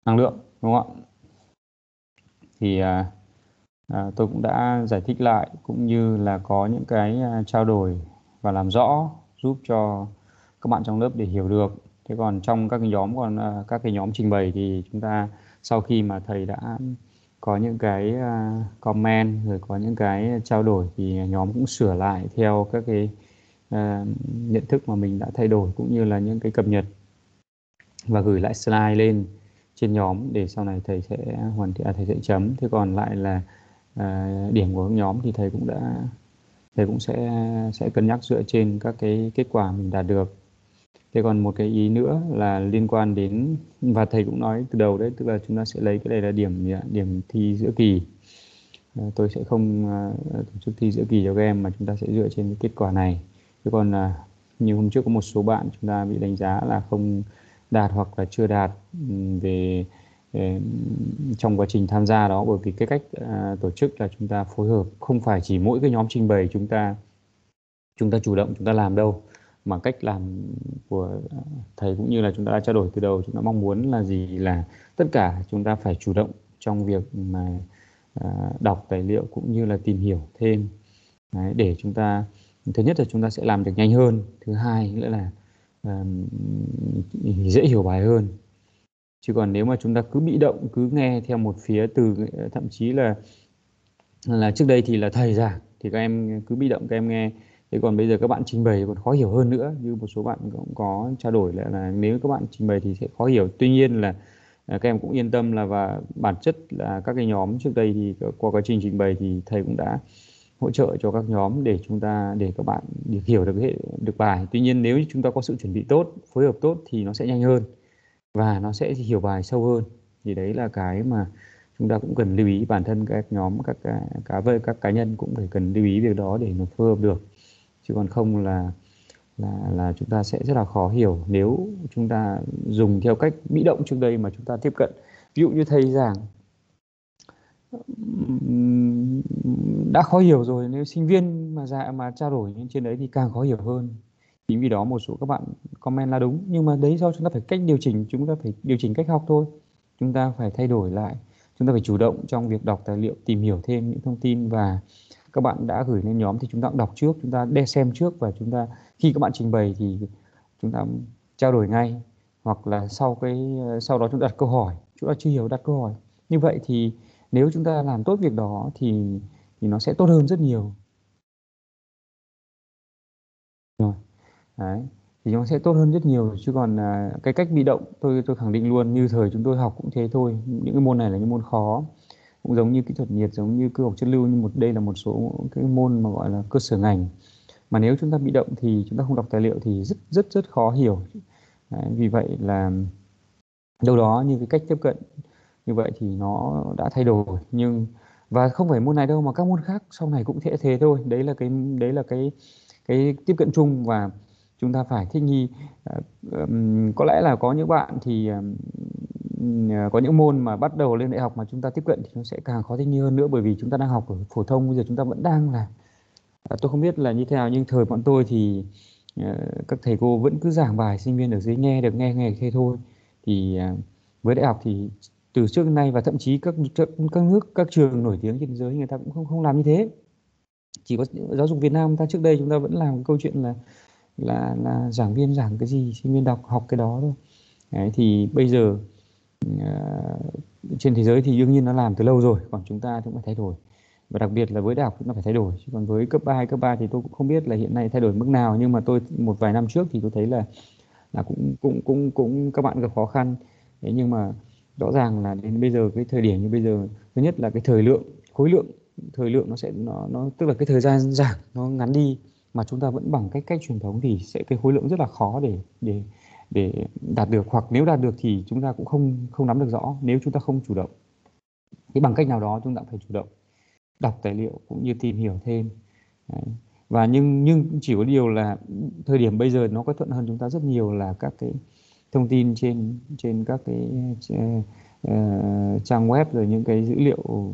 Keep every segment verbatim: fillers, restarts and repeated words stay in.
năng lượng, đúng không ạ? Thì à, à, tôi cũng đã giải thích lại cũng như là có những cái à, trao đổi và làm rõ giúp cho các bạn trong lớp để hiểu được. Thế còn trong các cái nhóm còn à, các cái nhóm trình bày thì chúng ta sau khi mà thầy đã có những cái à, comment rồi có những cái trao đổi thì nhóm cũng sửa lại theo các cái à, nhận thức mà mình đã thay đổi cũng như là những cái cập nhật và gửi lại slide lên trên nhóm để sau này thầy sẽ hoàn thiện, à, thầy sẽ chấm. Thế còn lại là à, điểm của nhóm thì thầy cũng đã thầy cũng sẽ sẽ cân nhắc dựa trên các cái kết quả mình đạt được. Thế còn một cái ý nữa là liên quan đến, và thầy cũng nói từ đầu đấy, tức là chúng ta sẽ lấy cái này là điểm điểm thi giữa kỳ. À, tôi sẽ không à, tổ chức thi giữa kỳ cho các em mà chúng ta sẽ dựa trên cái kết quả này. Thế còn à, như hôm trước có một số bạn chúng ta bị đánh giá là không đạt hoặc là chưa đạt về, về trong quá trình tham gia đó, bởi vì cái cách à, tổ chức là chúng ta phối hợp, không phải chỉ mỗi cái nhóm trình bày chúng ta chúng ta chủ động chúng ta làm đâu, mà cách làm của thầy cũng như là chúng ta đã trao đổi từ đầu, chúng ta mong muốn là gì, là tất cả chúng ta phải chủ động trong việc mà à, đọc tài liệu cũng như là tìm hiểu thêm. Đấy, để chúng ta, thứ nhất là chúng ta sẽ làm được nhanh hơn, thứ hai nữa là à, dễ hiểu bài hơn. Chứ còn nếu mà chúng ta cứ bị động, cứ nghe theo một phía, từ thậm chí là là trước đây thì là thầy giảng thì các em cứ bị động các em nghe, thế còn bây giờ các bạn trình bày còn khó hiểu hơn nữa. Như một số bạn cũng có trao đổi lại là nếu các bạn trình bày thì sẽ khó hiểu. Tuy nhiên là à, các em cũng yên tâm là, và bản chất là các cái nhóm trước đây thì qua quá trình trình bày thì thầy cũng đã hỗ trợ cho các nhóm để chúng ta, để các bạn được hiểu được hệ được bài. Tuy nhiên nếu như chúng ta có sự chuẩn bị tốt, phối hợp tốt thì nó sẽ nhanh hơn và nó sẽ hiểu bài sâu hơn. Thì đấy là cái mà chúng ta cũng cần lưu ý, bản thân các nhóm, các cá với các cá nhân cũng phải cần lưu ý việc đó để nó phối hợp được. Chứ còn không là là là chúng ta sẽ rất là khó hiểu nếu chúng ta dùng theo cách bị động trước đây mà chúng ta tiếp cận. Ví dụ như thầy giảng đã khó hiểu rồi, nếu sinh viên mà dạ mà trao đổi trên đấy thì càng khó hiểu hơn. Chính vì đó một số các bạn comment là đúng, nhưng mà đấy do chúng ta phải cách điều chỉnh, chúng ta phải điều chỉnh cách học thôi. Chúng ta phải thay đổi lại, chúng ta phải chủ động trong việc đọc tài liệu, tìm hiểu thêm những thông tin, và các bạn đã gửi lên nhóm thì chúng ta cũng đọc trước, chúng ta đe xem trước, và chúng ta khi các bạn trình bày thì chúng ta trao đổi ngay, hoặc là sau cái sau đó chúng ta đặt câu hỏi, chúng ta chưa hiểu đặt câu hỏi. Như vậy thì nếu chúng ta làm tốt việc đó thì thì nó sẽ tốt hơn rất nhiều. Rồi. Đấy. Thì nó sẽ tốt hơn rất nhiều. Chứ còn à, cái cách bị động, tôi tôi khẳng định luôn, như thời chúng tôi học cũng thế thôi. Những cái môn này là những môn khó, cũng giống như kỹ thuật nhiệt, giống như cơ học chất lưu, nhưng một đây là một số cái môn mà gọi là cơ sở ngành, mà nếu chúng ta bị động thì chúng ta không đọc tài liệu thì rất rất rất khó hiểu. Đấy, vì vậy là đâu đó như cái cách tiếp cận như vậy thì nó đã thay đổi. Nhưng và không phải môn này đâu mà các môn khác sau này cũng sẽ thế thôi. Đấy là cái đấy là cái cái tiếp cận chung, và chúng ta phải thích nghi. À, ừm, có lẽ là có những bạn thì ừm, à, có những môn mà bắt đầu lên đại học mà chúng ta tiếp cận thì nó sẽ càng khó thích nghi hơn nữa, bởi vì chúng ta đang học ở phổ thông, bây giờ chúng ta vẫn đang là, à, tôi không biết là như thế nào, nhưng thời bọn tôi thì ờ, các thầy cô vẫn cứ giảng bài, sinh viên ở dưới nghe được nghe nghe thế thôi. Thì à, với đại học thì từ trước đến nay, và thậm chí các các nước, các trường nổi tiếng trên thế giới người ta cũng không không làm như thế. Chỉ có giáo dục Việt Nam ta trước đây chúng ta vẫn làm cái câu chuyện là là là giảng viên giảng cái gì sinh viên đọc học cái đó thôi. Đấy, thì bây giờ ờ, trên thế giới thì đương nhiên nó làm từ lâu rồi, còn chúng ta cũng phải thay đổi, và đặc biệt là với đại học chúng ta phải thay đổi. Chứ còn với cấp ba hay cấp ba thì tôi cũng không biết là hiện nay thay đổi mức nào, nhưng mà tôi một vài năm trước thì tôi thấy là là cũng cũng cũng cũng các bạn gặp khó khăn. Thế nhưng mà rõ ràng là đến bây giờ, cái thời điểm như bây giờ, thứ nhất là cái thời lượng, khối lượng, thời lượng nó sẽ nó nó tức là cái thời gian giảng nó ngắn đi, mà chúng ta vẫn bằng cách cách truyền thống thì sẽ cái khối lượng rất là khó để để để đạt được, hoặc nếu đạt được thì chúng ta cũng không không nắm được rõ nếu chúng ta không chủ động. Thì bằng cách nào đó chúng ta phải chủ động đọc tài liệu cũng như tìm hiểu thêm. Đấy. Và nhưng nhưng chỉ có điều là thời điểm bây giờ nó có thuận hơn chúng ta rất nhiều là các cái thông tin trên trên các cái uh, trang web, rồi những cái dữ liệu uh,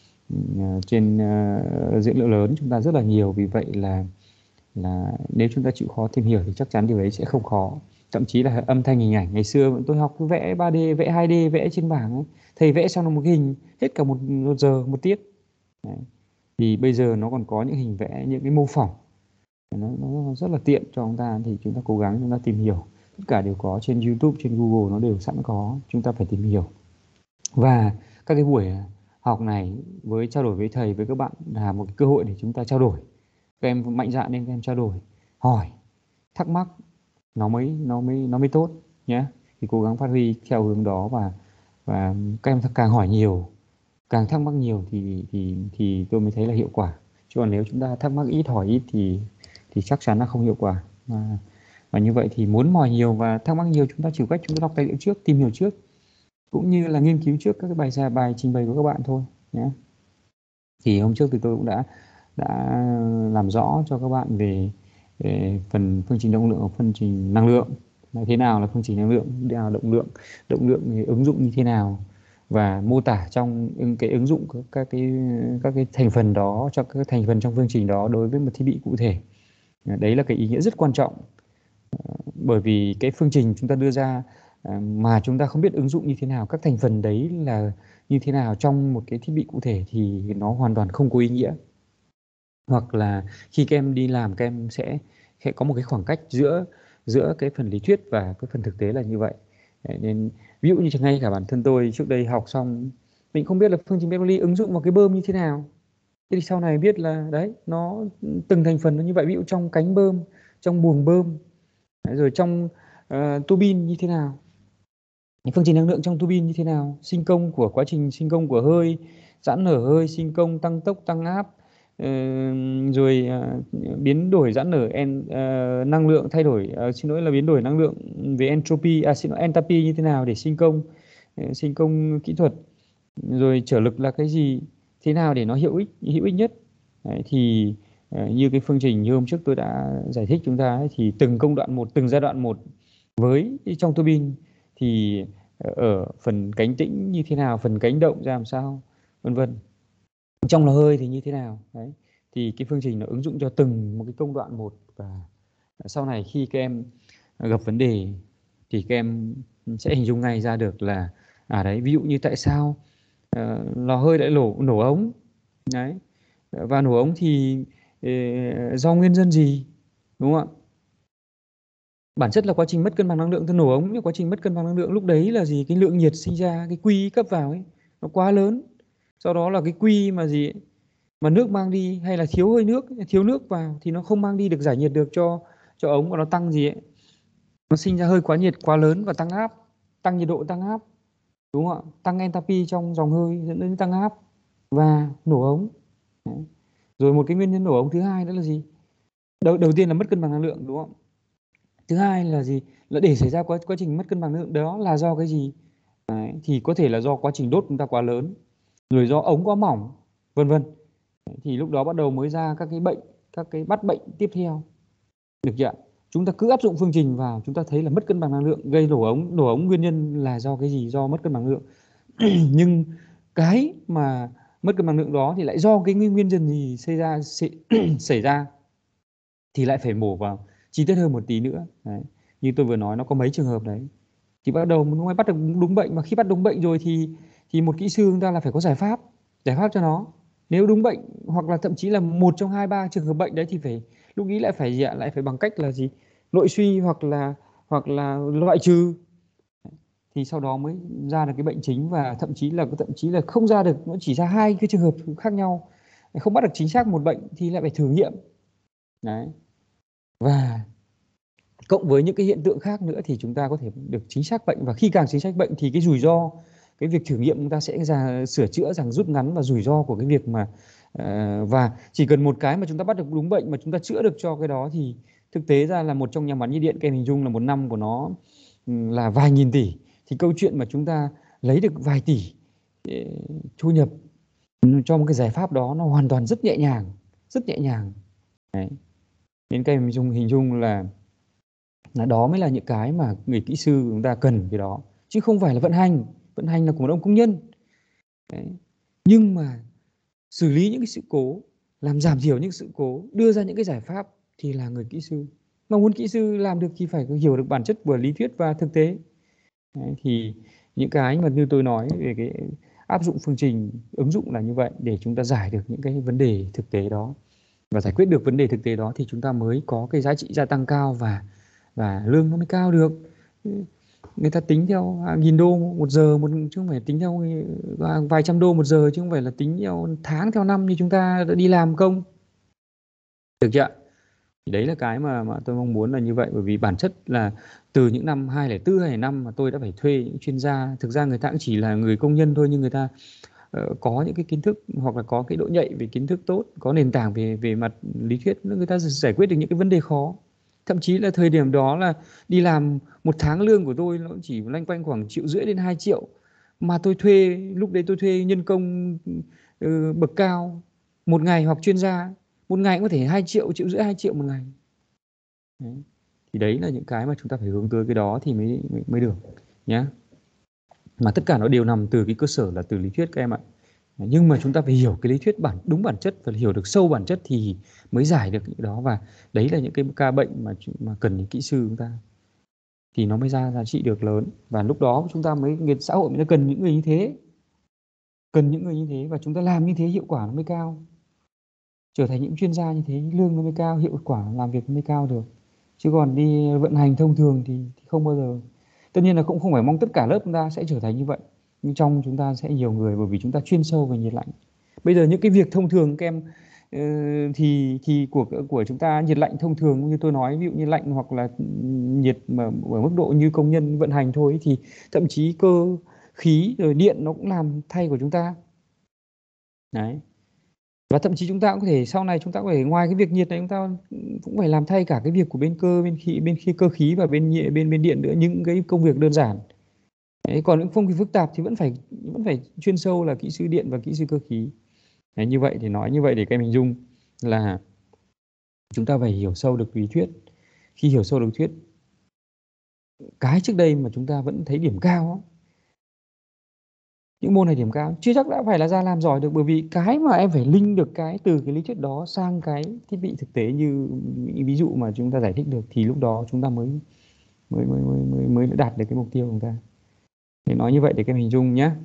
trên uh, dữ liệu lớn chúng ta rất là nhiều. Vì vậy là là nếu chúng ta chịu khó tìm hiểu thì chắc chắn điều đấy sẽ không khó. thậm chí là âm thanh hình ảnh. Ngày xưa tôi học cứ vẽ ba D, vẽ hai D, vẽ trên bảng ấy. Thầy vẽ xong là một cái hình hết cả một, một giờ, một tiết. Đấy. Thì bây giờ nó còn có những hình vẽ, những cái mô phỏng, nó, nó rất là tiện cho chúng ta. Thì chúng ta cố gắng chúng ta tìm hiểu, tất cả đều có trên YouTube, trên Google, nó đều sẵn có, chúng ta phải tìm hiểu. Và các cái buổi học này với trao đổi với thầy, với các bạn là một cái cơ hội để chúng ta trao đổi. Các em mạnh dạn nên các em trao đổi, hỏi, thắc mắc, nó mới nó mới nó mới tốt nhé. Thì cố gắng phát huy theo hướng đó, và và các em càng hỏi nhiều, càng thắc mắc nhiều thì thì thì tôi mới thấy là hiệu quả. Chứ còn nếu chúng ta thắc mắc ít, hỏi ít thì thì chắc chắn là không hiệu quả. Và, và như vậy thì muốn hỏi nhiều và thắc mắc nhiều, chúng ta chỉ cách chúng ta đọc tài liệu trước, tìm hiểu trước, cũng như là nghiên cứu trước các cái bài ra bài trình bày của các bạn thôi nhé. Thì hôm trước thì tôi cũng đã đã làm rõ cho các bạn về, về phần phương trình động lượng và phương trình năng lượng. Là thế nào là phương trình năng lượng, thế nào là động lượng, động lượng thì ứng dụng như thế nào, và mô tả trong cái ứng dụng các cái các cái thành phần đó, cho các thành phần trong phương trình đó đối với một thiết bị cụ thể. Đấy là cái ý nghĩa rất quan trọng. Bởi vì cái phương trình chúng ta đưa ra mà chúng ta không biết ứng dụng như thế nào, các thành phần đấy là như thế nào trong một cái thiết bị cụ thể, thì nó hoàn toàn không có ý nghĩa. Hoặc là khi các em đi làm, các em sẽ, sẽ có một cái khoảng cách giữa giữa cái phần lý thuyết và cái phần thực tế là như vậy. Đấy, nên ví dụ như ngay cả bản thân tôi trước đây học xong, mình không biết là phương trình Bernoulli ứng dụng vào cái bơm như thế nào. Thế thì sau này biết là đấy, nó từng thành phần nó như vậy. Ví dụ trong cánh bơm, trong buồng bơm, đấy, rồi trong uh, tua bin như thế nào, phương trình năng lượng trong tua bin như thế nào, sinh công của quá trình sinh công của hơi, giãn nở hơi, sinh công, tăng tốc, tăng áp, uh, rồi uh, biến đổi giãn nở en, uh, năng lượng thay đổi, uh, xin lỗi là biến đổi năng lượng về entropy, à xin lỗi enthalpy như thế nào để sinh công, uh, sinh công kỹ thuật, rồi trở lực là cái gì, thế nào để nó hiệu ích hữu ích nhất. Đấy, thì uh, như cái phương trình như hôm trước tôi đã giải thích chúng ta ấy, thì từng công đoạn một, từng giai đoạn một với trong tua bin thì ở phần cánh tĩnh như thế nào, phần cánh động ra làm sao, vân vân. Trong lò hơi thì như thế nào. Đấy, thì cái phương trình nó ứng dụng cho từng một cái công đoạn một. Và sau này khi các em gặp vấn đề thì các em sẽ hình dung ngay ra được là à đấy, ví dụ như tại sao uh, lò hơi lại nổ nổ ống đấy, và nổ ống thì uh, do nguyên nhân gì, đúng không ạ? Bản chất là quá trình mất cân bằng năng lượng. Từ nổ ống, quá trình mất cân bằng năng lượng lúc đấy là gì? Cái lượng nhiệt sinh ra, cái quy cấp vào ấy nó quá lớn. Sau đó là cái quy mà gì ấy, mà nước mang đi, hay là thiếu hơi nước, thiếu nước vào thì nó không mang đi được, giải nhiệt được cho cho ống, và nó tăng gì ấy, nó sinh ra hơi quá nhiệt quá lớn và tăng áp, tăng nhiệt độ, tăng áp, đúng không ạ? Tăng enthalpy trong dòng hơi dẫn đến tăng áp và nổ ống. Đấy. Rồi một cái nguyên nhân nổ ống thứ hai đó là gì? Đầu đầu tiên là mất cân bằng năng lượng, đúng không? Thứ hai là gì? Là để xảy ra quá quá trình mất cân bằng năng lượng đó là do cái gì? Đấy, thì có thể là do quá trình đốt chúng ta quá lớn, rồi do ống quá mỏng, vân vân. Thì lúc đó bắt đầu mới ra các cái bệnh, các cái bắt bệnh tiếp theo. Được chưa? Chúng ta cứ áp dụng phương trình vào, chúng ta thấy là mất cân bằng năng lượng gây nổ ống. Nổ ống nguyên nhân là do cái gì? Do mất cân bằng năng lượng. Nhưng cái mà mất cân bằng năng lượng đó thì lại do cái nguyên nguyên nhân gì xảy ra xảy ra thì lại phải mổ vào chi tiết hơn một tí nữa. Đấy. Như tôi vừa nói, nó có mấy trường hợp đấy. Thì bắt đầu mới bắt được đúng bệnh, mà khi bắt đúng bệnh rồi thì thì một kỹ sư chúng ta là phải có giải pháp, giải pháp cho nó. Nếu đúng bệnh, hoặc là thậm chí là một trong hai ba trường hợp bệnh đấy, thì phải lúc ý lại phải gì ạ? Lại phải bằng cách là gì? Nội suy, hoặc là hoặc là loại trừ. Thì sau đó mới ra được cái bệnh chính, và thậm chí là thậm chí là không ra được, nó chỉ ra hai cái trường hợp khác nhau, không bắt được chính xác một bệnh thì lại phải thử nghiệm. Đấy. Và cộng với những cái hiện tượng khác nữa thì chúng ta có thể được chính xác bệnh. Và khi càng chính xác bệnh thì cái rủi ro, cái việc thử nghiệm chúng ta sẽ ra sửa chữa, rằng rút ngắn và rủi ro của cái việc mà uh, và chỉ cần một cái mà chúng ta bắt được đúng bệnh mà chúng ta chữa được cho cái đó, thì thực tế ra là một trong nhà máy nhiệt điện, kèm hình dung là một năm của nó là vài nghìn tỷ. Thì câu chuyện mà chúng ta lấy được vài tỷ thu nhập cho một cái giải pháp đó, nó hoàn toàn rất nhẹ nhàng, rất nhẹ nhàng. Đấy. Nên các em dùng hình dung là là đó mới là những cái mà người kỹ sư chúng ta cần cái đó, chứ không phải là vận hành. Vận hành là của một ông công nhân. Đấy. Nhưng mà xử lý những cái sự cố, làm giảm thiểu những sự cố, đưa ra những cái giải pháp thì là người kỹ sư. Mà muốn kỹ sư làm được thì phải hiểu được bản chất của lý thuyết và thực tế. Đấy, thì những cái mà như tôi nói về cái áp dụng phương trình ứng dụng là như vậy, để chúng ta giải được những cái vấn đề thực tế đó và giải quyết được vấn đề thực tế đó thì chúng ta mới có cái giá trị gia tăng cao và và lương nó mới cao được. Người ta tính theo hàng nghìn đô một giờ, một chứ không phải tính theo vài trăm đô một giờ, chứ không phải là tính theo tháng theo năm như chúng ta đã đi làm công, được chưa? Thì đấy là cái mà mà tôi mong muốn là như vậy, bởi vì bản chất là từ những năm hai không không bốn, hai không không năm mà tôi đã phải thuê những chuyên gia, thực ra người ta cũng chỉ là người công nhân thôi, nhưng người ta uh, có những cái kiến thức hoặc là có cái độ nhạy về kiến thức tốt, có nền tảng về về mặt lý thuyết, người ta giải quyết được những cái vấn đề khó. Thậm chí là thời điểm đó là đi làm một tháng lương của tôi nó chỉ loanh quanh khoảng triệu rưỡi đến hai triệu, mà tôi thuê lúc đấy tôi thuê nhân công uh, bậc cao một ngày, hoặc chuyên gia một ngày cũng có thể hai triệu, triệu rưỡi, hai triệu một ngày. Đấy. Thì đấy là những cái mà chúng ta phải hướng tới cái đó thì mới mới, mới được nhé. Mà tất cả nó đều nằm từ cái cơ sở là từ lý thuyết các em ạ. Nhưng mà chúng ta phải hiểu cái lý thuyết bản đúng bản chất và hiểu được sâu bản chất thì mới giải được những đó. Và đấy là những cái ca bệnh mà mà cần những kỹ sư chúng ta thì nó mới ra giá trị được lớn. Và lúc đó chúng ta mới, xã hội mới cần những người như thế, cần những người như thế, và chúng ta làm như thế hiệu quả nó mới cao, trở thành những chuyên gia như thế lương nó mới cao, hiệu quả làm việc nó mới cao được. Chứ còn đi vận hành thông thường thì, thì không bao giờ. Tất nhiên là cũng không phải mong tất cả lớp chúng ta sẽ trở thành như vậy, nhưng trong chúng ta sẽ nhiều người, bởi vì chúng ta chuyên sâu về nhiệt lạnh. Bây giờ những cái việc thông thường các em uh, thì thì của của chúng ta nhiệt lạnh thông thường như tôi nói, ví dụ như lạnh hoặc là nhiệt mà ở mức độ như công nhân vận hành thôi, thì thậm chí cơ khí rồi điện nó cũng làm thay của chúng ta. Đấy. Và thậm chí chúng ta cũng có thể sau này chúng ta có thể ngoài cái việc nhiệt này, chúng ta cũng phải làm thay cả cái việc của bên cơ, bên khí, bên khí cơ khí và bên nhẹ, bên bên điện nữa, những cái công việc đơn giản. Đấy, còn những công việc phức tạp thì vẫn phải vẫn phải chuyên sâu là kỹ sư điện và kỹ sư cơ khí. Đấy, như vậy thì nói như vậy để các em hình dung là chúng ta phải hiểu sâu được lý thuyết. Khi hiểu sâu được lý thuyết, cái trước đây mà chúng ta vẫn thấy điểm cao, những môn này điểm cao chưa chắc đã phải là ra làm giỏi được, bởi vì cái mà em phải link được cái từ cái lý thuyết đó sang cái thiết bị thực tế như ví dụ mà chúng ta giải thích được, thì lúc đó chúng ta mới mới mới mới mới, mới đạt được cái mục tiêu của chúng ta. Để nói như vậy để các em hình dung nhé.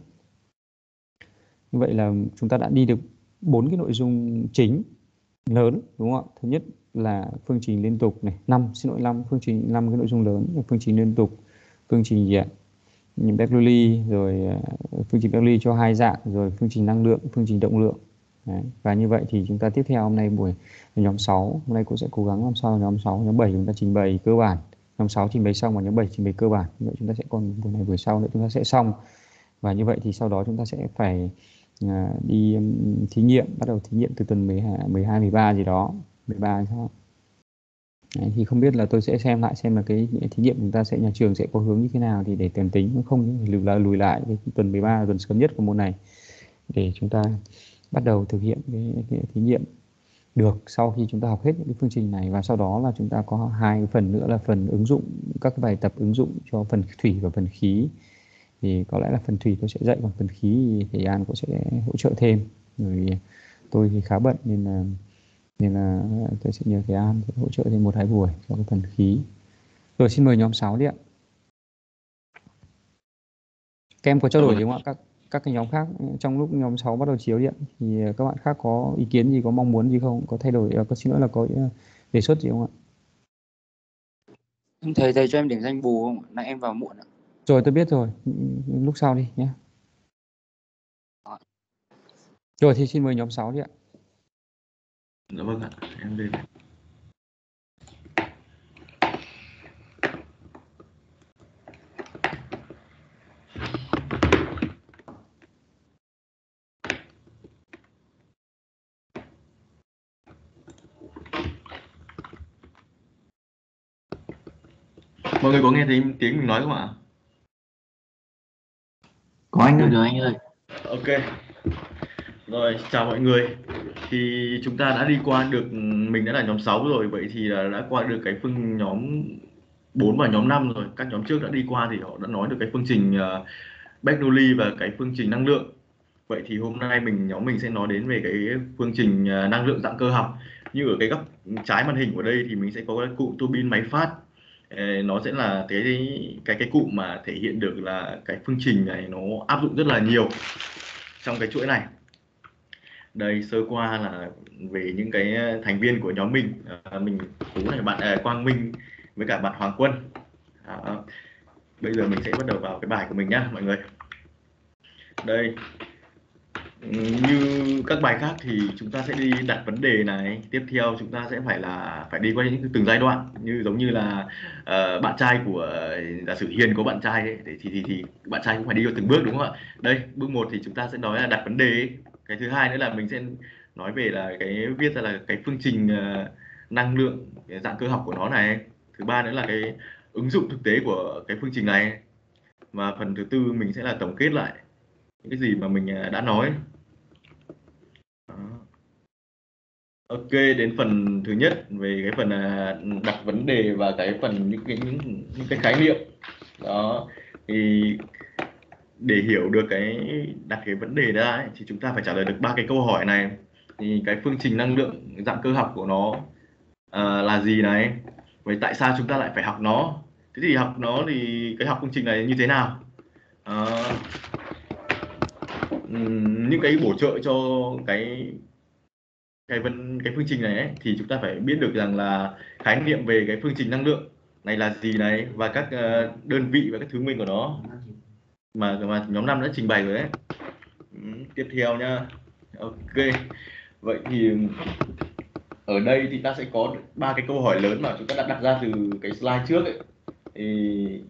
Như vậy là chúng ta đã đi được bốn cái nội dung chính lớn, đúng không ạ? Thứ nhất là phương trình liên tục này, năm xin lỗi năm phương trình năm cái nội dung lớn, phương trình liên tục, phương trình gì ạ? Bernoulli, rồi phương trình Bernoulli cho hai dạng, rồi phương trình năng lượng, phương trình động lượng. Đấy. Và như vậy thì chúng ta tiếp theo hôm nay buổi nhóm sáu, hôm nay cũng sẽ cố gắng làm sao nhóm sáu, nhóm bảy chúng ta trình bày cơ bản, nhóm sáu trình bày xong và nhóm bảy trình bày cơ bản. Như vậy chúng ta sẽ còn buổi này buổi sau nữa chúng ta sẽ xong. Và như vậy thì sau đó chúng ta sẽ phải uh, đi um, thí nghiệm, bắt đầu thí nghiệm từ tuần mười hai, mười hai, mười ba gì đó, mười ba sao? Đấy, thì không biết là tôi sẽ xem lại xem là cái thí nghiệm chúng ta sẽ, nhà trường sẽ có hướng như thế nào, thì để tiền tính không lùi lại lùi lại cái tuần mười ba là tuần sớm nhất của môn này để chúng ta bắt đầu thực hiện cái, cái thí nghiệm được sau khi chúng ta học hết những cái phương trình này. Và sau đó là chúng ta có hai phần nữa là phần ứng dụng, các cái bài tập ứng dụng cho phần thủy và phần khí. Thì có lẽ là phần thủy tôi sẽ dạy, còn phần khí thì thầy An cũng sẽ hỗ trợ thêm, rồi tôi thì khá bận nên là nên là tôi sẽ nhờ thầy An sẽ hỗ trợ thêm một hai buổi cho cái phần khí. Rồi xin mời nhóm sáu đi ạ. Các em có trao đổi gì không ạ? Các các cái nhóm khác trong lúc nhóm sáu bắt đầu chiếu đi ạ. Thì các bạn khác có ý kiến gì, có mong muốn gì không? Có thay đổi, có xin lỗi là có đề xuất gì không ạ? Thầy thầy cho em điểm danh bù không? Nãy em vào muộn ạ. Rồi tôi biết rồi, lúc sau đi nhé. Rồi thì xin mời nhóm sáu đi ạ. Dạ vâng ạ, em lên. Mọi người có nghe thấy tiếng mình nói không ạ? Có anh ơi. Được anh ơi. Ok. Rồi, chào mọi người. Thì chúng ta đã đi qua được, mình đã là nhóm sáu rồi, vậy thì là đã qua được cái phương nhóm bốn và nhóm năm rồi. Các nhóm trước đã đi qua thì họ đã nói được cái phương trình uh, Bernoulli và cái phương trình năng lượng. Vậy thì hôm nay mình nhóm mình sẽ nói đến về cái phương trình uh, năng lượng dạng cơ học. như ở cái góc trái màn hình của đây thì mình sẽ có cái cụm tua bin máy phát. Ờ, nó sẽ là cái cái cái cụm mà thể hiện được là cái phương trình này nó áp dụng rất là nhiều trong cái chuỗi này. Đây sơ qua là về những cái thành viên của nhóm mình. À, mình Tú này, bạn à, Quang Minh với cả bạn Hoàng Quân. À, bây giờ mình sẽ bắt đầu vào cái bài của mình nhá mọi người. Đây, như các bài khác thì chúng ta sẽ đi đặt vấn đề này. Tiếp theo chúng ta sẽ phải là phải đi qua những từng giai đoạn, như giống như là uh, bạn trai của giả sử Hiền có bạn trai ấy, thì, thì thì bạn trai cũng phải đi qua từng bước đúng không ạ? Đây, bước một thì chúng ta sẽ nói là đặt vấn đề ấy. Cái thứ hai nữa là mình sẽ nói về là cái viết ra là cái phương trình uh, năng lượng, cái dạng cơ học của nó này. Thứ ba nữa là cái ứng dụng thực tế của cái phương trình này. Và phần thứ tư mình sẽ là tổng kết lại những cái gì mà mình đã nói. Đó. Ok, đến phần thứ nhất về cái phần đặt vấn đề và cái phần những cái những, những cái khái niệm. Đó thì để hiểu được cái đặt cái vấn đề ra ấy, thì chúng ta phải trả lời được ba cái câu hỏi này. Thì cái phương trình năng lượng dạng cơ học của nó uh, là gì này, vậy tại sao chúng ta lại phải học nó, thế thì học nó thì cái học phương trình này như thế nào. Uh, những cái bổ trợ cho cái cái vấn cái phương trình này ấy, thì chúng ta phải biết được rằng là khái niệm về cái phương trình năng lượng này là gì này, và các uh, đơn vị và các thứ nguyên của nó mà mà nhóm năm đã trình bày rồi đấy. Ừ, tiếp theo nhá. Ok, vậy thì ở đây thì ta sẽ có ba cái câu hỏi lớn mà chúng ta đã đặt ra từ cái slide trước ấy. Thì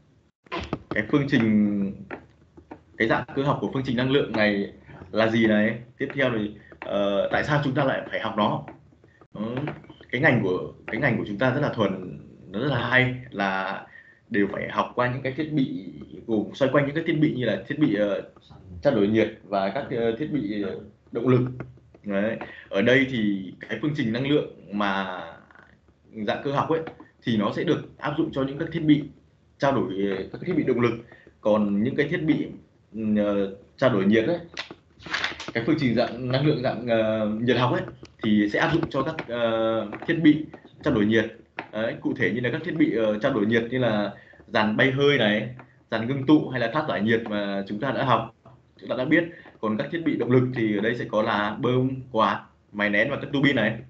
cái phương trình, cái dạng cơ học của phương trình năng lượng này là gì này, tiếp theo thì uh, tại sao chúng ta lại phải học nó. Ừ, cái ngành của cái ngành của chúng ta rất là thuần, nó rất là hay là đều phải học qua những cái thiết bị gồm xoay quanh những cái thiết bị như là thiết bị uh, trao đổi nhiệt và các uh, thiết bị động lực. Đấy. Ở đây thì cái phương trình năng lượng mà dạng cơ học ấy thì nó sẽ được áp dụng cho những các thiết bị trao đổi, các thiết bị động lực. Còn những cái thiết bị uh, trao đổi nhiệt ấy, cái phương trình dạng năng lượng dạng uh, nhiệt học ấy thì sẽ áp dụng cho các uh, thiết bị trao đổi nhiệt. Đấy, cụ thể như là các thiết bị uh, trao đổi nhiệt như là dàn bay hơi này, dàn ngưng tụ hay là tháp giải nhiệt mà chúng ta đã học, chúng ta đã biết. Còn các thiết bị động lực thì ở đây sẽ có là bơm, quạt, máy nén và các tua bin này.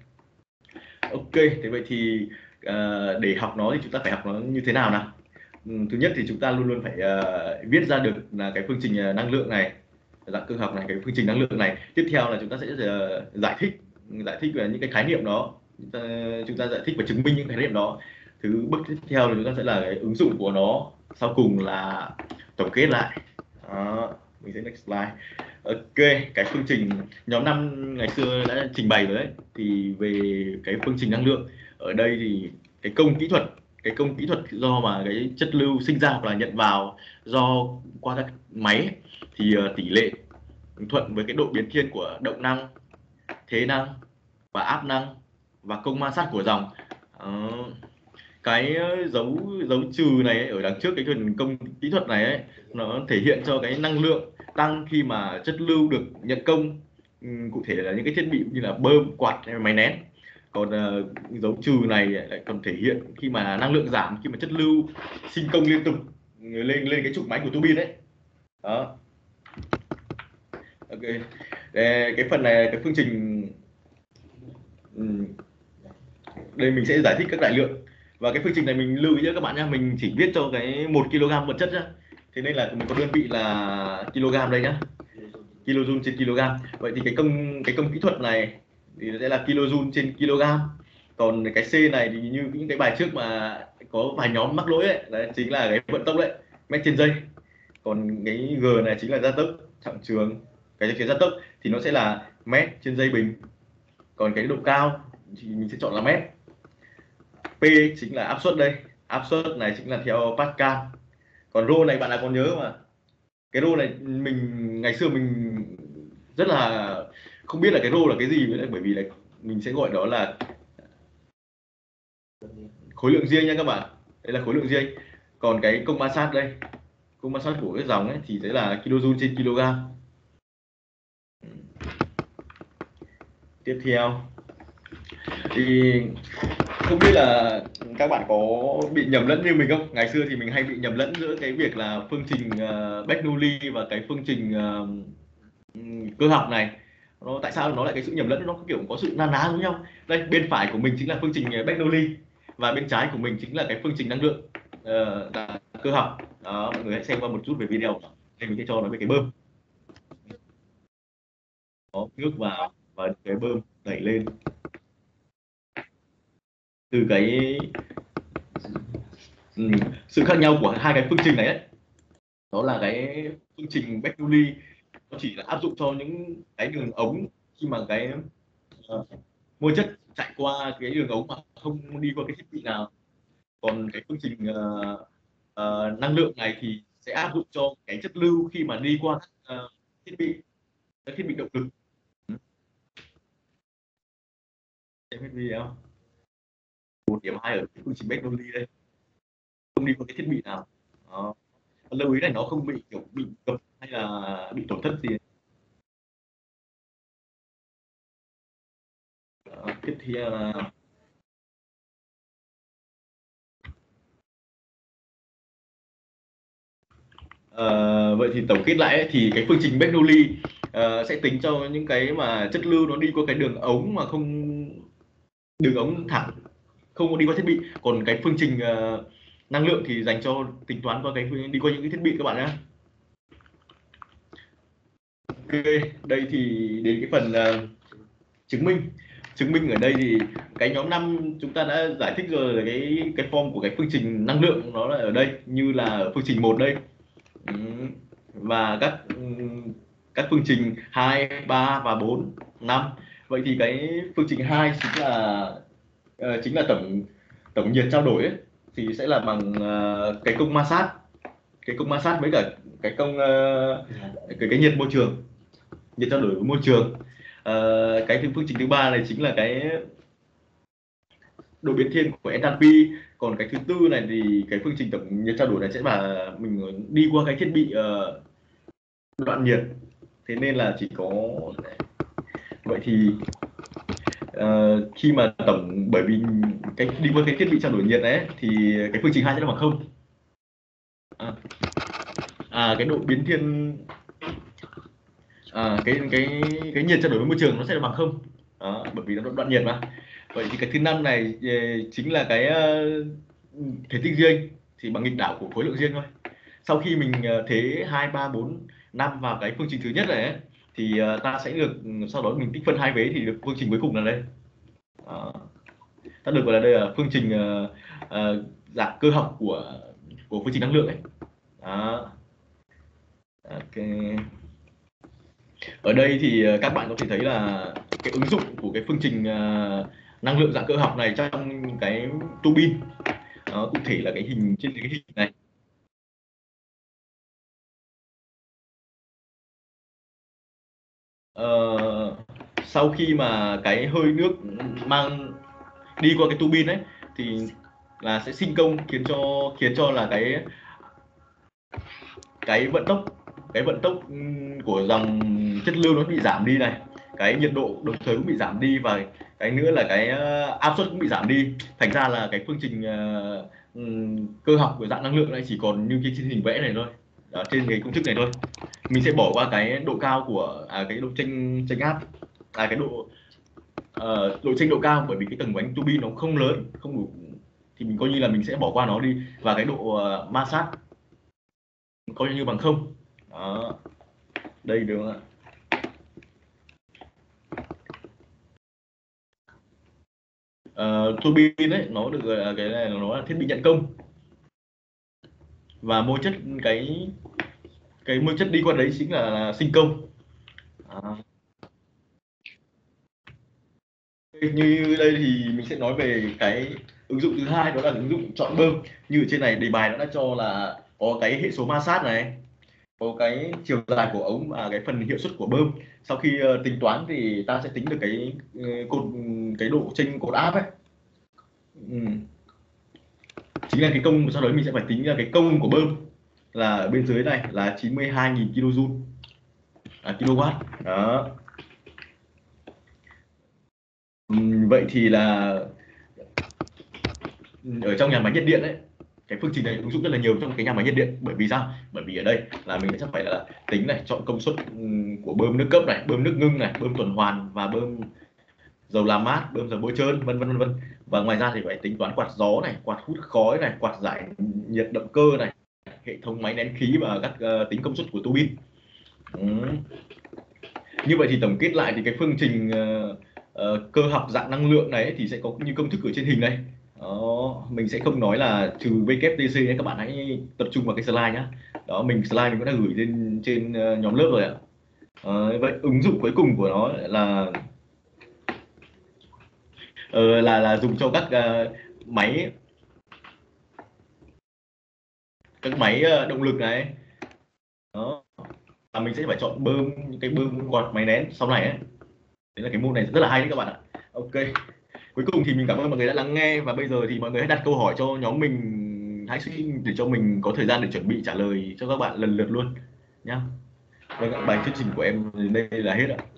Ok, thế vậy thì uh, để học nó thì chúng ta phải học nó như thế nào nào? Um, thứ nhất thì chúng ta luôn luôn phải uh, viết ra được là cái phương trình năng lượng này, dạng cơ học này, cái phương trình năng lượng này. Tiếp theo là chúng ta sẽ uh, giải thích giải thích về những cái khái niệm đó, chúng ta, chúng ta giải thích và chứng minh những khái niệm đó. Thứ bước tiếp theo là chúng ta sẽ là cái ứng dụng của nó, sau cùng là tổng kết lại. Đó, mình sẽ next slide. Ok, cái phương trình nhóm năm ngày xưa đã trình bày rồi đấy. Thì về cái phương trình năng lượng ở đây thì cái công kỹ thuật cái công kỹ thuật do mà cái chất lưu sinh ra hoặc là nhận vào do qua các máy ấy, thì uh, tỷ lệ thuận với cái độ biến thiên của động năng, thế năng và áp năng và công ma sát của dòng. Uh, cái dấu dấu trừ này ấy, ở đằng trước cái phần công kỹ thuật này ấy, nó thể hiện cho cái năng lượng tăng khi mà chất lưu được nhận công, um, cụ thể là những cái thiết bị như là bơm, quạt hay máy nén. Còn uh, dấu trừ này lại còn thể hiện khi mà năng lượng giảm khi mà chất lưu sinh công liên tục lên lên cái trục máy của tua bin đấy. Đó. Ok. Để, cái phần này cái phương trình đây mình sẽ giải thích các đại lượng, và cái phương trình này mình lưu ý cho các bạn nhé, mình chỉ viết cho cái một ki lô gam vật chất nhá, thế nên là mình có đơn vị là kg đây nhá, kilojoule trên kg. Vậy thì cái công cái công kỹ thuật này thì sẽ là kilojoule trên kg. Còn cái C này thì như những cái bài trước mà có vài nhóm mắc lỗi ấy, đấy chính là cái vận tốc đấy, mét trên giây. Còn cái G này chính là gia tốc trọng trường, cái cái gia tốc thì nó sẽ là mét trên giây bình. Còn cái độ cao thì mình sẽ chọn là mét. P chính là áp suất đây, áp suất này chính là theo Pascal. Còn rho này bạn nào còn nhớ mà, cái rho này mình ngày xưa mình rất là không biết là cái rho là cái gì, bởi vì là mình sẽ gọi đó là khối lượng riêng nha các bạn, đây là khối lượng riêng. Còn cái công ma sát đây, công ma sát của cái dòng ấy thì sẽ là kilojoule trên kg. Tiếp theo Thì không biết là các bạn có bị nhầm lẫn như mình không? Ngày xưa thì mình hay bị nhầm lẫn giữa cái việc là phương trình uh, Bernoulli và cái phương trình uh, cơ học này. Nó tại sao nó lại cái sự nhầm lẫn, nó kiểu có sự na ná giống nhau. Đây, bên phải của mình chính là phương trình Bernoulli và bên trái của mình chính là cái phương trình năng lượng uh, là cơ học. Đó, mọi người hãy xem qua một chút về video. Đây mình sẽ cho nó về cái bơm. Có nước vào và cái bơm đẩy lên từ cái ừ, sự khác nhau của hai cái phương trình này ấy, đó là cái phương trình Bernoulli nó chỉ là áp dụng cho những cái đường ống khi mà cái uh, môi chất chạy qua cái đường ống mà không đi qua cái thiết bị nào, còn cái phương trình uh, uh, năng lượng này thì sẽ áp dụng cho cái chất lưu khi mà đi qua các uh, thiết bị các thiết bị động lực. Xem hết video. Một điểm hai ở cái phương trình Bernoulli đây, không đi qua cái thiết bị nào. Đó. Lưu ý này nó không bị kiểu bị gập hay là bị tổn thất gì. Đó. Tiếp theo là uh, vậy thì tổng kết lại ấy, thì cái phương trình Bernoulli uh, sẽ tính cho những cái mà chất lưu nó đi qua cái đường ống mà không đường ống thẳng, không đi qua thiết bị, còn cái phương trình uh, năng lượng thì dành cho tính toán qua cái đi qua những cái thiết bị các bạn nhé. Ok, đây thì đến cái phần uh, chứng minh. Chứng minh ở đây thì cái nhóm năm chúng ta đã giải thích rồi là cái cái form của cái phương trình năng lượng nó là ở đây, như là ở phương trình một đây. Ừ. Và các các phương trình hai, ba và bốn, năm. Vậy thì cái phương trình hai chính là uh, chính là tổng tổng nhiệt trao đổi ấy, thì sẽ là bằng uh, cái công ma sát, cái công ma sát với cả cái công uh, cái cái nhiệt môi trường, nhiệt trao đổi với môi trường. Uh, cái phương trình thứ ba này chính là cái độ biến thiên của enthalpy, còn cái thứ tư này thì cái phương trình tổng nhiệt trao đổi này sẽ là mình đi qua cái thiết bị uh, đoạn nhiệt, thế nên là chỉ có vậy thì uh, khi mà tổng bởi vì cái đi qua cái thiết bị trao đổi nhiệt đấy thì cái phương trình hai sẽ là bằng không. À, à cái độ biến thiên à, cái cái cái nhiệt trao đổi với môi trường nó sẽ là bằng không. Đó, bởi vì nó đoạn nhiệt mà. Vậy thì cái thứ năm này chính là cái uh, thể tích riêng thì bằng nghịch đảo của khối lượng riêng thôi. Sau khi mình thế hai, ba, bốn, năm vào cái phương trình thứ nhất này ấy, thì uh, ta sẽ được sau đó mình tích phân hai vế thì được phương trình cuối cùng là đây. Đó. Ta được gọi là đây là phương trình uh, uh, dạng cơ học của của phương trình năng lượng ấy. Đó. Ok. Ở đây thì các bạn có thể thấy là cái ứng dụng của cái phương trình uh, năng lượng dạng cơ học này trong cái tua bin. Đó, cụ thể là cái hình trên cái hình này. Uh, sau khi mà cái hơi nước mang đi qua cái tua bin ấy thì là sẽ sinh công khiến cho khiến cho là cái cái vận tốc cái vận tốc của dòng chất lưu nó bị giảm đi này, cái nhiệt độ đồng thời cũng bị giảm đi và cái nữa là cái áp suất cũng bị giảm đi, thành ra là cái phương trình uh, cơ học của dạng năng lượng này chỉ còn như cái trên hình vẽ này thôi. Đó, trên cái công thức này thôi mình sẽ bỏ qua cái độ cao của à, cái độ chênh chênh áp à cái độ uh, độ chênh độ cao, bởi vì cái tầng bánh tua bin nó không lớn không đủ thì mình coi như là mình sẽ bỏ qua nó đi, và cái độ uh, ma sát coi như bằng không. Đó, đây được không ạ? Uh, tua bin ấy nó được gọi là cái này nó là thiết bị nhận công, và môi chất cái cái môi chất đi qua đấy chính là, là sinh công. À. Như đây thì mình sẽ nói về cái ứng dụng thứ hai, đó là ứng dụng chọn bơm. Như ở trên này đề bài nó đã cho là có cái hệ số ma sát này, có cái chiều dài của ống và cái phần hiệu suất của bơm. Sau khi uh, tính toán thì ta sẽ tính được cái uh, cột cái độ chênh cột áp ấy. Ừ. Chính là cái công, sau đó mình sẽ phải tính ra cái công của bơm là ở bên dưới này là chín mươi hai nghìn kilojoule à, kilowatt. Đó. Ừm, vậy thì là ở trong nhà máy nhiệt điện ấy, cái phương trình này ứng dụng rất là nhiều trong cái nhà máy nhiệt điện. Bởi vì sao? Bởi vì ở đây là mình sẽ phải là tính này, chọn công suất của bơm nước cấp này, bơm nước ngưng này, bơm tuần hoàn và bơm dầu làm mát, bơm dầu bôi trơn, vân vân vân vân. Và ngoài ra thì phải tính toán quạt gió này, quạt hút khói này, quạt giải nhiệt động cơ này, hệ thống máy nén khí và các uh, tính công suất của tua bin. Ừ. Như vậy thì tổng kết lại thì cái phương trình uh, uh, cơ học dạng năng lượng này thì sẽ có như công thức ở trên hình này. Đó, mình sẽ không nói là trừ vê kép tê xê nhé, các bạn hãy tập trung vào cái slide nhé. Đó, mình slide mình cũng đã gửi lên trên uh, nhóm lớp rồi ạ. Uh, vậy ứng dụng cuối cùng của nó là uh, là là dùng cho các uh, máy các máy uh, động lực này. Đó, là mình sẽ phải chọn bơm những cái bơm quạt máy nén sau này ấy. Đấy là cái môn này rất là hay đấy các bạn ạ. Ok, cuối cùng thì mình cảm ơn mọi người đã lắng nghe, và bây giờ thì mọi người hãy đặt câu hỏi cho nhóm mình, hãy suy để cho mình có thời gian để chuẩn bị trả lời cho các bạn lần lượt luôn nhá. Vâng ạ, bài thuyết trình của em đến đây là hết ạ.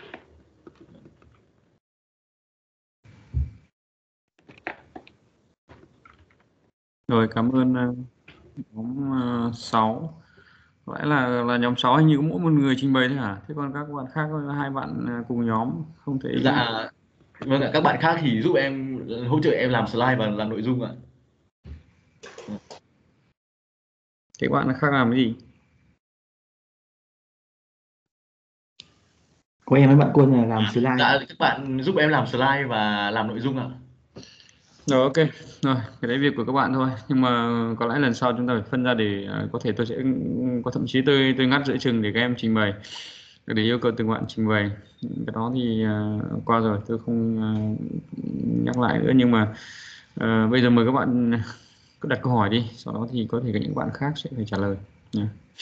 Rồi, cảm ơn uh, nhóm uh, sáu. Có lẽ là là nhóm sáu hình như có mỗi một người trình bày thôi hả? Thế còn các bạn khác có hai bạn uh, cùng nhóm không thấy. Dạ vâng ạ, các bạn khác thì giúp em hỗ trợ em làm slide và làm nội dung ạ. Các bạn khác làm cái gì? Có em với bạn Quân là làm slide. Dạ, các bạn giúp em làm slide và làm nội dung ạ. Rồi, ok. Rồi, cái đấy việc của các bạn thôi. Nhưng mà có lẽ lần sau chúng ta phải phân ra để uh, có thể tôi sẽ có thậm chí tôi tôi ngắt giữa chừng để các em trình bày, để yêu cầu từng bạn trình bày. Cái đó thì uh, qua rồi, tôi không uh, nhắc lại nữa. Nhưng mà uh, bây giờ mời các bạn cứ đặt câu hỏi đi, sau đó thì có thể các những bạn khác sẽ phải trả lời nha.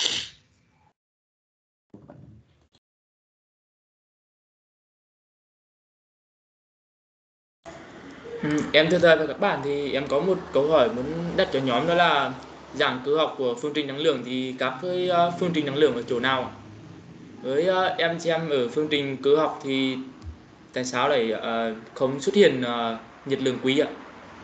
Ừ, em thưa thầy và các bạn thì em có một câu hỏi muốn đặt cho nhóm, đó là dạng cơ học của phương trình năng lượng thì các với uh, phương trình năng lượng ở chỗ nào ạ? Với uh, em xem ở phương trình cơ học thì tại sao lại uh, không xuất hiện uh, nhiệt lượng quý ạ?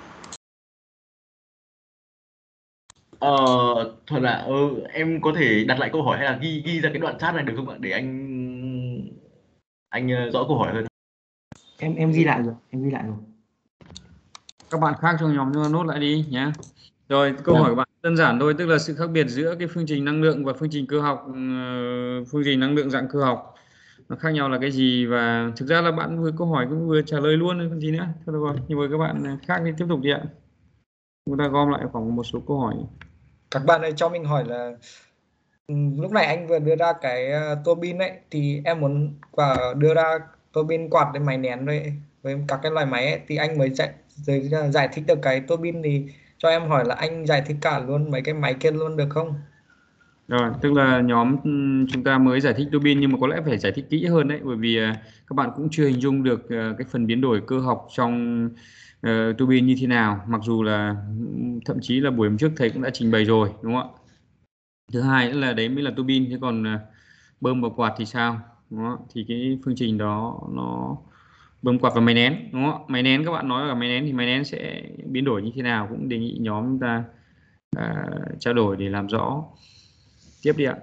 Ờ, thật là ừ, em có thể đặt lại câu hỏi hay là ghi ghi ra cái đoạn chat này được không ạ, để anh anh ờ, rõ câu hỏi hơn. Em em ghi lại rồi, em ghi lại rồi. Các bạn khác trong nhóm cho nốt lại đi nhé. Rồi, câu hỏi của bạn đơn giản thôi, tức là sự khác biệt giữa cái phương trình năng lượng và phương trình cơ học, uh, phương trình năng lượng dạng cơ học nó khác nhau là cái gì, và thực ra là bạn vừa câu hỏi cũng vừa trả lời luôn còn gì nữa. Thôi được rồi, nhưng với các bạn khác thì tiếp tục đi ạ. Chúng ta gom lại khoảng một số câu hỏi. Các bạn ơi, cho mình hỏi là ừ, lúc này anh vừa đưa ra cái uh, tua bin ấy, thì em muốn quả đưa ra tua bin quạt với máy nén rồi với các cái loại máy ấy, thì anh mới giải giải, giải thích được cái tua bin, thì cho em hỏi là anh giải thích cả luôn mấy cái máy kia luôn được không? Rồi, tức là nhóm ừm, chúng ta mới giải thích tua bin, nhưng mà có lẽ phải giải thích kỹ hơn đấy, bởi vì à, các bạn cũng chưa hình dung được à, cái phần biến đổi cơ học trong uh, tua bin như thế nào, mặc dù là ừm, thậm chí là buổi hôm trước thầy cũng đã trình bày rồi, đúng không ạ? Thứ hai nữa là đấy mới là tua bin, thế còn à, bơm và quạt thì sao? Đúng không? Thì cái phương trình đó nó bơm quạt và máy nén, đúng không? Máy nén các bạn nói là máy nén thì máy nén sẽ biến đổi như thế nào, cũng đề nghị nhóm chúng ta à, trao đổi để làm rõ. Tiếp đi ạ.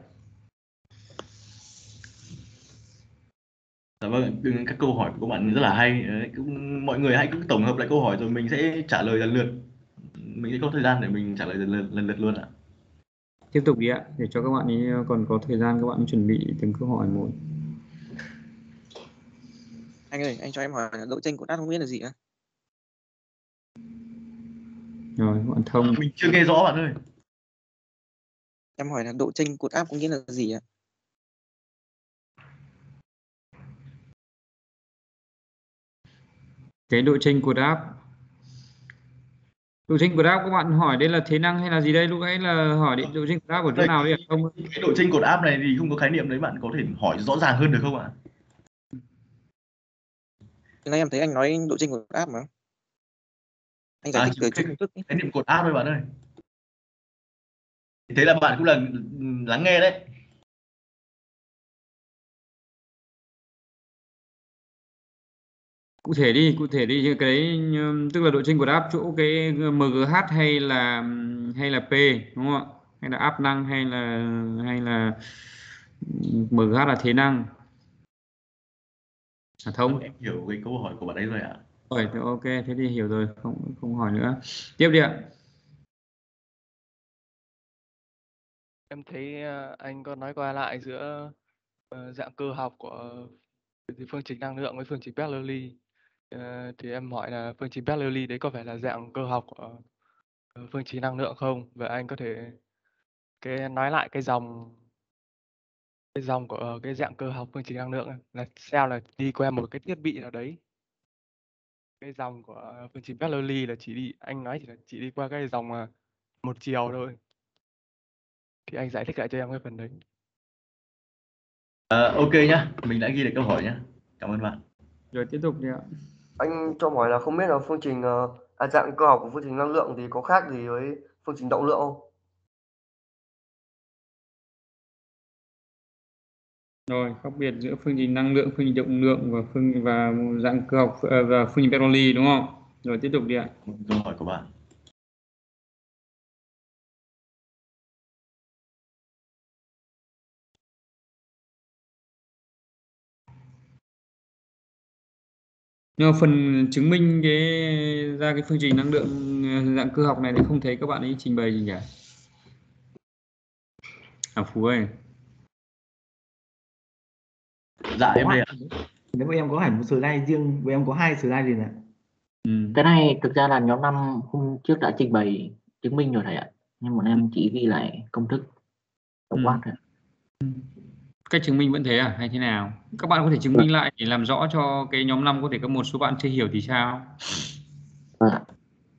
Dạ vâng, các câu hỏi của các bạn rất là hay. Đấy, cũng, mọi người hãy cứ tổng hợp lại câu hỏi rồi mình sẽ trả lời lần lượt. Mình sẽ có thời gian để mình trả lời lần lượt, lần lượt luôn ạ. Tiếp tục đi ạ, để cho các bạn ấy còn có thời gian các bạn chuẩn bị từng câu hỏi một. Anh ơi, anh cho em hỏi là độ chênh của át không biết là gì ạ? Rồi, bạn Thông. Mình chưa nghe rõ bạn ơi. Em hỏi là độ chênh cột áp có nghĩa là gì ạ? Cái độ chênh cột áp. Độ chênh cột áp các bạn hỏi đây là thế năng hay là gì đây? Lúc ấy là hỏi đến độ chênh cột áp ở chỗ Đây, nào đấy ạ? Không. cái độ chênh cột áp này thì không có khái niệm đấy, bạn có thể hỏi rõ ràng hơn được không ạ? Hôm nay em thấy anh nói độ chênh cột áp mà. Anh giải À, thích chỉ từ cái chút chút. khái niệm cột áp thôi bạn ơi. Thế là bạn cũng là lắng nghe đấy. Cụ thể đi, cụ thể đi cái đấy, ừm, tức là độ chênh của áp chỗ cái em giê hát hay là hay là P đúng không ạ? Hay là áp năng hay là hay là em giê hát là thế năng hả thông? Em hiểu cái câu hỏi của bạn ấy rồi ạ. Rồi, thế ok, thế thì hiểu rồi, không không hỏi nữa. Tiếp đi ạ. Em thấy ờ, anh có nói qua lại giữa ờ, dạng cơ học của phương trình năng lượng với phương trình Bernoulli. Ờ, thì em hỏi là phương trình Bernoulli đấy có phải là dạng cơ học của ờ, phương trình năng lượng không? Và anh có thể cái nói lại cái dòng cái dòng của ờ, cái dạng cơ học phương trình năng lượng ấy, là sao là đi qua một cái thiết bị nào đấy. Cái dòng của phương trình Bernoulli là chỉ đi anh nói chỉ là chỉ đi qua cái dòng ờ, một chiều thôi. Thì anh giải thích lại cho em cái phần đấy. Ờ, ok nhá, mình đã ghi được câu hỏi nhá. Cảm ơn bạn. Rồi tiếp tục đi ạ. Anh cho hỏi là không biết là phương trình ờ, à, dạng cơ học của phương trình năng lượng thì có khác gì với phương trình động lượng không? Rồi, khác biệt giữa phương trình năng lượng, phương trình động lượng và phương và dạng cơ học ờ, và phương trình Bernoulli đúng không? Rồi tiếp tục đi ạ. Câu hỏi của bạn. Nhưng mà phần chứng minh cái ra cái phương trình năng lượng ờ, dạng cơ học này thì không thấy các bạn ấy trình bày gì cả. À Phú ơi. Dạ em Có đây hẳn. ạ. Nếu mà em có hẳn một slide riêng, với em có hai slide liền ạ. Ừ. Cái này thực ra là nhóm năm hôm trước đã trình bày chứng minh rồi thầy ạ, nhưng bọn em chỉ ghi lại công thức tổng Ừ. quát thôi. Cách chứng minh vẫn thế à hay thế nào? Các bạn có thể chứng minh lại để làm rõ cho cái nhóm năm, có thể có một số bạn chưa hiểu thì sao? Vâng ạ.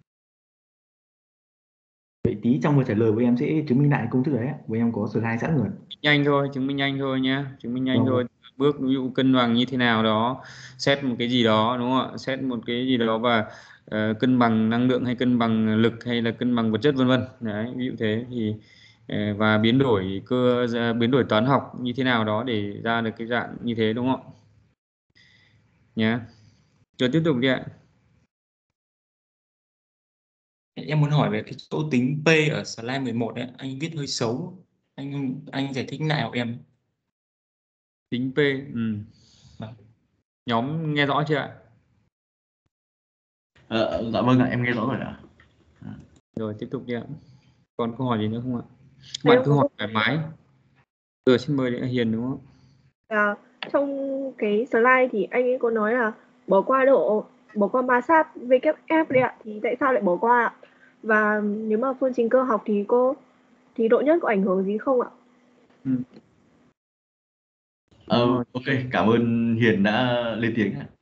Vậy tí trong vừa trả lời với em sẽ chứng minh lại công thức đấy ạ. Với em có slide sẵn rồi. Nhanh thôi, chứng minh nhanh thôi nhé, chứng minh nhanh Vâng, thôi. Bước ví dụ cân bằng như thế nào đó, xét một cái gì đó đúng không ạ? Xét một cái gì đó và ờ, cân bằng năng lượng hay cân bằng lực hay là cân bằng vật chất vân vân. Đấy, ví dụ thế thì ờ, và biến đổi cơ ra- biến đổi toán học như thế nào đó để ra được cái dạng như thế đúng không ạ? Nhé. Rồi tiếp tục đi ạ. Em muốn hỏi về cái chỗ tính P ở slide mười một ấy, anh viết hơi xấu. Anh anh giải thích lại hộ em. Tính P, ừ. Vâng. Nhóm nghe rõ chưa ạ? Ờ, dạ vâng ạ, em nghe rõ rồi ạ. Rồi tiếp tục đi ạ. Còn câu hỏi gì nữa không ạ? Các Thế bạn em cứ có hỏi một thoải mái. Rồi xin mời đến Hiền đúng không? là trong cái slide thì anh ấy có nói là bỏ qua độ bỏ qua ma sát vê kép ép đấy ạ, thì tại sao lại bỏ qua ạ? Và nếu mà phương trình cơ học thì cô thì độ nhất có ảnh hưởng gì không ạ? Ừ. Ờ, Đúng rồi. ok, cảm ơn Hiền đã lên tiếng ạ.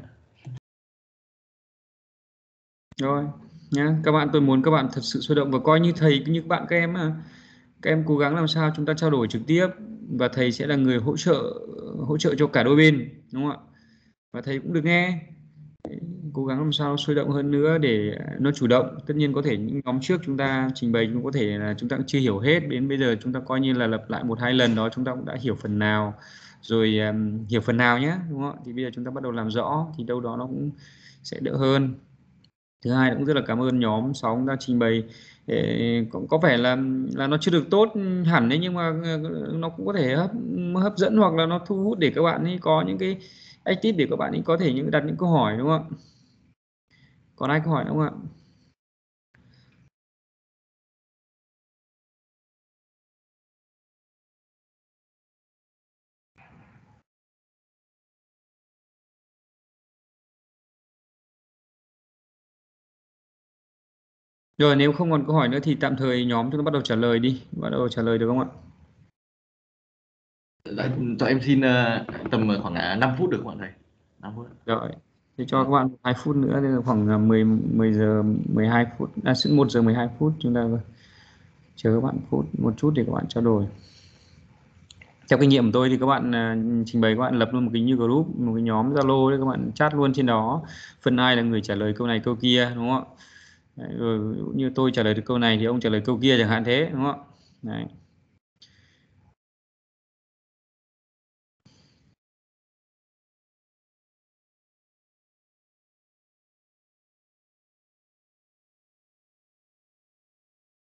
Rồi nhá, các bạn, tôi muốn các bạn thật sự sôi động và coi như thầy như các bạn các em mà các em cố gắng làm sao chúng ta trao đổi trực tiếp và thầy sẽ là người hỗ trợ hỗ trợ cho cả đôi bên đúng không ạ? Và thầy cũng được nghe. Đấy, cố gắng làm sao sôi động hơn nữa để nó chủ động. Tất nhiên có thể những nhóm trước chúng ta trình bày cũng có thể là chúng ta cũng chưa hiểu hết, đến bây giờ chúng ta coi như là lặp lại một hai lần đó chúng ta cũng đã hiểu phần nào rồi, um, hiểu phần nào nhé đúng không ạ? Thì bây giờ chúng ta bắt đầu làm rõ thì đâu đó nó cũng sẽ đỡ hơn. Thứ hai cũng rất là cảm ơn nhóm sáu đã trình bày. Ê, có, có vẻ là là nó chưa được tốt hẳn đấy, nhưng mà ờ, nó cũng có thể hấp hấp dẫn hoặc là nó thu hút để các bạn ấy có những cái active để các bạn ấy có thể những đặt những câu hỏi đúng không ạ? Còn ai câu hỏi nữa không ạ? Rồi nếu không còn câu hỏi nữa thì tạm thời nhóm chúng ta bắt đầu trả lời đi, bắt đầu trả lời được không ạ? Dạ, cho em xin ờ, tầm khoảng uh, năm phút được không ạ thầy? năm phút. Rồi thì cho các bạn hai phút nữa thì khoảng là mười mười giờ mười hai phút, à một giờ mười hai phút chúng ta chờ các bạn phút một chút để các bạn trao đổi. Theo kinh nghiệm của tôi thì các bạn à, trình bày các bạn lập luôn một cái như group, một cái nhóm Zalo đấy, các bạn chat luôn trên đó, phân ai là người trả lời câu này câu kia đúng không ạ? Đấy, rồi ví dụ như tôi trả lời được câu này thì ông trả lời câu kia chẳng hạn thế đúng không ạ? Đấy.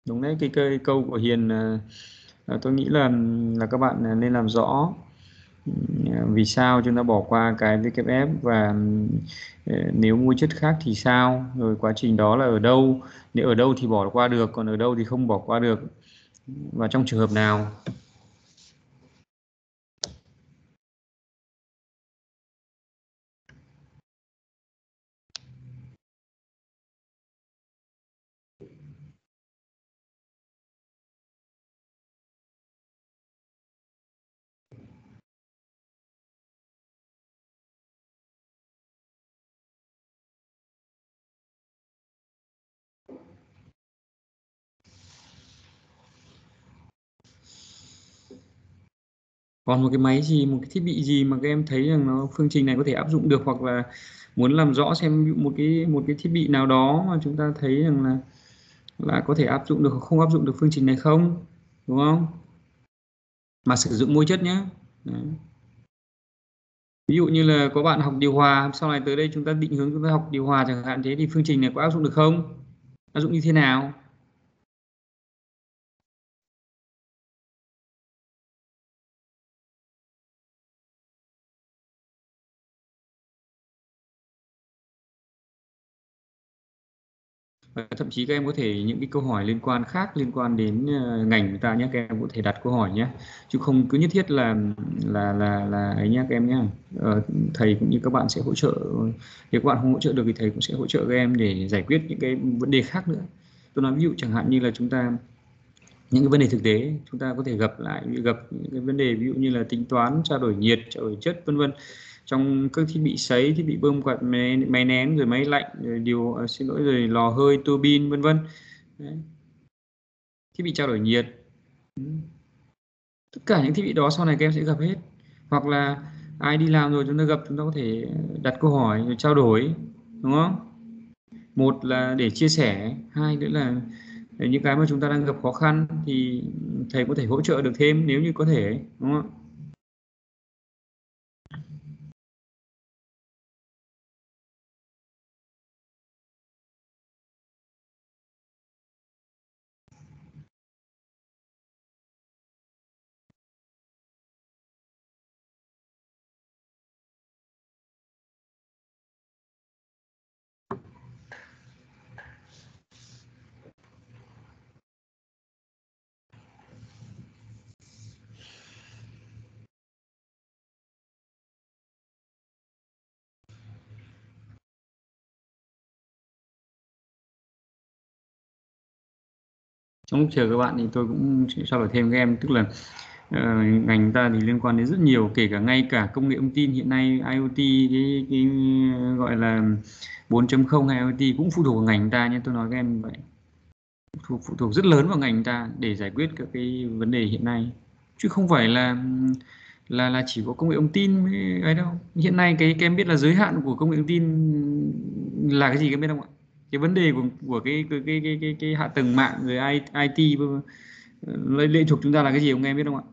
Đúng đấy, cái, cái câu của Hiền à, à, tôi nghĩ là là các bạn nên làm rõ vì sao chúng ta bỏ qua cái vê kép ép, và uh, nếu mua chất khác thì sao, rồi quá trình đó là ở đâu, nếu ở đâu thì bỏ qua được, còn ở đâu thì không bỏ qua được, và trong trường hợp nào. Còn một cái máy gì, một cái thiết bị gì mà các em thấy rằng nó phương trình này có thể áp dụng được, hoặc là muốn làm rõ xem một cái một cái thiết bị nào đó mà chúng ta thấy rằng là là có thể áp dụng được hoặc không áp dụng được phương trình này không, đúng không? Mà sử dụng môi chất nhé. Đấy. Ví dụ như là có bạn học điều hòa, sau này tới đây chúng ta định hướng chúng ta học điều hòa chẳng hạn, thế thì phương trình này có áp dụng được không? Áp dụng như thế nào? Và thậm chí các em có thể những cái câu hỏi liên quan khác, liên quan đến uh, ngành của ta nhé, các em có thể đặt câu hỏi nhé, chứ không cứ nhất thiết là là là là ấy nhé các em nhé. Uh, thầy cũng như các bạn sẽ hỗ trợ, nếu các bạn không hỗ trợ được thì thầy cũng sẽ hỗ trợ các em để giải quyết những cái vấn đề khác nữa. Tôi nói ví dụ chẳng hạn như là chúng ta những cái vấn đề thực tế chúng ta có thể gặp lại gặp những cái vấn đề ví dụ như là tính toán trao đổi nhiệt, trao đổi chất vân vân trong các thiết bị sấy, thiết bị bơm quạt, máy, máy nén, rồi máy lạnh, rồi điều uh, xin lỗi rồi lò hơi, tua bin vân vân, thiết bị trao đổi nhiệt. Tất cả những thiết bị đó sau này các em sẽ gặp hết, hoặc là ai đi làm rồi chúng ta gặp, chúng ta có thể đặt câu hỏi rồi trao đổi, đúng không? Một là để chia sẻ, hai nữa là những cái mà chúng ta đang gặp khó khăn thì thầy có thể hỗ trợ được thêm nếu như có thể, đúng không? Trong lúc chờ các bạn thì tôi cũng sẽ trao đổi thêm với em, tức là uh, ngành ta thì liên quan đến rất nhiều, kể cả ngay cả công nghệ thông tin hiện nay, IoT, cái, cái gọi là bốn chấm không hay IoT cũng phụ thuộc vào ngành ta nhé, tôi nói các em vậy, phụ, phụ thuộc rất lớn vào ngành ta để giải quyết các cái vấn đề hiện nay, chứ không phải là là là chỉ có công nghệ thông tin mới ấy đâu. Hiện nay cái các em biết là giới hạn của công nghệ thông tin là cái gì các em biết không ạ? Cái vấn đề của của cái cái cái cái cái, cái hạ tầng mạng rồi i tê lệ lệ thuộc chúng ta là cái gì không em biết không ạ?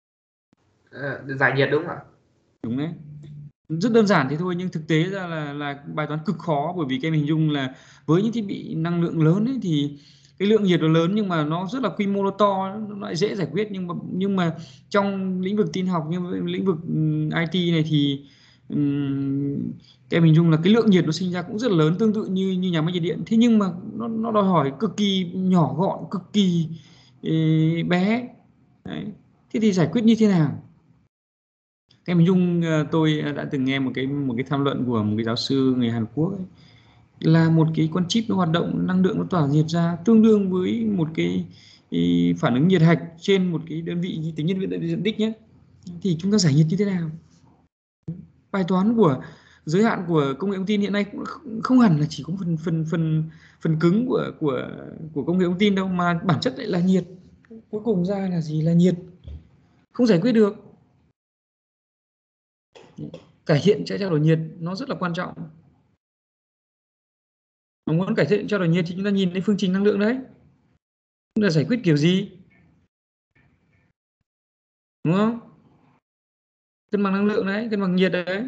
À, giải nhiệt đúng không ạ? Đúng đấy, rất đơn giản thế thôi, nhưng thực tế ra là là bài toán cực khó, bởi vì cái hình dung là với những thiết bị năng lượng lớn ấy, thì cái lượng nhiệt nó lớn nhưng mà nó rất là quy mô nó to, nó lại dễ giải quyết, nhưng mà nhưng mà trong lĩnh vực tin học như lĩnh vực i tê này thì um, cái hình dung là cái lượng nhiệt nó sinh ra cũng rất là lớn, tương tự như như nhà máy nhiệt điện, thế nhưng mà nó nó đòi hỏi cực kỳ nhỏ gọn, cực kỳ ê, bé. Đấy. Thế thì giải quyết như thế nào? Cái hình dung tôi đã từng nghe một cái một cái tham luận của một cái giáo sư người Hàn Quốc ấy, là một cái con chip nó hoạt động, năng lượng nó tỏa nhiệt ra tương đương với một cái, cái phản ứng nhiệt hạch trên một cái đơn vị như tính nhân viên diện tích nhé, thì chúng ta giải nhiệt như thế nào? Bài toán của giới hạn của công nghệ thông tin hiện nay cũng không hẳn là chỉ có phần phần phần phần cứng của của của công nghệ thông tin đâu, mà bản chất lại là nhiệt, cuối cùng ra là gì? Là nhiệt, không giải quyết được. Cải thiện trao đổi nhiệt nó rất là quan trọng. Mà muốn cải thiện trao đổi nhiệt thì chúng ta nhìn đến phương trình năng lượng đấy, chúng ta giải quyết kiểu gì, đúng không? Cân bằng năng lượng đấy, cân bằng nhiệt đấy.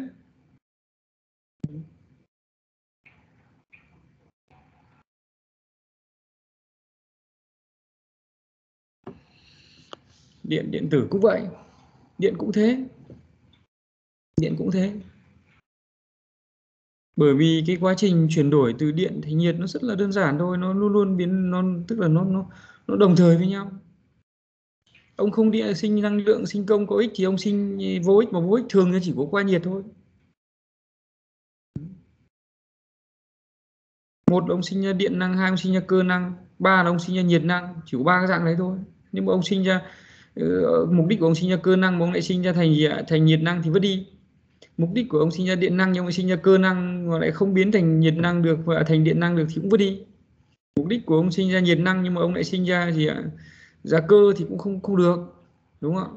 Điện điện tử cũng vậy, điện cũng thế, điện cũng thế. Bởi vì cái quá trình chuyển đổi từ điện thành nhiệt nó rất là đơn giản thôi, nó luôn luôn biến nó tức là nó nó nó đồng thời với nhau. Ông không điện sinh năng lượng sinh công có ích thì ông sinh vô ích, mà vô ích thường nó chỉ có qua nhiệt thôi. Một ông sinh ra điện năng, hai ông sinh ra cơ năng, ba là ông sinh ra nhiệt năng, chỉ có ba cái dạng đấy thôi. Nhưng mà ông sinh ra uh, mục đích của ông sinh ra cơ năng mà ông lại sinh ra thành thành nhiệt năng thì vứt đi. Mục đích của ông sinh ra điện năng nhưng ông sinh ra cơ năng mà lại không biến thành nhiệt năng được và thành điện năng được thì cũng vứt đi. Mục đích của ông sinh ra nhiệt năng nhưng mà ông lại sinh ra gì ạ, ra cơ thì cũng không không được, đúng không ạ?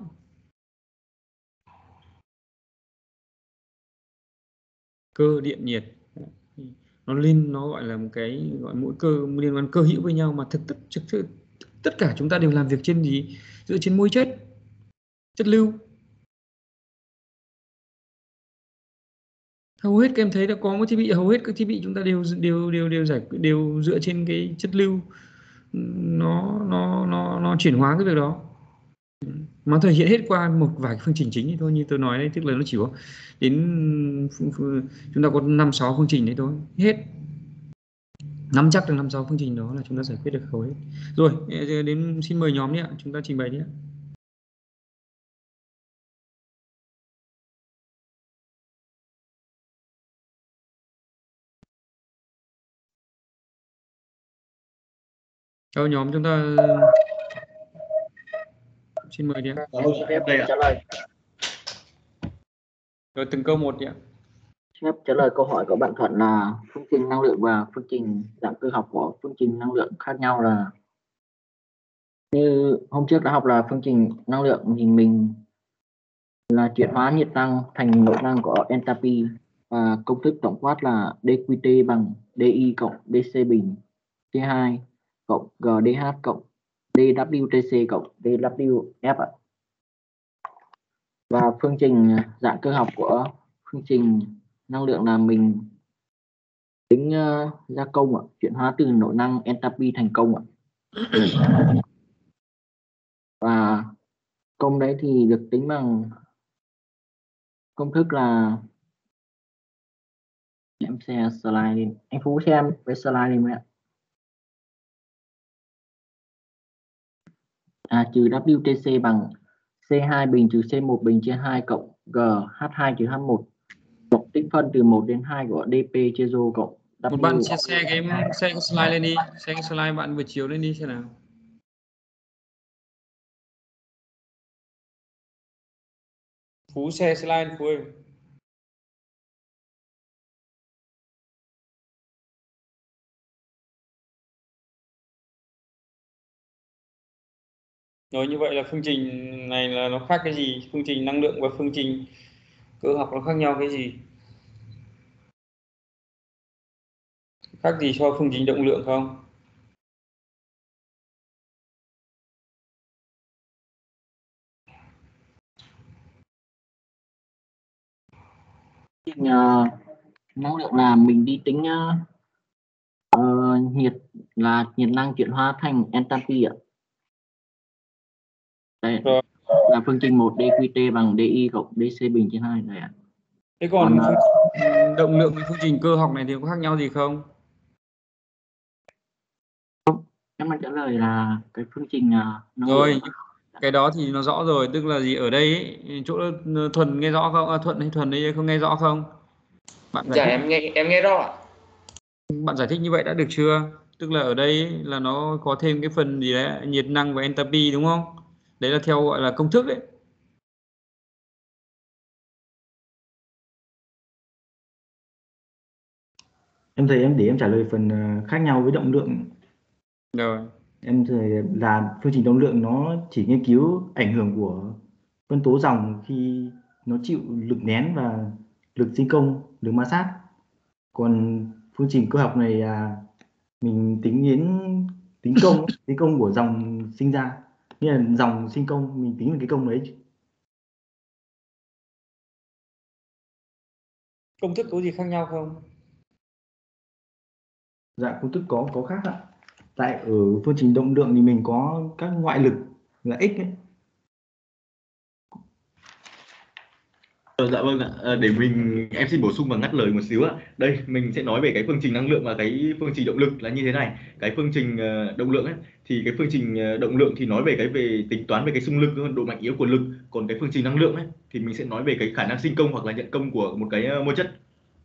Cơ điện nhiệt nó lên, nó gọi là một cái gọi mỗi cơ liên quan cơ hữu với nhau, mà thực tất thực, thực, tất cả chúng ta đều làm việc trên gì, dựa trên mối chất chất lưu. Hầu hết các em thấy đã có một thiết bị, hầu hết các thiết bị chúng ta đều đều đều đều giải đều dựa trên cái chất lưu, nó nó nó nó chuyển hóa cái việc đó, mà thể hiện hết qua một vài phương trình chính thôi. Như tôi nói đấy, tức là nó chỉ có đến chúng ta có năm sáu phương trình đấy thôi, hết nắm chắc được năm sáu phương trình đó là chúng ta giải quyết được hầu hết rồi. Đến xin mời nhóm nhé, chúng ta trình bày nhé. Đâu nhóm chúng ta xin mời đi. Em đây trả lời. Rồi từng câu một đi ạ. Phép trả lời câu hỏi của bạn Thuận là phương trình năng lượng và phương trình dạng cơ học của phương trình năng lượng khác nhau là như hôm trước đã học là phương trình năng lượng thì mình là chuyển hóa nhiệt năng thành nội năng của enthalpy, và công thức tổng quát là dQt bằng di cộng dc bình c hai cộng gdh cộng dwtc cộng dwf ạ. Và phương trình dạng cơ học của phương trình năng lượng là mình tính uh, gia công ạ, chuyển hóa từ nội năng enthalpy thành công ạ. Và công đấy thì được tính bằng công thức là, em share slide lên, anh Phú xem cái slide lên ạ. À, trừ W T C bằng C hai bình trừ C một bình chia hai cộng G H hai trừ H một cộng tích phân từ một đến hai của dP chia rho cộng W. Một bạn chia sẻ cái share cái slide lên đi, share cái slide bạn vừa chiếu lên đi xem nào. Phú share slide Phú ơi. Rồi, như vậy là phương trình này là nó khác cái gì? Phương trình năng lượng và phương trình cơ học nó khác nhau cái gì? Khác gì so với phương trình động lượng không? Uh, năng lượng là mình đi tính uh, uh, nhiệt là nhiệt năng chuyển hóa thành enthalpy ạ. Đây Rồi. Là phương trình một dQt bằng di cộng dc bình trên hai này ạ. Thế còn, còn phương trình động lượng với phương trình cơ học này thì có khác nhau gì không? Em đang trả lời là cái phương trình uh, năng rồi lượng. Cái đó thì nó rõ rồi, tức là gì ở đây ấy, chỗ Thuần nghe rõ không? À, Thuận hay Thuần đây không nghe rõ không? Bạn dạ em nghe em nghe rõ ạ. Bạn giải thích như vậy đã được chưa? Tức là ở đây là nó có thêm cái phần gì đấy, nhiệt năng và enthalpy đúng không? Đấy là theo gọi là công thức đấy. Em thấy em để em trả lời phần khác nhau với động lượng. Rồi. Em thấy là phương trình động lượng nó chỉ nghiên cứu ảnh hưởng của phân tố dòng khi nó chịu lực nén và lực sinh công, lực ma sát. Còn phương trình cơ học này là mình tính đến tính công, tính công của dòng sinh ra. Như là dòng sinh công mình tính được cái công đấy. Công thức có gì khác nhau không? Dạ, công thức có có khác ạ. Tại ở phương trình động lượng thì mình có các ngoại lực là x ấy. Ờ, dạ vâng ạ. Ờ, để mình em xin bổ sung và ngắt lời một xíu ạ. Đây mình sẽ nói về cái phương trình năng lượng và cái phương trình động lực là như thế này. Cái phương trình ờ, động lượng ấy thì cái phương trình ờ, động lượng thì nói về cái về tính toán về cái xung lực hơn, độ mạnh yếu của lực. Còn cái phương trình năng lượng ấy thì mình sẽ nói về cái khả năng sinh công hoặc là nhận công của một cái ờ, mô chất.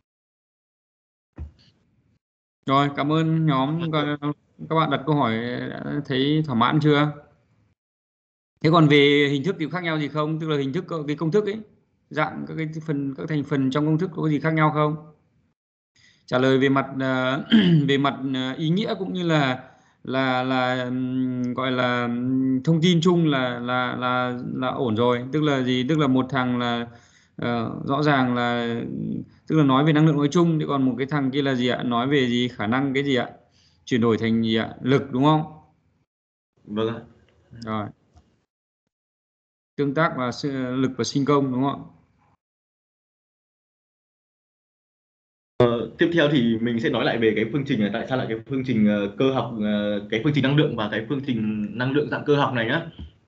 Rồi, cảm ơn nhóm các các bạn đặt câu hỏi đã thấy thỏa mãn chưa? Thế còn về hình thức thì khác nhau gì không? Tức là hình thức cái công thức ấy, dạng các cái phần các thành phần trong công thức có gì khác nhau không? Trả lời về mặt ờ, về mặt ờ, ý nghĩa cũng như là là là ừm, gọi là ừm, thông tin chung là là là là ổn rồi. Tức là gì? Tức là một thằng là ờ, rõ ràng là tức là nói về năng lượng nói chung, thì còn một cái thằng kia là gì ạ? Nói về gì? Khả năng cái gì ạ? Chuyển đổi thành gì ạ? Lực, đúng không? Vâng ạ. Rồi. Tương tác và sự- lực và sinh công, đúng không ạ? Ờ, tiếp theo thì mình sẽ nói lại về cái phương trình là tại sao lại cái phương trình ờ, cơ học ờ, cái phương trình năng lượng và cái phương trình năng lượng dạng cơ học này nhá.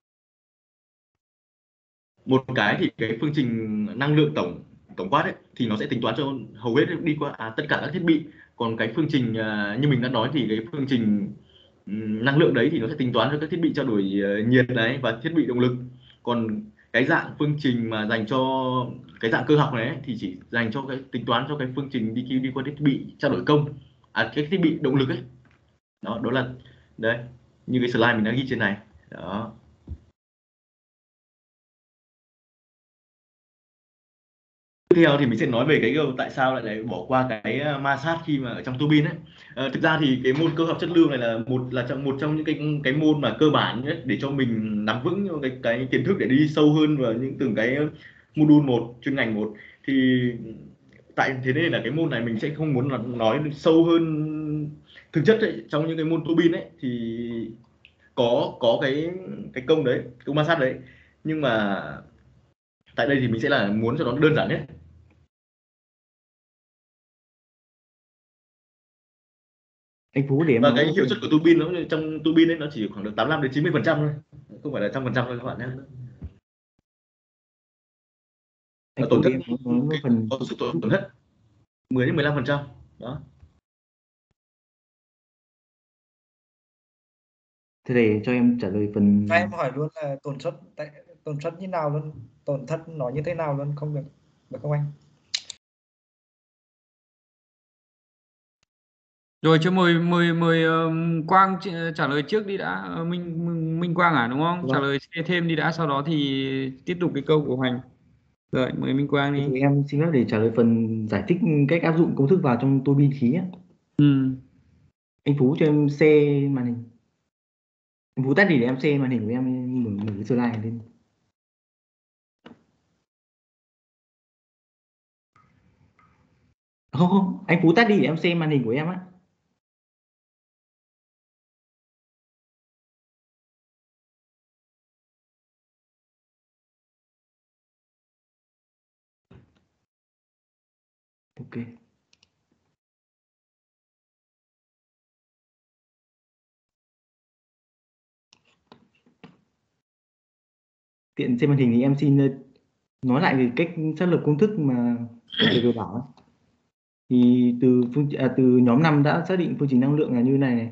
Một cái thì cái phương trình năng lượng tổng tổng quát ấy thì nó sẽ tính toán cho hầu hết đi qua à, tất cả các thiết bị. Còn cái phương trình à, như mình đã nói thì cái phương trình ừm, năng lượng đấy thì nó sẽ tính toán cho các thiết bị trao đổi ờ, nhiệt đấy và thiết bị động lực. Còn cái dạng phương trình mà dành cho cái dạng cơ học này ấy, thì chỉ dành cho cái tính toán cho cái phương trình đi đi qua thiết bị trao đổi công, à cái thiết bị động lực ấy. Đó, đó là đây như cái slide mình đã ghi trên này. Đó. Tiếp theo thì mình sẽ nói về cái câu tại sao lại lại bỏ qua cái uh, ma sát khi mà ở trong tua bin ấy. Ờ, thực ra thì cái môn cơ học chất lượng này là một là trong một trong những cái cái môn mà cơ bản nhất để cho mình nắm vững những cái cái kiến thức để đi sâu hơn vào những từng cái module một, chuyên ngành một. Thì tại thế nên là cái môn này mình sẽ không muốn là nói sâu hơn thực chất ấy, trong những cái môn tua bin ấy thì có có cái cái công đấy, công ma sát đấy. Nhưng mà tại đây thì mình sẽ là muốn cho nó đơn giản nhất. Anh Phú để em Và nói cái một hiệu phần. suất của tua bin nó trong tua bin ấy nó chỉ khoảng được tám mươi lăm đến chín mươi phần trăm thôi, không phải là trăm phần trăm thôi các bạn nhé. Anh Tổn Phú để thất em nói, nói một phần. có sự tổn tổn thất mười đến mười lăm phần trăm đó. Thế để cho em trả lời phần. Cho em hỏi luôn là tổn thất tại tổn thất như nào luôn, tổn thất nó như thế nào luôn, không được được không anh? Rồi cho mời mời mời um, Quang ch- trả lời trước đi đã. Ờ, Minh, Minh Minh Quang à, đúng không? Trả Vâng. lời thêm đi đã, sau đó thì tiếp tục cái câu của Hoành. Rồi mời Minh Quang Thế đi. thì em xin phép để trả lời phần giải thích cách áp dụng công thức vào trong tua bin khí nhé. Ừ. Anh Phú cho em share màn hình. Anh Phú tắt đi để em share màn hình của em, mở, mở cái slide này lên. Không không, anh Phú tắt đi để em share màn hình của em á. Ok. Tiện trên màn hình thì em xin ờ, nói lại về cách xác lập công thức mà thầy vừa bảo ấy. Thì từ phương à, từ nhóm năm đã xác định phương trình năng lượng là như này này.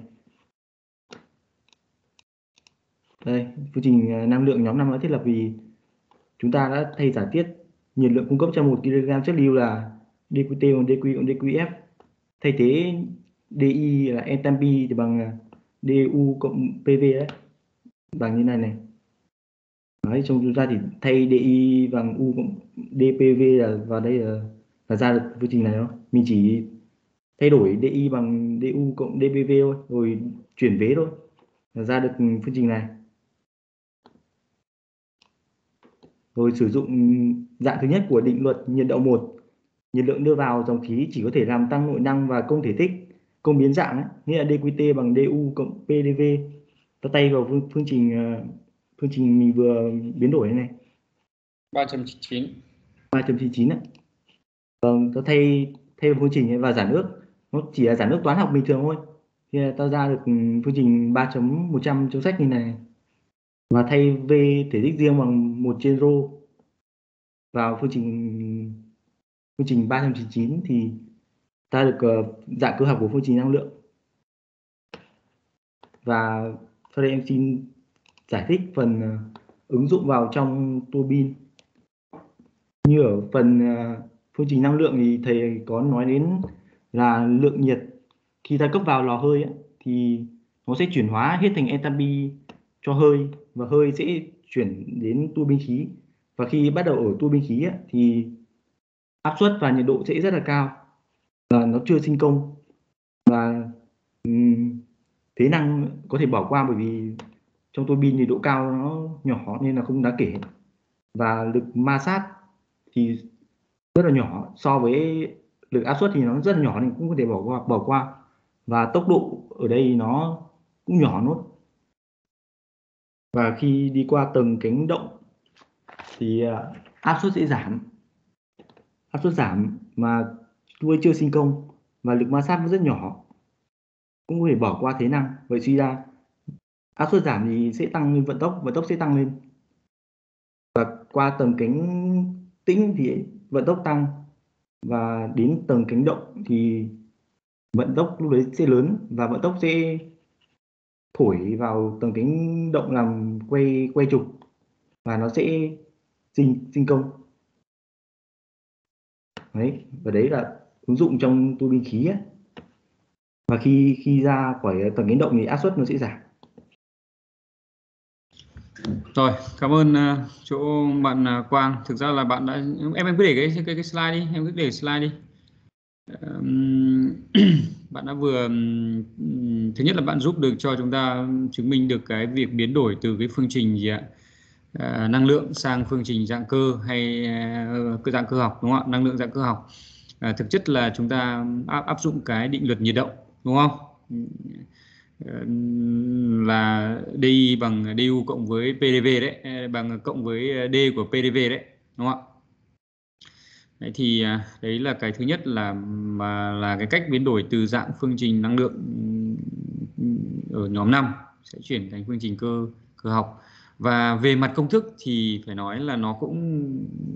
Đây, phương trình à, năng lượng nhóm năm đã thiết lập vì chúng ta đã thay giả thiết nhiệt lượng cung cấp cho một kg chất lưu là dqt bằng dq cộng dqf, thay thế di là enthalpy thì bằng à, du cộng pv đấy, bằng như này này. Đấy, trong chúng ta thì thay di bằng u cộng dpv là vào đây là, là ra được phương trình này thôi. Mình chỉ thay đổi di bằng du cộng dpv thôi, rồi chuyển vế thôi là ra được phương trình này. Rồi sử dụng dạng thứ nhất của định luật nhiệt độ một, nhiệt lượng đưa vào dòng khí chỉ có thể làm tăng nội năng và công thể tích, công biến dạng ấy, nghĩa là dqt bằng du cộng pdv. Ta tay vào phương, phương trình phương trình mình vừa biến đổi này, này. ba trăm chín mươi chín. ba trăm chín mươi chín ạ. Vâng, ta thay thay vào phương trình ấy và giảm nước, nó chỉ là giảm nước toán học bình thường thôi. Thì ta ra được phương trình ba chấm một trăm trong sách như này. Và thay v thể tích riêng bằng một trên rho. vào phương trình phương trình ba trăm chín mươi chín thì ta được uh, dạng cơ học của phương trình năng lượng. Và sau đây em xin giải thích phần uh, ứng dụng vào trong tua bin. Như ở phần uh, phương trình năng lượng thì thầy có nói đến là lượng nhiệt khi ta cấp vào lò hơi ấy, thì nó sẽ chuyển hóa hết thành enthalpy cho hơi, và hơi sẽ chuyển đến tua bin khí. Và khi bắt đầu ở tua bin khí ấy, thì áp suất và nhiệt độ sẽ rất là cao, và nó chưa sinh công, và um, thế năng có thể bỏ qua bởi vì trong tua bin thì độ cao nó nhỏ nên là không đáng kể, và lực ma sát thì rất là nhỏ so với lực áp suất thì nó rất là nhỏ nên cũng có thể bỏ qua bỏ qua và tốc độ ở đây nó cũng nhỏ nốt. Và khi đi qua tầng cánh động thì áp suất sẽ giảm áp suất giảm mà tua chưa sinh công, và lực ma sát vẫn rất nhỏ, cũng có thể bỏ qua thế năng. Vậy suy ra áp suất giảm thì sẽ tăng lên vận tốc vận tốc sẽ tăng lên, và qua tầng cánh tĩnh thì vận tốc tăng, và đến tầng cánh động thì vận tốc lúc đấy sẽ lớn, và vận tốc sẽ thổi vào tầng cánh động làm quay quay trục, và nó sẽ sinh sinh công. Đấy, và đấy là ứng dụng trong tua bin khí ấy. Và khi khi ra khỏi tầng cánh động thì áp suất nó sẽ giảm. Rồi, cảm ơn uh, chỗ bạn uh, Quang. Thực ra là bạn đã em em cứ để cái cái, cái slide đi, em cứ để slide đi. Um, bạn đã vừa um, thứ nhất là bạn giúp được cho chúng ta chứng minh được cái việc biến đổi từ cái phương trình gì ạ? Uh, năng lượng sang phương trình dạng cơ hay uh, dạng cơ học, đúng không ạ? Năng lượng dạng cơ học. Uh, thực chất là chúng ta áp áp dụng cái định luật nhiệt động, đúng không? Là DI bằng DU cộng với pê đê vê đấy, bằng cộng với D của pê đê vê đấy, đúng không ạ? Đấy thì đấy là cái thứ nhất, là mà là cái cách biến đổi từ dạng phương trình năng lượng ở nhóm năm sẽ chuyển thành phương trình cơ cơ học. Và về mặt công thức thì phải nói là nó cũng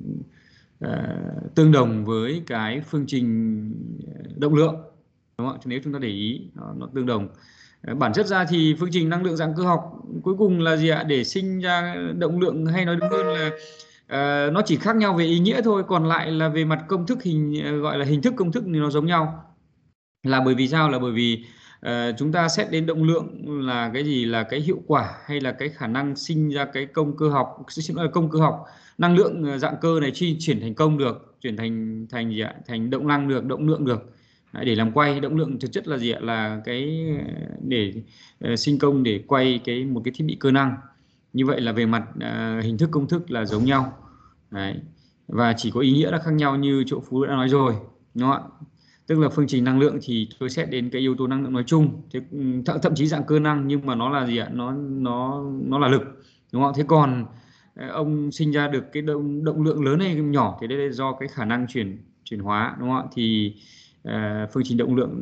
uh, tương đồng với cái phương trình động lượng, đúng không ạ? Nếu chúng ta để ý nó, nó tương đồng. Bản chất ra thì phương trình năng lượng dạng cơ học cuối cùng là gì ạ? Để sinh ra động lượng, hay nói đúng hơn là uh, nó chỉ khác nhau về ý nghĩa thôi, còn lại là về mặt công thức, hình gọi là hình thức công thức thì nó giống nhau. Là bởi vì sao? Là bởi vì uh, chúng ta xét đến động lượng là cái gì? Là cái hiệu quả hay là cái khả năng sinh ra cái công cơ học, xin lỗi, công cơ học, năng lượng dạng cơ này chi chuyển thành công được, chuyển thành thành gì ạ? Thành động năng được, động lượng được. Để làm quay. Động lượng thực chất là gì ạ? Là cái để uh, sinh công để quay cái một cái thiết bị cơ năng. Như vậy là về mặt uh, hình thức công thức là giống nhau. Đấy. Và chỉ có ý nghĩa là khác nhau như chỗ Phú đã nói rồi, đúng không ạ? Tức là phương trình năng lượng thì tôi xét đến cái yếu tố năng lượng nói chung, thế th thậm chí dạng cơ năng, nhưng mà nó là gì ạ? Nó nó nó là lực, đúng không? Thế còn ông sinh ra được cái động động lượng lớn hay nhỏ thì đây là do cái khả năng chuyển chuyển hóa, đúng không ạ? Thì uh, phương trình động lượng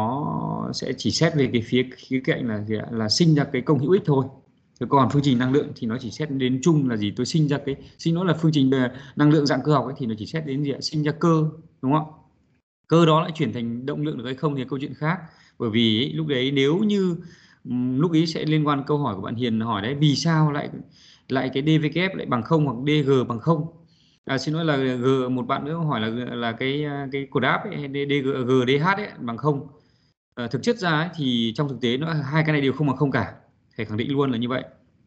nó sẽ chỉ xét về cái phía khía cạnh là gì ạ? Là sinh ra cái công hữu ích thôi. Thế còn phương trình năng lượng thì nó chỉ xét đến chung là gì? Tôi sinh ra cái, xin lỗi là phương trình năng lượng dạng cơ học ấy, thì nó chỉ xét đến gì ạ? Sinh ra cơ, đúng không? Cơ đó lại chuyển thành động lượng được hay không thì câu chuyện khác. Bởi vì ấy, lúc đấy nếu như um, lúc ấy sẽ liên quan câu hỏi của bạn Hiền hỏi đấy, vì sao lại lại cái đê vê kép lại bằng không hoặc đê giê bằng không? À, xin lỗi là G, một bạn nữa hỏi là là cái cái cột áp ấy, đê giê đê hát ấy bằng không? À, thực chất ra ấy, thì trong thực tế nó hai cái này đều không bằng không cả. Thầy khẳng định luôn là như vậy.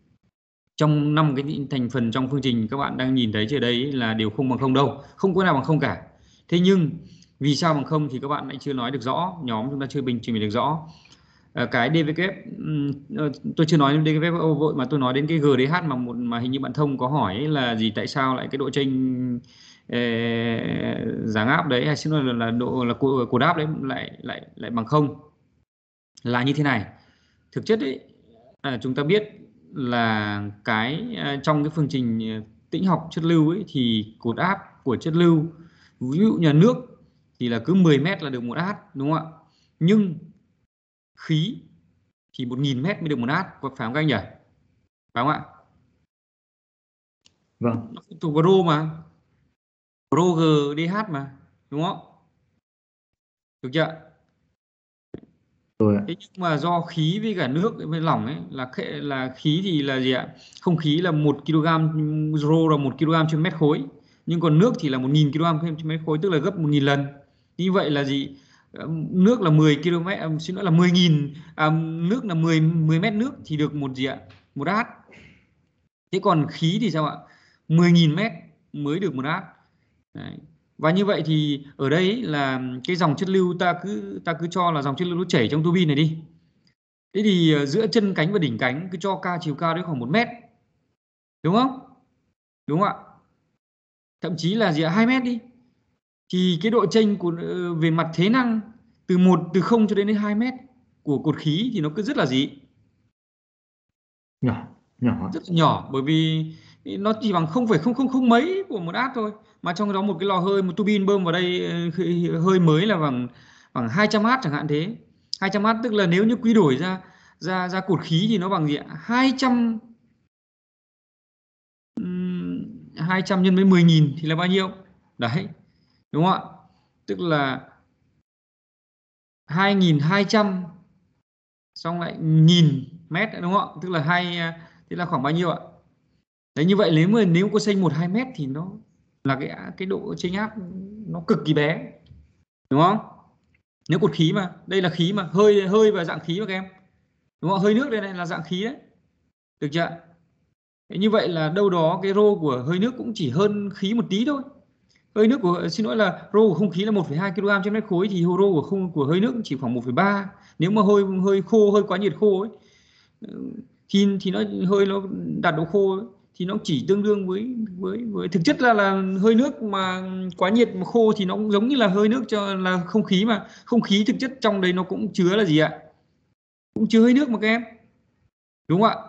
Trong năm cái thành phần trong phương trình các bạn đang nhìn thấy trên đây là đều không bằng không đâu, không có nào bằng không cả. Thế nhưng vì sao bằng không thì các bạn lại chưa nói được rõ, nhóm chúng ta chưa bình trình được rõ. À, cái đê vê kép tôi chưa nói đến đê vê kép vội mà tôi nói đến cái giê đê hát mà một mà hình như bạn Thông có hỏi ấy, là gì, tại sao lại cái độ chênh giáng áp đấy, hay xin lỗi là, là độ là cột áp đấy lại lại lại bằng không. Là như thế này, thực chất ấy, à, chúng ta biết là cái trong cái phương trình tĩnh học chất lưu ấy, thì cột áp của chất lưu, ví dụ như nước thì là cứ mười mét là được một át, đúng không ạ? Nhưng khí thì một nghìn mét mới được một át, có phải không các anh nhỉ? Phải không ạ? Vâng. Nó phụ thuộc vào rho mà. rho G D H mà, đúng không? Được chưa? Rồi ạ. Thế nhưng mà do khí với cả nước với lỏng ấy là là khí thì là gì ạ? Không khí là một ki lô gam rho là một ki lô gam trên mét khối, nhưng còn nước thì là một nghìn ki lô gam trên mét khối, tức là gấp một nghìn lần. Như vậy là gì? Nước là mười ki lô mét, à, xin lỗi là mười nghìn, à, nước là mười mười mét nước thì được một gì ạ? Một át. Thế còn khí thì sao ạ? mười nghìn mét mới được một át. Đấy. Và như vậy thì ở đây là cái dòng chất lưu ta cứ ta cứ cho là dòng chất lưu nó chảy trong tua bin này đi. Thế thì giữa chân cánh và đỉnh cánh cứ cho k chiều cao đấy khoảng một mét. Đúng không? Đúng không ạ? Thậm chí là gì ạ? hai mét đi. Thì cái độ chênh của về mặt thế năng từ một từ không cho đến hai mét của cột khí thì nó cứ rất là gì? Nhỏ, nhỏ. Rất là nhỏ, bởi vì nó chỉ bằng không phẩy không không không mấy của một át thôi, mà trong đó một cái lò hơi, một tua bin bơm vào đây hơi mới là bằng bằng hai trăm át chẳng hạn thế. hai trăm át tức là nếu như quy đổi ra ra ra cột khí thì nó bằng gì ạ? hai trăm hai trăm nhân với mười nghìn thì là bao nhiêu? Đấy. Đúng không ạ? Tức là hai nghìn hai trăm xong lại nghìn mét, đúng không ạ? Tức là hai thế là khoảng bao nhiêu ạ? Đấy, như vậy nếu mà nếu có xanh một hai mét thì nó là cái cái độ chênh áp nó cực kỳ bé, đúng không? Nếu cột khí mà đây là khí mà hơi hơi và dạng khí mà các em, đúng không? Hơi nước đây này là dạng khí đấy, được chưa? Thế như vậy là đâu đó cái rho của hơi nước cũng chỉ hơn khí một tí thôi. Hơi nước của xin lỗi là rho của không khí là một phẩy hai ki lô gam trên mét khối thì rho của không của hơi nước chỉ khoảng một phẩy ba. Nếu mà hơi hơi khô, hơi quá nhiệt khô ấy thì thì nó hơi nó đạt độ khô ấy, thì nó chỉ tương đương với với với thực chất là là hơi nước mà quá nhiệt mà khô thì nó cũng giống như là hơi nước cho là không khí, mà không khí thực chất trong đấy nó cũng chứa là gì ạ? Cũng chứa hơi nước mà các em, đúng không ạ?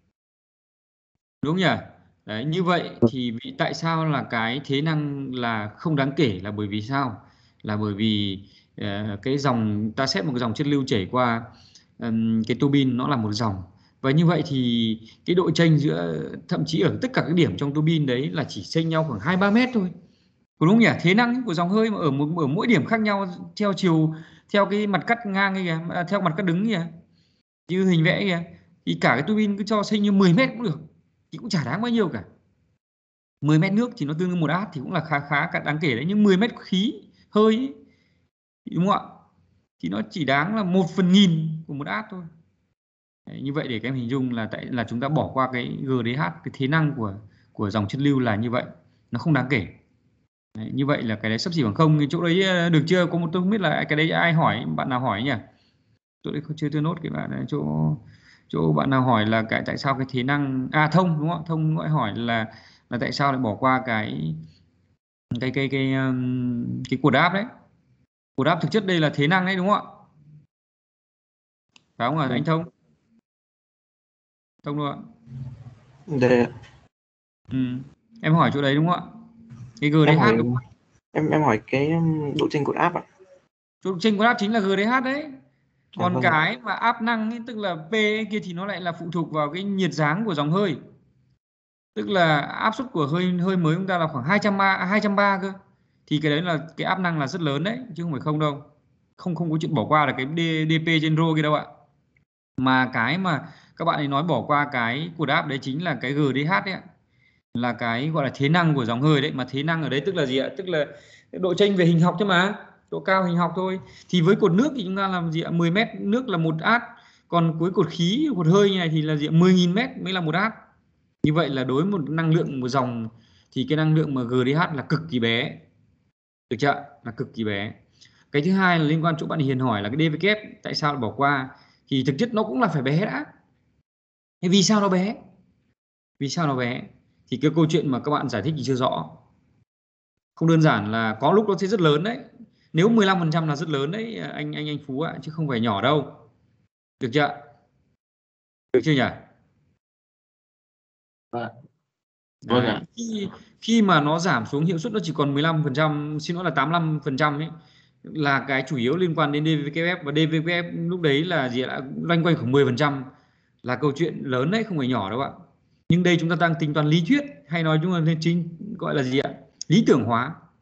Đúng nhỉ? Đấy, như vậy thì vì tại sao là cái thế năng là không đáng kể, là bởi vì sao? Là bởi vì uh, cái dòng ta xét một cái dòng chất lưu chảy qua um, cái tua bin nó là một dòng, và như vậy thì cái độ chênh giữa thậm chí ở tất cả các điểm trong tua bin đấy là chỉ chênh nhau khoảng hai ba mét thôi, đúng không nhỉ? Thế năng của dòng hơi mà ở một ở mỗi điểm khác nhau theo chiều, theo cái mặt cắt ngang ấy kìa, à, theo mặt cắt đứng kìa, như hình vẽ kìa, thì cả cái tua bin cứ cho chênh như mười mét cũng được thì cũng chả đáng bao nhiêu cả. mười mét nước thì nó tương đương một át thì cũng là khá khá đáng kể đấy, nhưng mười mét khí hơi ấy, đúng không ạ? Thì nó chỉ đáng là một phần nghìn của một át thôi. Đấy, như vậy để các em hình dung là tại là chúng ta bỏ qua cái giê đê hát, cái thế năng của của dòng chất lưu là như vậy, nó không đáng kể. Đấy, như vậy là cái đấy xấp xỉ bằng không. Cái chỗ đấy được chưa? Có một tôi không biết là cái đấy ai hỏi, bạn nào hỏi nhỉ? Chỗ đấy chưa tôi nốt cái bạn này, chỗ chỗ bạn nào hỏi là cái tại sao cái thế năng à Thông đúng không? Thông gọi hỏi là là tại sao lại bỏ qua cái cái cái cái um, cái cột áp đấy. Cột áp thực chất đây là thế năng đấy, đúng không ạ? Phải không ạ anh Thông? Thông luôn ạ. Để... Ừ. Em hỏi chỗ đấy đúng không ạ? Cái giê đê hát em hỏi, đúng không? Em em hỏi cái độ chênh cột áp ạ. Độ chênh cột áp chính là giê đê hát đấy. Còn À, vâng. cái mà áp năng ấy, tức là P ấy, kia thì nó lại là phụ thuộc vào cái nhiệt dáng của dòng hơi. Tức là áp suất của hơi hơi mới chúng ta là khoảng hai trăm ba hai trăm ba cơ. Thì cái đấy là cái áp năng là rất lớn đấy, chứ không phải không đâu. Không không có chuyện bỏ qua là cái đê pê trên rho kia đâu ạ. Mà cái mà các bạn ấy nói bỏ qua cái cột áp đấy chính là cái giê đê hát đấy ạ. Là cái gọi là thế năng của dòng hơi đấy. Mà thế năng ở đấy tức là gì ạ? Tức là độ chênh về hình học thôi mà, độ cao hình học thôi. Thì với cột nước thì chúng ta làm gì ạ? mười mét nước là một át. Còn với cột khí, cột hơi như này thì là gì ạ? mười nghìn mét mới là một át. Như vậy là đối với một năng lượng một dòng thì cái năng lượng mà giê đê hát là cực kỳ bé, được chưa? Là cực kỳ bé. Cái thứ hai là liên quan chỗ bạn Hiền hỏi là cái đê vê kép tại sao lại bỏ qua, thì thực chất nó cũng là phải bé đã. Thế vì sao nó bé? Vì sao nó bé? Thì cái câu chuyện mà các bạn giải thích thì chưa rõ. Không đơn giản là có lúc nó sẽ rất lớn đấy. Nếu mười lăm phần trăm là rất lớn đấy anh anh anh Phú ạ, chứ không phải nhỏ đâu. Được chưa? Được chưa nhỉ? Vâng ạ. Khi, khi mà nó giảm xuống hiệu suất nó chỉ còn mười lăm phần trăm, xin lỗi là tám mươi lăm phần trăm ấy, là cái chủ yếu liên quan đến đê vê kép ép, và đê vê kép ép lúc đấy là gì ạ? Loanh quanh khoảng mười phần trăm, là câu chuyện lớn đấy, không phải nhỏ đâu ạ. Nhưng đây chúng ta đang tính toán lý thuyết, hay nói chung là chính gọi là gì ạ? Lý tưởng hóa.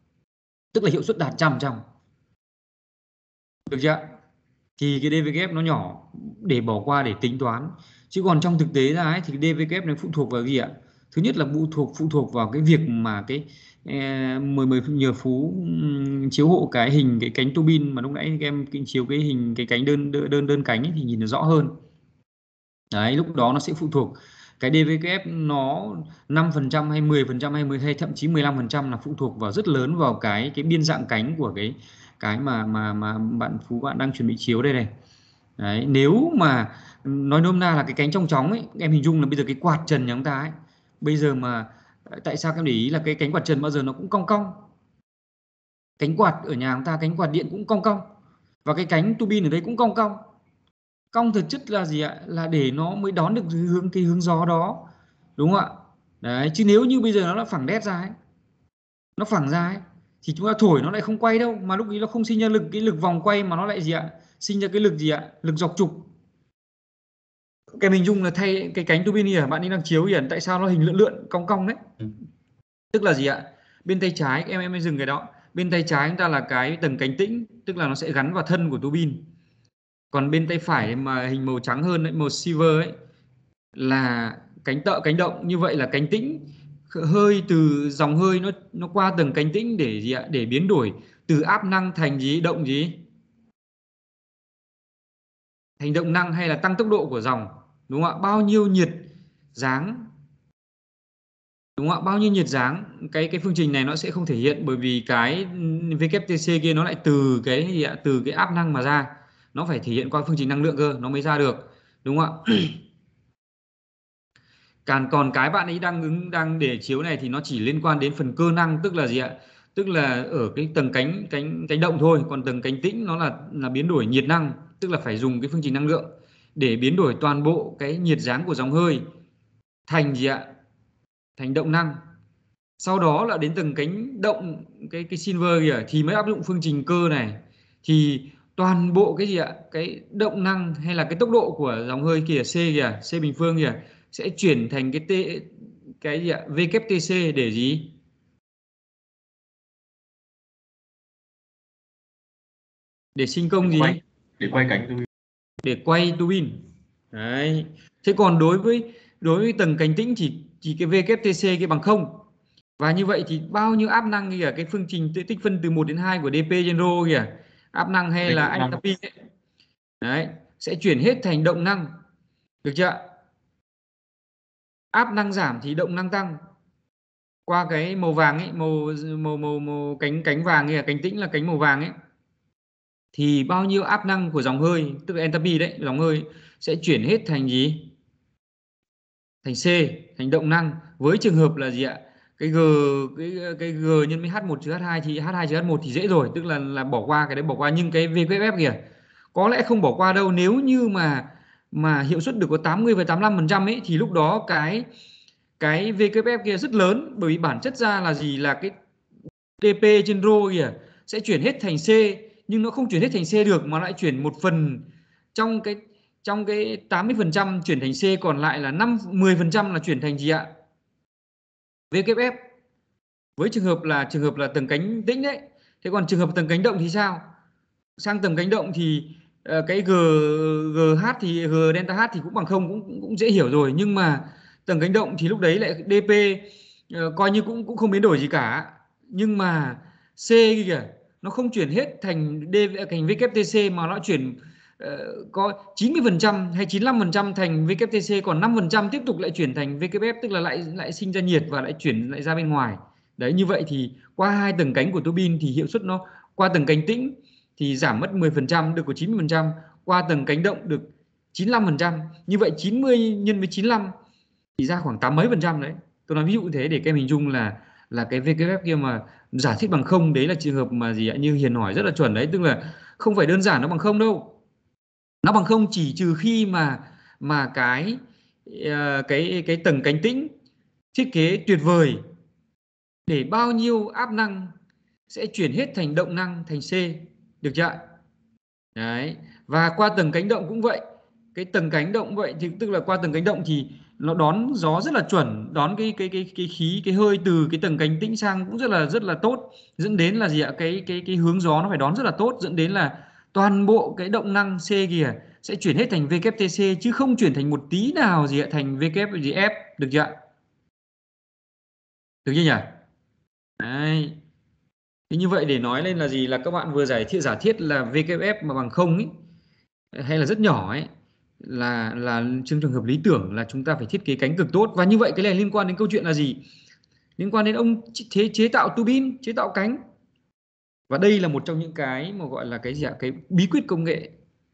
tức là hiệu suất đạt trăm trăm, được chưa? Thì cái đê vê kép ép nó nhỏ để bỏ qua để tính toán, chứ còn trong thực tế ra ấy, thì đê vê kép ép này phụ thuộc vào gì ạ? Thứ nhất là phụ thuộc phụ thuộc vào cái việc mà cái mười mười nhờ Phú um, chiếu hộ cái hình cái cánh tua bin mà lúc nãy em chiếu cái hình cái cánh đơn đơn đơn cánh ấy, thì nhìn nó rõ hơn. Đấy, lúc đó nó sẽ phụ thuộc cái đê vê kép ép nó năm phần trăm hay mười phần trăm hay mười hay thậm chí mười lăm phần trăm là phụ thuộc vào rất lớn vào cái cái biên dạng cánh của cái cái mà mà mà bạn Phú bạn đang chuẩn bị chiếu đây này. Đấy, nếu mà nói nôm na là cái cánh trong chóng ấy, em hình dung là bây giờ cái quạt trần nhà chúng ta ấy, bây giờ mà tại sao em để ý là cái cánh quạt trần bao giờ nó cũng cong cong, cánh quạt ở nhà chúng ta, cánh quạt điện cũng cong cong, và cái cánh tua bin ở đây cũng cong cong. Cong thực chất là gì ạ? Là để nó mới đón được hướng cái hướng gió đó, đúng không ạ? Đấy, chứ nếu như bây giờ nó là phẳng đét ra ấy, nó phẳng ra ấy, thì chúng ta thổi nó lại không quay đâu, mà lúc ấy nó không sinh ra lực cái lực vòng quay mà nó lại gì ạ? Sinh ra cái lực gì ạ? Lực dọc trục. Cái hình dung là thay cái cánh tua bin hier bạn ấy đang chiếu hiển, tại sao nó hình lượn lượn cong cong đấy? Ừ. Tức là gì ạ? Bên tay trái em em dừng cái đó. Bên tay trái chúng ta là cái tầng cánh tĩnh, tức là nó sẽ gắn vào thân của tua bin. Còn bên tay phải mà hình màu trắng hơn ấy, màu silver ấy, là cánh tợ cánh động. Như vậy là cánh tĩnh, hơi từ dòng hơi nó nó qua tầng cánh tĩnh để gì ạ? Để biến đổi từ áp năng thành gì? Động gì? Thành động năng hay là tăng tốc độ của dòng, đúng không ạ? Bao nhiêu nhiệt dáng, đúng không ạ? Bao nhiêu nhiệt dáng, cái cái phương trình này nó sẽ không thể hiện, bởi vì cái vê kép tê xê kia nó lại từ cái gì ạ? Từ cái áp năng mà ra, nó phải thể hiện qua phương trình năng lượng cơ nó mới ra được, đúng không ạ? Còn còn cái bạn ấy đang ứng đang để chiếu này thì nó chỉ liên quan đến phần cơ năng, tức là gì ạ? Tức là ở cái tầng cánh cánh cánh động thôi, còn tầng cánh tĩnh nó là là biến đổi nhiệt năng, tức là phải dùng cái phương trình năng lượng để biến đổi toàn bộ cái nhiệt dáng của dòng hơi thành gì ạ? Thành động năng. Sau đó là đến tầng cánh động, cái cái silver kìa, thì mới áp dụng phương trình cơ này, thì toàn bộ cái gì ạ? Cái động năng hay là cái tốc độ của dòng hơi kìa, C kìa, C bình phương kìa, sẽ chuyển thành cái t cái gì ạ? vê kép tê xê để gì? Để sinh công để gì? Quay, để quay cánh tua bin. Để quay tua bin. Đấy. Thế còn đối với đối với tầng cánh tĩnh thì chỉ cái vê kép tê xê cái bằng không. Và như vậy thì bao nhiêu áp năng kìa, cái phương trình tích phân từ một đến hai của dp trên rho kìa, áp năng hay là enthalpy ấy, đấy, sẽ chuyển hết thành động năng, được chưa? Áp năng giảm thì động năng tăng. Qua cái màu vàng ấy, màu màu màu, màu cánh cánh vàng kìa, cánh tĩnh là cánh màu vàng ấy, thì bao nhiêu áp năng của dòng hơi, tức là enthalpy đấy, dòng hơi sẽ chuyển hết thành gì? Thành C, thành động năng. Với trường hợp là gì ạ? Cái G cái cái G nhân với H một trừ H hai thì H hai trừ H một thì dễ rồi, tức là là bỏ qua cái đấy, bỏ qua. Nhưng cái vê kép ép kìa có lẽ không bỏ qua đâu, nếu như mà mà hiệu suất được có tám mươi và tám mươi lăm phần trăm ấy, thì lúc đó cái cái vê kép ép kia rất lớn, bởi vì bản chất ra là gì? Là cái dp trên rho kìa sẽ chuyển hết thành C, nhưng nó không chuyển hết thành C được, mà lại chuyển một phần trong cái trong cái tám mươi phần trăm chuyển thành C, còn lại là năm mười phần trăm là chuyển thành gì ạ? vê kép ép. Với trường hợp là trường hợp là tầng cánh tĩnh đấy. Thế còn trường hợp tầng cánh động thì sao? Sang tầng cánh động thì uh, cái G GH thì G delta H thì cũng bằng không, cũng cũng dễ hiểu rồi, nhưng mà tầng cánh động thì lúc đấy lại dp uh, coi như cũng cũng không biến đổi gì cả. Nhưng mà C kìa, nó không chuyển hết thành D thành vê kép tê xê, mà nó chuyển uh, có chín mươi phần trăm hay chín mươi lăm phần trăm thành vê kép tê xê, còn năm phần trăm tiếp tục lại chuyển thành vê kép ép, tức là lại lại sinh ra nhiệt và lại chuyển lại ra bên ngoài. Đấy, như vậy thì qua hai tầng cánh của tua bin thì hiệu suất nó qua tầng cánh tĩnh thì giảm mất mười phần trăm, được có chín mươi phần trăm, qua tầng cánh động được chín mươi lăm phần trăm. Như vậy chín mươi nhân với chín mươi lăm thì ra khoảng tám mấy phần trăm đấy. Tôi nói ví dụ thế để các em hình dung là là cái vê kép ép kia mà giả thiết bằng không, đấy là trường hợp mà gì ạ? Như Hiền hỏi rất là chuẩn đấy, tức là không phải đơn giản nó bằng không đâu. Nó bằng không chỉ trừ khi mà mà cái cái cái tầng cánh tĩnh thiết kế tuyệt vời để bao nhiêu áp năng sẽ chuyển hết thành động năng, thành C, được chưa? Đấy. Và qua tầng cánh động cũng vậy. Cái tầng cánh động vậy thì tức là qua tầng cánh động thì nó đón gió rất là chuẩn, đón cái cái cái cái khí cái hơi từ cái tầng cánh tĩnh sang cũng rất là rất là tốt, dẫn đến là gì ạ, cái cái cái hướng gió nó phải đón rất là tốt, dẫn đến là toàn bộ cái động năng C kìa sẽ chuyển hết thành vê kép tê xê chứ không chuyển thành một tí nào gì ạ thành vê kép gì F, được chưa ạ? Được chưa nhỉ? Đấy. Thế như vậy để nói lên là gì, là các bạn vừa giải thiết giả thiết là vê kép ép mà bằng không ấy, hay là rất nhỏ ấy, là là trong trường hợp lý tưởng là chúng ta phải thiết kế cánh cực tốt. Và như vậy cái này liên quan đến câu chuyện là gì? Liên quan đến ông chế chế tạo tua bin, chế tạo cánh. Và đây là một trong những cái mà gọi là cái gì ạ? Cái bí quyết công nghệ.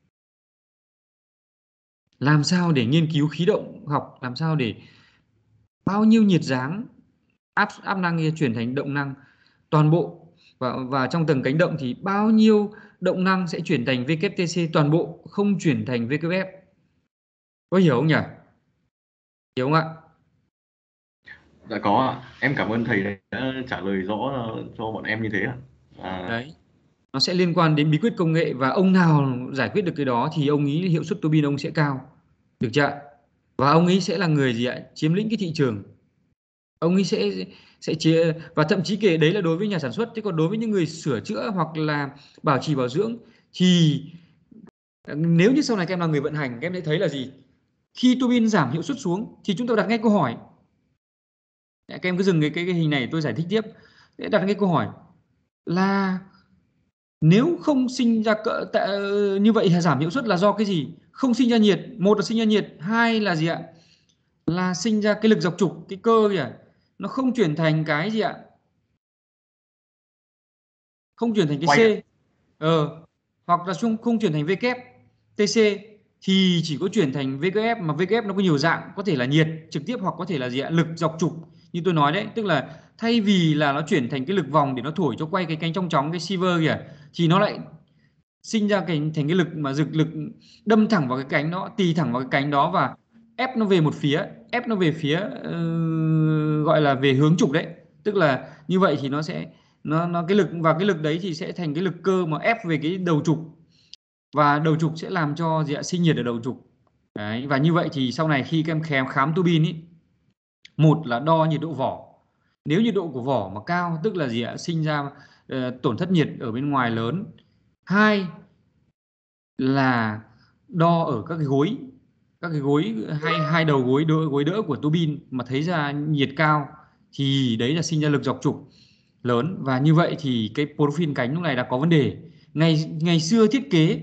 Làm sao để nghiên cứu khí động học, làm sao để bao nhiêu nhiệt dáng áp áp năng kia chuyển thành động năng toàn bộ, và và trong tầng cánh động thì bao nhiêu động năng sẽ chuyển thành vê kép tê xê toàn bộ, không chuyển thành vê kép ép. Có hiểu không nhỉ? Hiểu không ạ? Dạ có ạ. Em cảm ơn thầy đã trả lời rõ cho bọn em như thế ạ. À... Đấy. Nó sẽ liên quan đến bí quyết công nghệ, và ông nào giải quyết được cái đó thì ông ấy hiệu suất tua bin ông sẽ cao. Được chưa? Và ông ấy sẽ là người gì ạ? Chiếm lĩnh cái thị trường. Ông ấy sẽ sẽ chia, và thậm chí kể đấy là đối với nhà sản xuất, chứ còn đối với những người sửa chữa hoặc là bảo trì bảo dưỡng thì nếu như sau này các em là người vận hành, các em sẽ thấy là gì? Khi tua bin giảm hiệu suất xuống thì chúng ta đặt ngay câu hỏi. Các em cứ dừng cái, cái, cái hình này tôi giải thích tiếp. Để đặt ngay câu hỏi là nếu không sinh ra cỡ tạ, như vậy giảm hiệu suất là do cái gì? Không sinh ra nhiệt, một là sinh ra nhiệt, hai là gì ạ? Là sinh ra cái lực dọc trục, cái cơ kìa, nó không chuyển thành cái gì ạ? Không chuyển thành cái C. Ờ, hoặc là không, không chuyển thành V kép tê xê thì chỉ có chuyển thành vê kép ép, mà vê kép ép nó có nhiều dạng, có thể là nhiệt trực tiếp hoặc có thể là gì ạ? Lực dọc trục như tôi nói đấy, tức là thay vì là nó chuyển thành cái lực vòng để nó thổi cho quay cái cánh trong chóng, cái sheaver kìa, thì nó lại sinh ra cái thành cái lực mà lực lực đâm thẳng vào cái cánh đó, tì thẳng vào cái cánh đó và ép nó về một phía, ép nó về phía uh, gọi là về hướng trục đấy. Tức là như vậy thì nó sẽ nó nó cái lực, và cái lực đấy thì sẽ thành cái lực cơ mà ép về cái đầu trục, và đầu trục sẽ làm cho gì ạ? Sinh nhiệt ở đầu trục. Đấy, và như vậy thì sau này khi các em khám khám tua bin ý, một là đo nhiệt độ vỏ. Nếu nhiệt độ của vỏ mà cao tức là gì ạ? Sinh ra uh, tổn thất nhiệt ở bên ngoài lớn. Hai là đo ở các cái gối, các cái gối hai hai đầu gối đỡ, gối đỡ của tua bin mà thấy ra nhiệt cao thì đấy là sinh ra lực dọc trục lớn, và như vậy thì cái profile cánh lúc này đã có vấn đề. Ngày ngày xưa thiết kế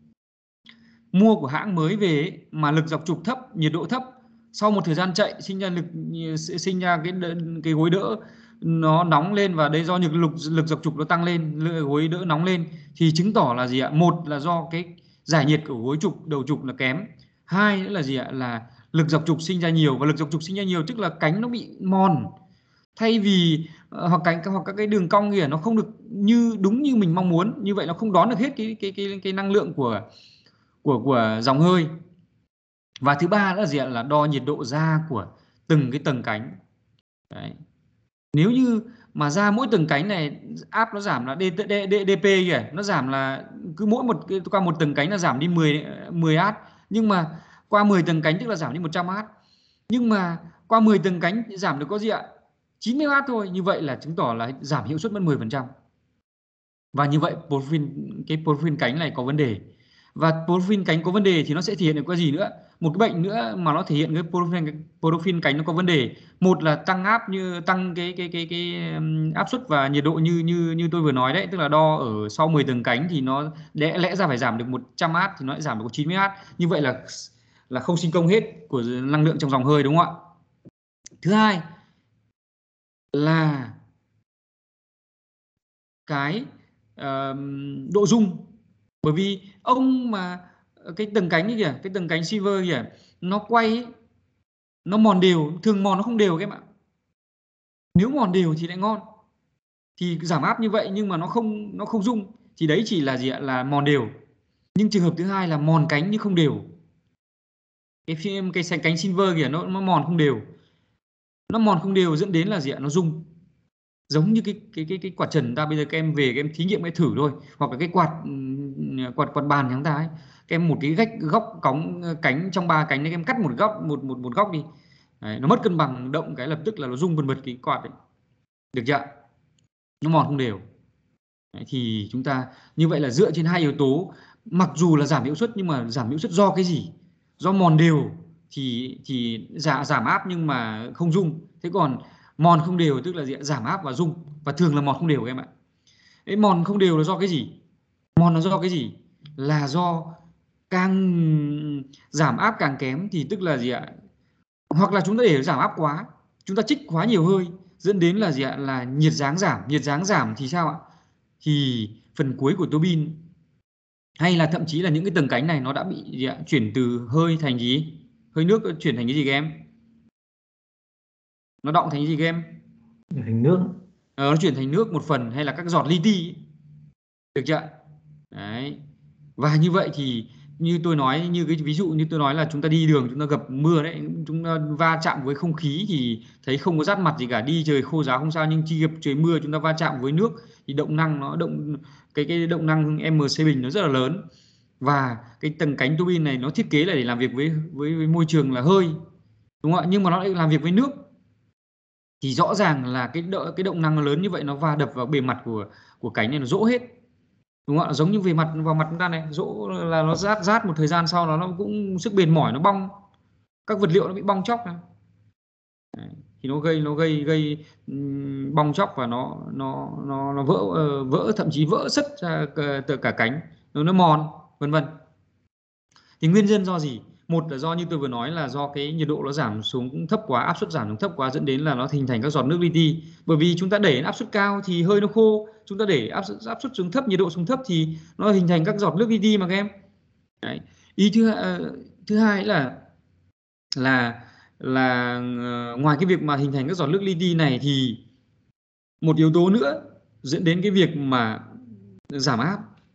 mua của hãng mới về mà lực dọc trục thấp, nhiệt độ thấp, sau một thời gian chạy sinh ra lực sinh ra cái cái gối đỡ nó nóng lên, và đây do lực lực, lực dọc trục nó tăng lên, gối đỡ nóng lên thì chứng tỏ là gì ạ? Một là do cái giải nhiệt của gối trục đầu trục là kém, hai nữa là gì ạ? Là lực dọc trục sinh ra nhiều, và lực dọc trục sinh ra nhiều tức là cánh nó bị mòn, thay vì hoặc cánh hoặc các cái đường cong kìa nó không được như đúng như mình mong muốn, như vậy nó không đón được hết cái cái cái cái năng lượng của của của dòng hơi. Và thứ ba là gì ạ? Là đo nhiệt độ da của từng cái tầng cánh. Đấy. Nếu như mà ra mỗi tầng cánh này áp nó giảm là đê pê kìa, nó giảm là cứ mỗi một qua một tầng cánh là giảm đi mười mười át, nhưng mà qua mười tầng cánh tức là giảm đi một trăm át. Nhưng mà qua mười tầng cánh giảm được có gì ạ? chín mươi át thôi. Như vậy là chứng tỏ là giảm hiệu suất mất mười phần trăm. Và như vậy profile cái profile cánh này có vấn đề. Và profile cánh có vấn đề thì nó sẽ thể hiện được cái gì nữa? Một cái bệnh nữa mà nó thể hiện cái profile, profile cánh nó có vấn đề. Một là tăng áp, như tăng cái cái cái cái áp suất và nhiệt độ như như như tôi vừa nói đấy, tức là đo ở sau mười tầng cánh thì nó lẽ lẽ ra phải giảm được một trăm át thì nó lại giảm được chín mươi át. Như vậy là là không sinh công hết của năng lượng trong dòng hơi, đúng không ạ? Thứ hai là cái uh, độ rung. Bởi vì ông mà cái tầng cánh ấy kìa, cái tầng cánh sheaver kìa, nó quay ấy, nó mòn đều, thường mòn nó không đều các em ạ. Nếu mòn đều thì lại ngon, thì giảm áp như vậy nhưng mà nó không nó không rung thì đấy chỉ là gì ạ? Là mòn đều. Nhưng trường hợp thứ hai là mòn cánh nhưng không đều. Cái phim cái cánh silver kìa nó, nó mòn không đều, nó mòn không đều dẫn đến là gì ạ? Nó rung. Giống như cái cái cái cái quạt trần ta bây giờ các em về các em thí nghiệm cái thử thôi, hoặc là cái quạt quạt quạt bàn chúng ta ấy, các em một cái gách góc cóng cánh trong ba cánh đấy, các em cắt một góc một một một góc đi, Đấy, nó mất cân bằng động cái lập tức là nó rung bần bật cái quạt đấy, được chưa? Nó mòn không đều. Đấy, thì chúng ta như vậy là dựa trên hai yếu tố, mặc dù là giảm hiệu suất nhưng mà giảm hiệu suất do cái gì? Do mòn đều thì thì giảm giảm áp nhưng mà không rung. Thế còn mòn không đều tức là gì? Giảm áp và rung, và thường là mòn không đều các em ạ. Đấy, mòn không đều là do cái gì? Mòn là do cái gì? Là do càng giảm áp càng kém thì tức là gì ạ? Hoặc là chúng ta để giảm áp quá, chúng ta trích quá nhiều hơi, dẫn đến là gì ạ? Là nhiệt dáng giảm. Nhiệt dáng giảm thì sao ạ? Thì phần cuối của tua bin hay là thậm chí là những cái tầng cánh này nó đã bị gì ạ? Chuyển từ hơi thành gì? Hơi nước chuyển thành cái gì các em? Nó đọng thành cái gì các em? Thành nước. Ờ, nó chuyển thành nước một phần, hay là các giọt li ti, được chưa? Đấy. Và như vậy thì như tôi nói, như cái ví dụ như tôi nói là chúng ta đi đường, chúng ta gặp mưa đấy, chúng ta va chạm với không khí thì thấy không có rát mặt gì cả, đi trời khô ráo không sao, nhưng khi gặp trời mưa chúng ta va chạm với nước thì động năng nó động cái cái động năng em xê bình nó rất là lớn, và cái tầng cánh tua bin này nó thiết kế là để làm việc với với, với môi trường là hơi, đúng không ạ? Nhưng mà nó lại làm việc với nước thì rõ ràng là cái đỡ, cái động năng nó lớn như vậy, nó va đập vào bề mặt của của cánh này nó rỗ hết, đúng không ạ? Giống như về mặt vào mặt chúng ta này, rỗ là nó rát rát một thời gian sau nó nó cũng sức bền mỏi, nó bong, các vật liệu nó bị bong chóc này. Đấy. Thì nó gây nó gây gây um, bong chóc và nó nó nó nó vỡ uh, vỡ thậm chí vỡ sứt ra từ cả cánh, nó nó mòn vân vân. Thì nguyên nhân do gì? Một là do như tôi vừa nói là do cái nhiệt độ nó giảm xuống thấp quá, áp suất giảm xuống thấp quá, dẫn đến là nó hình thành các giọt nước li ti. Bởi vì chúng ta đẩy áp suất cao thì hơi nó khô, chúng ta để áp suất áp suất xuống thấp, nhiệt độ xuống thấp thì nó hình thành các giọt nước li ti mà các em. Đấy. Ý thứ uh, thứ hai là là là uh, ngoài cái việc mà hình thành các giọt nước li ti này thì một yếu tố nữa dẫn đến cái việc mà giảm áp,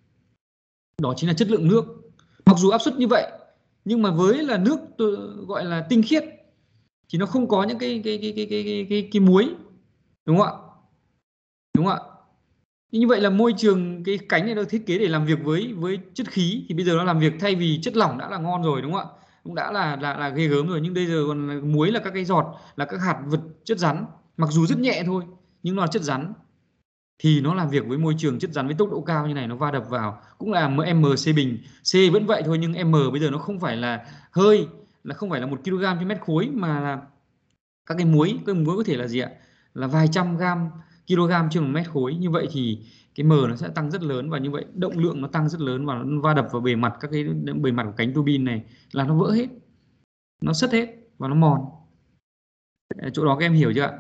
đó chính là chất lượng nước. Mặc dù áp suất như vậy nhưng mà với là nước tôi gọi là tinh khiết thì nó không có những cái cái cái cái cái cái cái, cái muối, đúng không ạ? Đúng không ạ? Như vậy là môi trường cái cánh này được thiết kế để làm việc với với chất khí, thì bây giờ nó làm việc thay vì chất lỏng đã là ngon rồi, đúng không ạ? Cũng đã là là là ghê gớm rồi, nhưng bây giờ còn là muối, là các cái giọt, là các hạt vật chất rắn, mặc dù rất nhẹ thôi nhưng nó là chất rắn, thì nó làm việc với môi trường chất rắn với tốc độ cao như này, nó va đập vào cũng là em xê bình. C vẫn vậy thôi, nhưng M bây giờ nó không phải là hơi, là không phải là một kg trên mét khối, mà là các cái muối, cái muối có thể là gì ạ? Là vài trăm gram kg trên một mét khối. Như vậy thì cái M nó sẽ tăng rất lớn, và như vậy động lượng nó tăng rất lớn, và nó va đập vào bề mặt các cái bề mặt của cánh tua bin này là nó vỡ hết, nó sứt hết và nó mòn. Chỗ đó các em hiểu chưa ạ?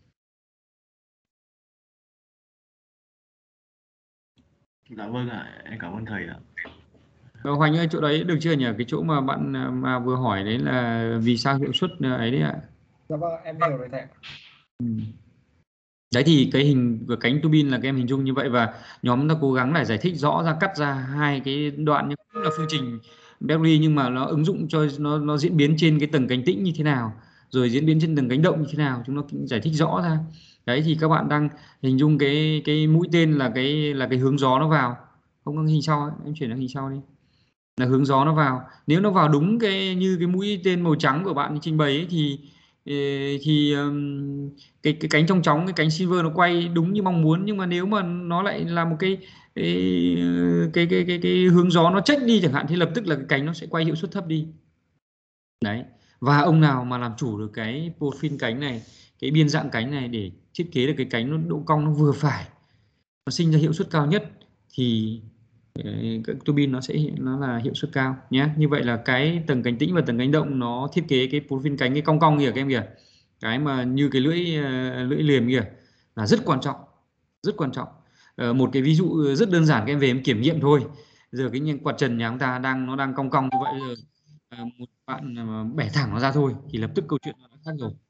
Dạ vâng ạ, em cảm ơn thầy ạ. Ờ, Hoành ơi, chỗ đấy được chưa nhỉ? Cái chỗ mà bạn mà vừa hỏi đấy là vì sao hiệu suất ấy đấy ạ? Dạ vâng, em hiểu rồi thầy. Ừ. Đấy thì cái hình của cánh tua bin là các em hình dung như vậy, và nhóm đã cố gắng để giải thích rõ ra, cắt ra hai cái đoạn như cũng là phương trình Bernoulli, nhưng mà nó ứng dụng cho nó nó diễn biến trên cái tầng cánh tĩnh như thế nào, rồi diễn biến trên tầng cánh động như thế nào, chúng nó cũng giải thích rõ ra. Đấy thì các bạn đang hình dung cái cái mũi tên là cái là cái hướng gió nó vào. Không có hình sau ấy. Em chuyển sang hình sau đi, là hướng gió nó vào. Nếu nó vào đúng cái như cái mũi tên màu trắng của bạn trình bày ấy, thì thì um, cái cái cánh trong chóng, cái cánh silver nó quay đúng như mong muốn. Nhưng mà nếu mà nó lại là một cái cái cái cái cái, cái hướng gió nó chếch đi chẳng hạn, thì lập tức là cái cánh nó sẽ quay hiệu suất thấp đi. Đấy. Và ông nào mà làm chủ được cái profile cánh này, cái biên dạng cánh này, để thiết kế được cái cánh nó độ cong nó vừa phải, nó sinh ra hiệu suất cao nhất, thì các tua bin nó sẽ nó là hiệu suất cao nhé. Như vậy là cái tầng cánh tĩnh và tầng cánh động nó thiết kế cái profile cánh, cái cong cong kìa các em kìa, cái mà như cái lưỡi lưỡi liềm kìa, là rất quan trọng, rất quan trọng. Ờ, một cái ví dụ rất đơn giản, các em về em kiểm nghiệm thôi. Giờ cái quạt trần nhà chúng ta đang nó đang cong cong như vậy, giờ một bạn bẻ thẳng nó ra thôi thì lập tức câu chuyện nó đã khác rồi.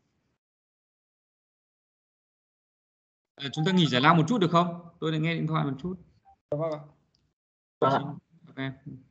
À, chúng ta nghỉ giải lao một chút được không? Tôi lại nghe điện thoại một chút. Vâng ạ. Vâng ạ. Ok.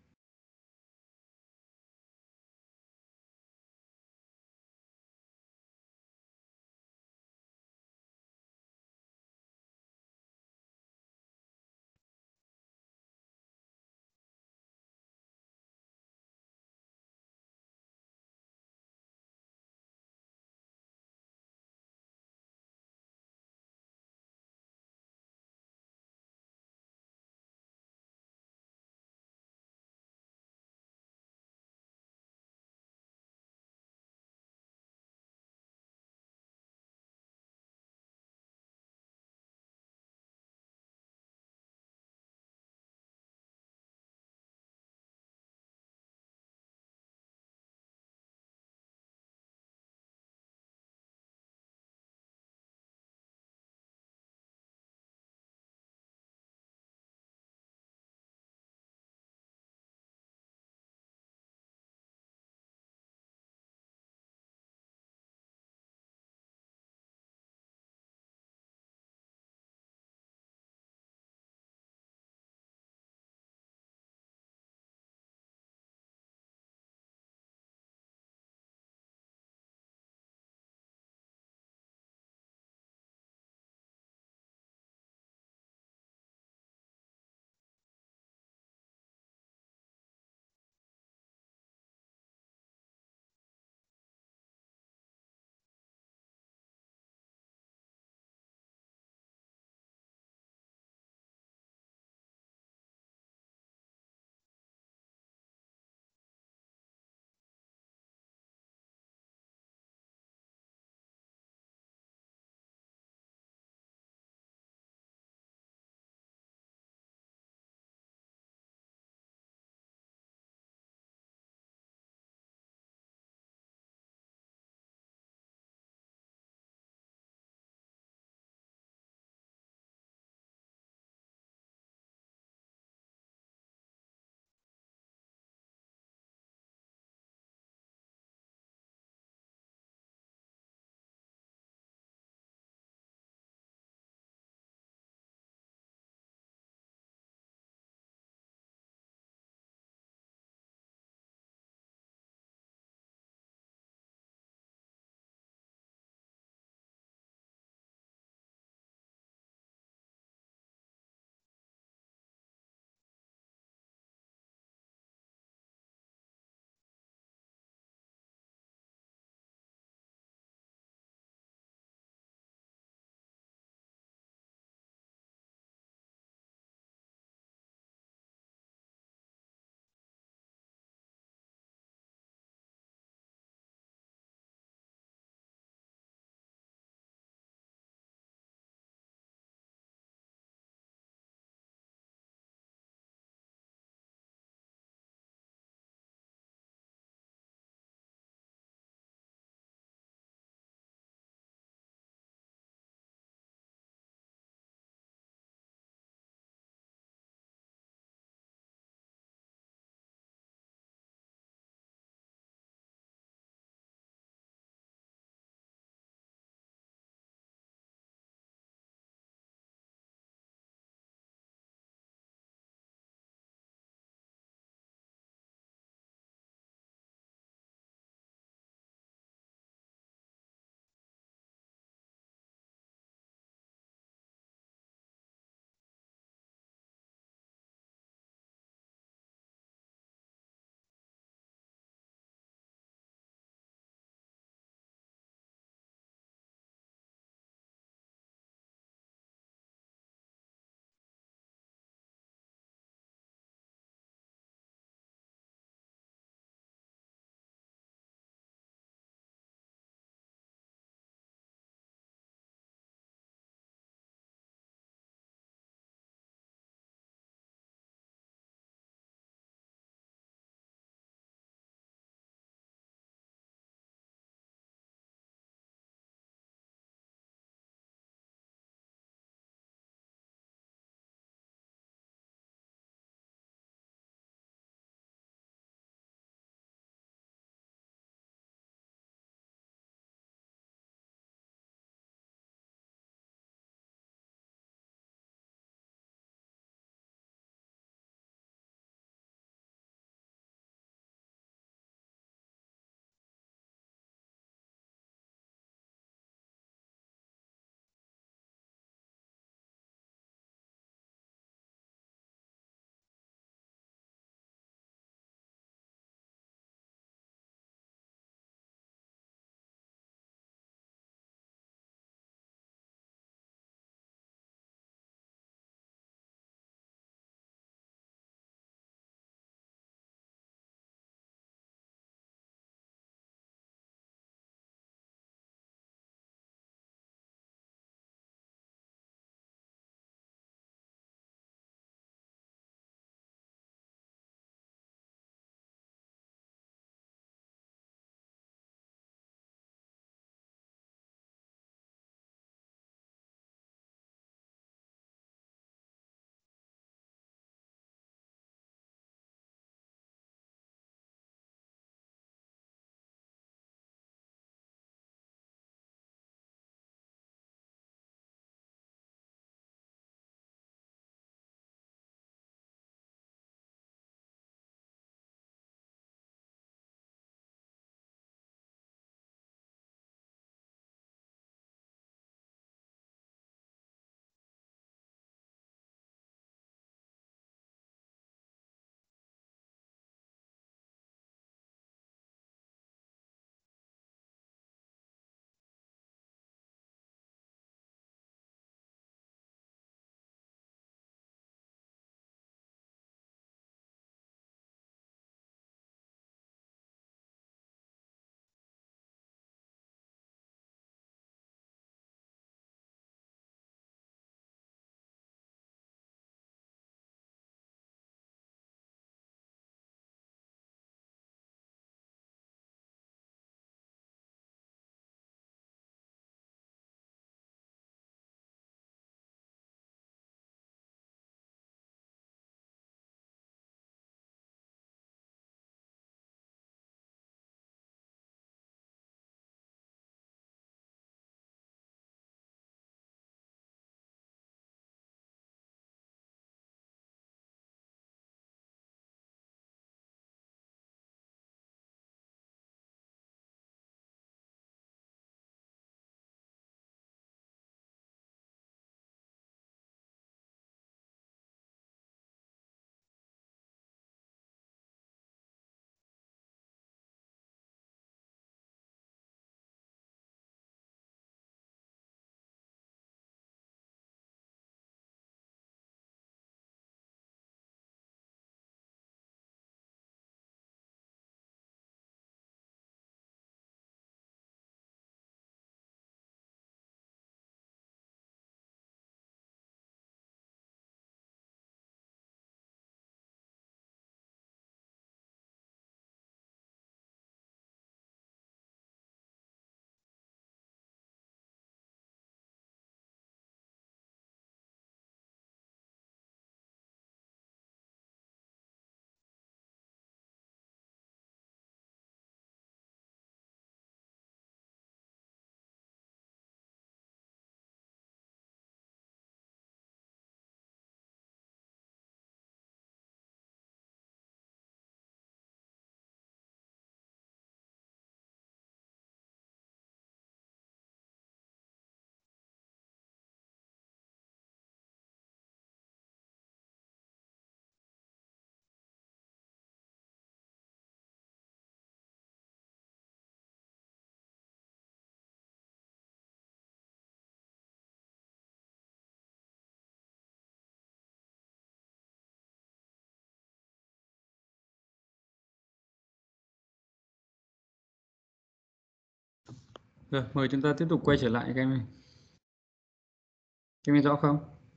Rồi, mời chúng ta tiếp tục quay trở lại các em ơi. Các em nghe rõ không?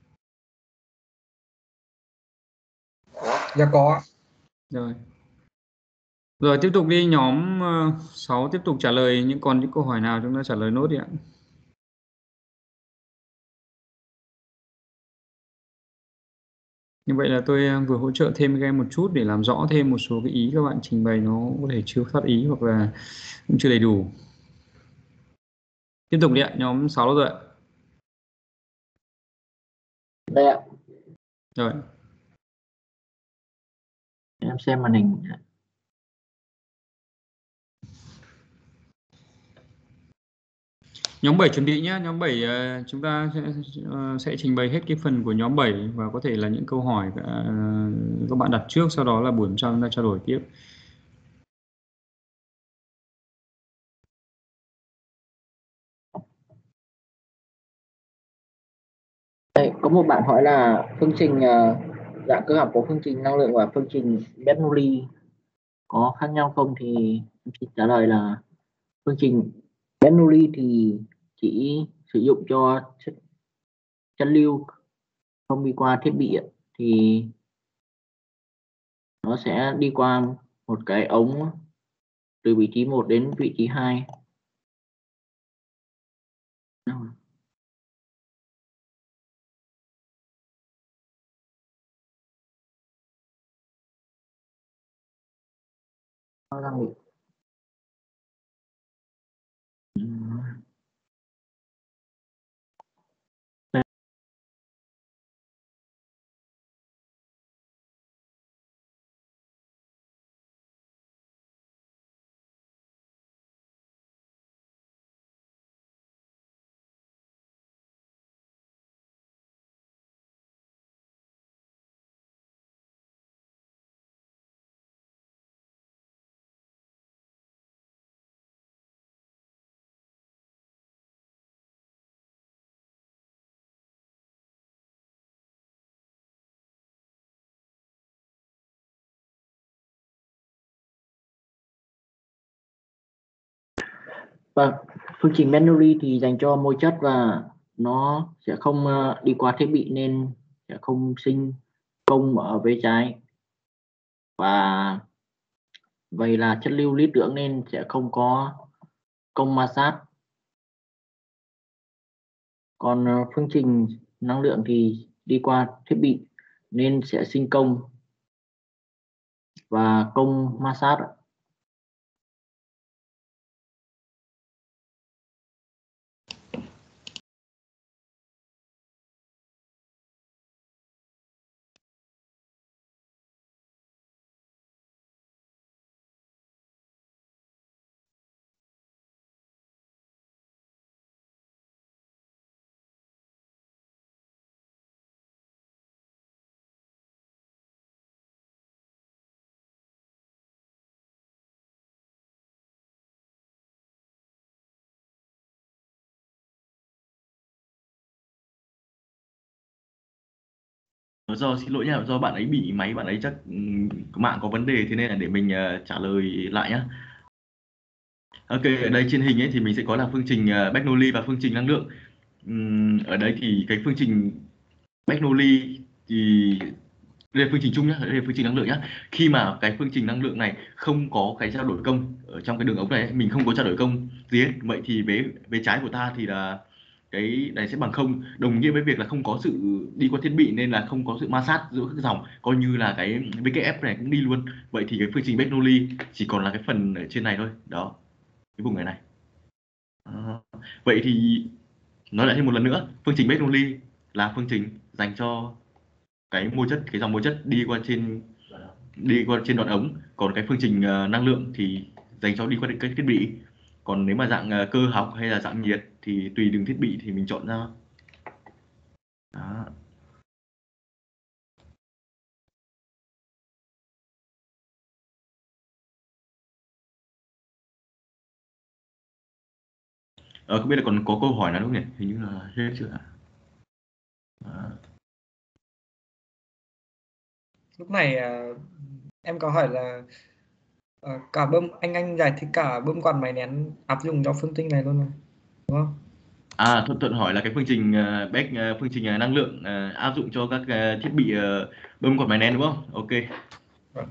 Dạ có. Rồi. Rồi tiếp tục đi nhóm uh, sáu, tiếp tục trả lời những còn những câu hỏi nào chúng ta trả lời nốt đi ạ. Như vậy là tôi vừa hỗ trợ thêm các em một chút để làm rõ thêm một số cái ý các bạn trình bày nó có thể chưa phát ý hoặc là cũng chưa đầy đủ. Tiếp tục đi ạ, nhóm sáu rồi ạ. Đây ạ. Rồi. Em xem màn hình. Nhóm bảy chuẩn bị nhé, nhóm bảy uh, chúng ta sẽ, uh, sẽ trình bày hết cái phần của nhóm bảy và có thể là những câu hỏi uh, các bạn đặt trước, sau đó là buổi hôm sau chúng ta trao đổi tiếp. Đây, có một bạn hỏi là phương trình uh, dạng cơ học của phương trình năng lượng và phương trình Bernoulli có khác nhau không, thì em xin trả lời là phương trình Bernoulli thì chỉ sử dụng cho chất, chất lưu không đi qua thiết bị thì nó sẽ đi qua một cái ống từ vị trí một đến vị trí hai. Nó đang bị Vâng, phương trình Bernoulli thì dành cho môi chất và nó sẽ không đi qua thiết bị nên sẽ không sinh công ở vế trái, và vậy là chất lưu lý tưởng nên sẽ không có công ma sát. Còn phương trình năng lượng thì đi qua thiết bị nên sẽ sinh công và công ma sát. Do xin lỗi nha, do bạn ấy bị máy bạn ấy chắc um, mạng có vấn đề, thế nên là để mình uh, trả lời lại nhá. Ok, ở đây trên hình ấy thì mình sẽ có là phương trình uh, Bernoulli và phương trình năng lượng. Um, ở đây thì cái phương trình Bernoulli thì đây là phương trình chung nhá, đây là phương trình năng lượng nhá. Khi mà cái phương trình năng lượng này không có cái trao đổi công ở trong cái đường ống này, mình không có trao đổi công gì hết, vậy thì vế vế trái của ta thì là cái này sẽ bằng không, đồng nghĩa với việc là không có sự đi qua thiết bị nên là không có sự ma sát giữa các dòng, coi như là cái vê kép ép này cũng đi luôn. Vậy thì cái phương trình Bernoulli chỉ còn là cái phần ở trên này thôi, đó, cái vùng này này. À, vậy thì nói lại thêm một lần nữa, phương trình Bernoulli là phương trình dành cho cái môi chất, cái dòng môi chất đi qua trên đi qua trên đoạn ống, còn cái phương trình uh, năng lượng thì dành cho đi qua các thiết bị. Còn nếu mà dạng uh, cơ học hay là dạng nhiệt thì tùy từng thiết bị thì mình chọn ra. Đó. Ờ, không biết là còn có câu hỏi nào không nhỉ? Hình như là hết chưa ạ? À. Lúc này uh, em có hỏi là uh, cả bơm anh anh giải thích cả bơm quạt máy nén áp dụng cho phương trình này luôn rồi. đúng không? À, Thuận Thuận hỏi là cái phương trình uh, Beck uh, phương trình uh, năng lượng uh, áp dụng cho các uh, thiết bị uh, bơm quạt máy nén đúng không? Ok. Vâng.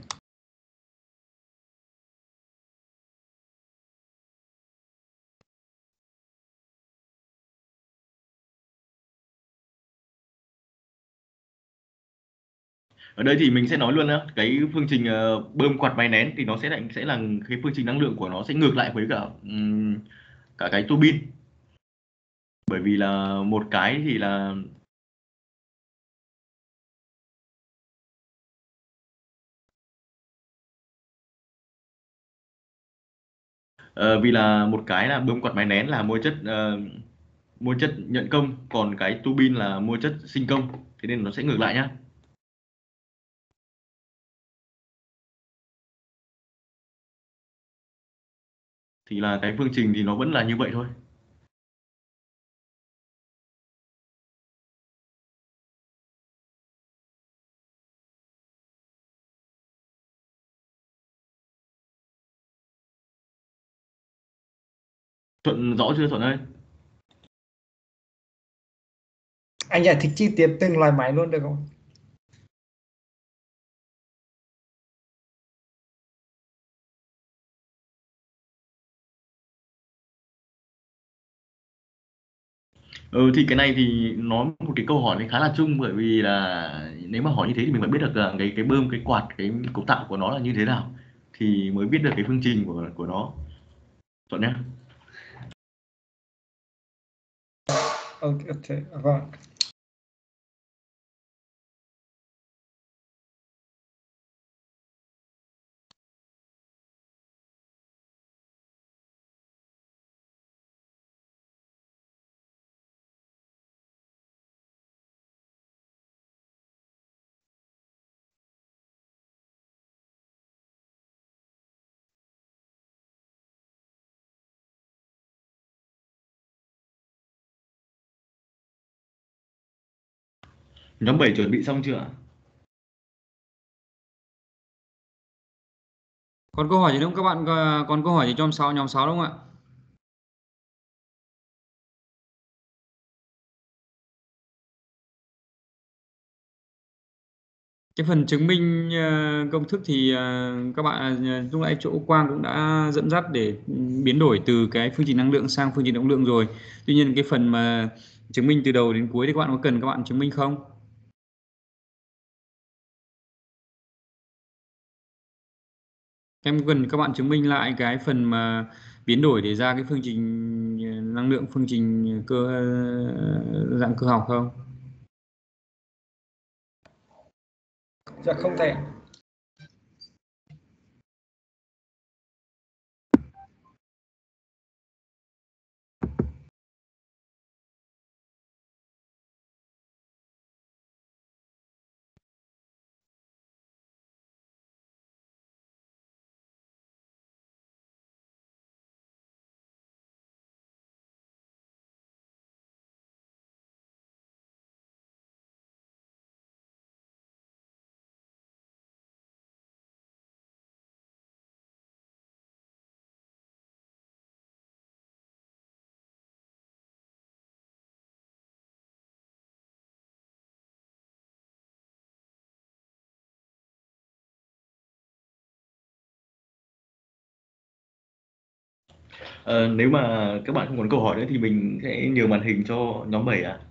Ở đây thì mình sẽ nói luôn á, cái phương trình uh, bơm quạt máy nén thì nó sẽ là sẽ là cái phương trình năng lượng của nó sẽ ngược lại với cả um, cả cái tua bin. Bởi vì là một cái thì là uh, vì là một cái là bơm quạt máy nén là mua chất uh, mua chất nhận công, còn cái tua bin là mua chất sinh công, thế nên nó sẽ ngược lại nhá. Thì là cái phương trình thì nó vẫn là như vậy thôi. Thuận rõ chưa Thuận ơi? Anh giải thích chi tiết từng loại máy luôn được không? Ừ thì cái này thì nó một cái câu hỏi này khá là chung, bởi vì là nếu mà hỏi như thế thì mình phải biết được là cái cái bơm, cái quạt, cái cấu tạo của nó là như thế nào thì mới biết được cái phương trình của của nó. Thuận nhé. Ok, okay. Vâng. Nhóm bảy chuẩn bị xong chưa ạ? Còn câu hỏi gì không các bạn? Còn câu hỏi gì cho nhóm sáu nhóm sáu đúng không ạ? Cái phần chứng minh uh, công thức thì uh, các bạn uh, lúc nãy chỗ Quang cũng đã dẫn dắt để biến đổi từ cái phương trình năng lượng sang phương trình động lượng rồi. Tuy nhiên cái phần mà chứng minh từ đầu đến cuối thì các bạn có cần các bạn chứng minh không? Em cần các bạn chứng minh lại cái phần mà biến đổi để ra cái phương trình năng lượng, phương trình cơ dạng cơ học không? Dạ không thể. Ờ, nếu mà các bạn không còn câu hỏi nữa thì mình sẽ nhường màn hình cho nhóm bảy ạ.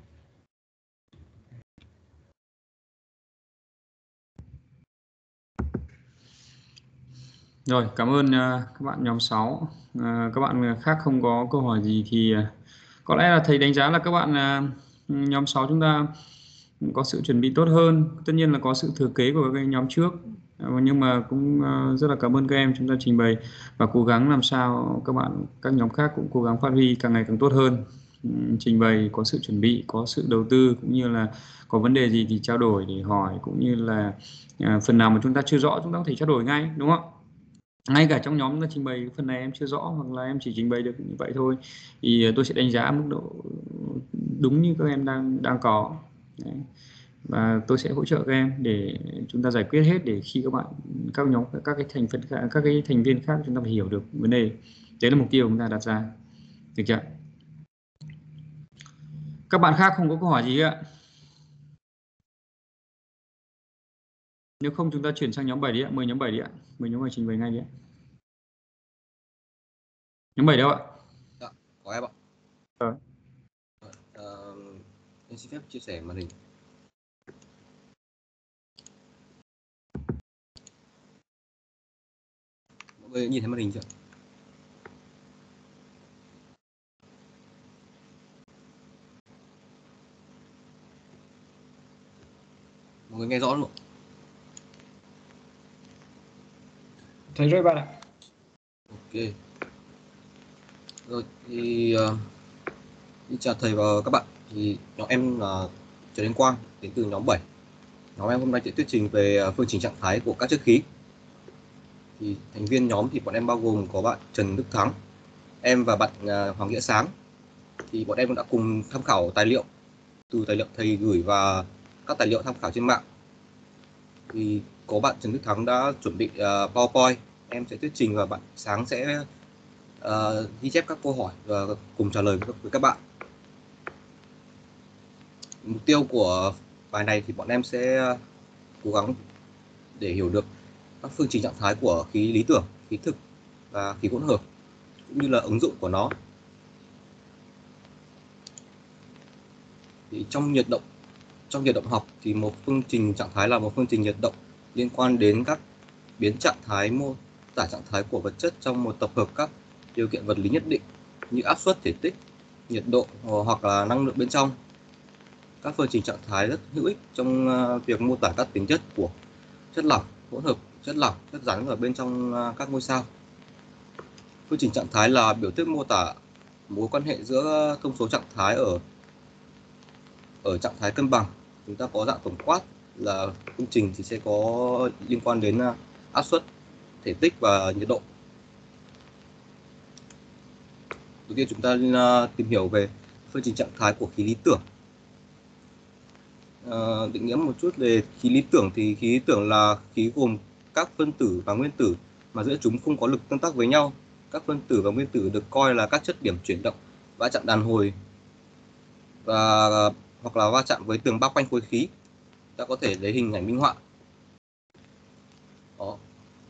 Rồi, cảm ơn uh, các bạn nhóm sáu. Uh, các bạn khác không có câu hỏi gì thì uh, có lẽ là thầy đánh giá là các bạn uh, nhóm sáu chúng ta có sự chuẩn bị tốt hơn. Tất nhiên là có sự thừa kế của các nhóm trước. Uh, nhưng mà cũng uh, rất là cảm ơn các em chúng ta trình bày và cố gắng làm sao các bạn, các nhóm khác cũng cố gắng phát huy càng ngày càng tốt hơn. Um, trình bày có sự chuẩn bị, có sự đầu tư, cũng như là có vấn đề gì thì trao đổi để hỏi, cũng như là uh, phần nào mà chúng ta chưa rõ chúng ta có thể trao đổi ngay, đúng không? Ngay cả trong nhóm là trình bày phần này em chưa rõ hoặc là em chỉ trình bày được như vậy thôi thì tôi sẽ đánh giá mức độ đúng như các em đang đang có. Đấy. Và tôi sẽ hỗ trợ các em để chúng ta giải quyết hết, để khi các bạn, các nhóm, các cái thành phần khác, các cái thành viên khác chúng ta phải hiểu được vấn đề. Đấy là mục tiêu chúng ta đặt ra, được chưa? Các bạn khác không có câu hỏi gì ạ? Nếu không chúng ta chuyển sang nhóm bảy đi ạ. Mời nhóm bảy đi ạ. Mời nhóm bảy trình bày ngay đi ạ. Nhóm bảy đâu ạ? Dạ, có em ạ. Rồi. Ờ, em xin phép chia sẻ màn hình. Mọi người nhìn thấy màn hình chưa? Mọi người nghe rõ không? Thấy rồi bạn ạ. Ok. Rồi thì uh, đi chào thầy và các bạn. Thì nhóm em là Trần Anh Quang đến từ nhóm bảy. Nhóm em hôm nay sẽ thuyết trình về phương trình trạng thái của các chất khí. Thì thành viên nhóm thì bọn em bao gồm có bạn Trần Đức Thắng, em và bạn uh, Hoàng Nghĩa Sáng. Thì bọn em cũng đã cùng tham khảo tài liệu từ tài liệu thầy gửi và các tài liệu tham khảo trên mạng. Thì có bạn Trần Đức Thắng đã chuẩn bị uh, PowerPoint, em sẽ thuyết trình và bạn Sáng sẽ uh, ghi chép các câu hỏi và cùng trả lời với các bạn. Mục tiêu của bài này thì bọn em sẽ cố gắng để hiểu được các phương trình trạng thái của khí lý tưởng, khí thực và khí hỗn hợp cũng như là ứng dụng của nó. Thì trong nhiệt động trong nhiệt động học thì một phương trình trạng thái là một phương trình nhiệt động liên quan đến các biến trạng thái mô tả trạng thái của vật chất trong một tập hợp các điều kiện vật lý nhất định như áp suất, thể tích, nhiệt độ hoặc là năng lượng bên trong. Các phương trình trạng thái rất hữu ích trong việc mô tả các tính chất của chất lỏng, hỗn hợp, chất lỏng, chất rắn ở bên trong các ngôi sao. Phương trình trạng thái là biểu thức mô tả mối quan hệ giữa thông số trạng thái ở ở trạng thái cân bằng. Chúng ta có dạng tổng quát là phương trình thì sẽ có liên quan đến áp suất, thể tích và nhiệt độ. Đầu tiên chúng ta tìm hiểu về phương trình trạng thái của khí lý tưởng. À, định nghĩa một chút về khí lý tưởng thì khí lý tưởng là khí gồm các phân tử và nguyên tử mà giữa chúng không có lực tương tác với nhau. Các phân tử và nguyên tử được coi là các chất điểm chuyển động, va chạm đàn hồi và hoặc là va chạm với tường bao quanh khối khí. Ta có thể lấy hình ảnh minh họa. Đó.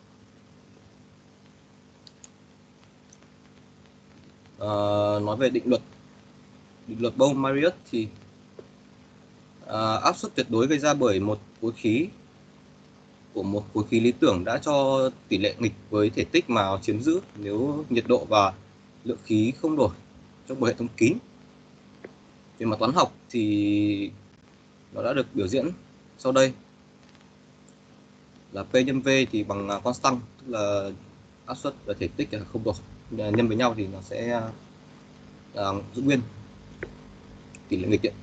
À, nói về định luật định luật Bohr-Marriott thì à, áp suất tuyệt đối gây ra bởi một khối khí của một khối khí lý tưởng đã cho tỷ lệ nghịch với thể tích mà nó chiếm giữ nếu nhiệt độ và lượng khí không đổi trong một hệ thống kín. Về mặt toán học thì nó đã được biểu diễn sau đây là P nhân V thì bằng constant, tức là áp suất và thể tích là không đổi, nhân với nhau thì nó sẽ uh, giữ nguyên tỷ lệ nghịch điện.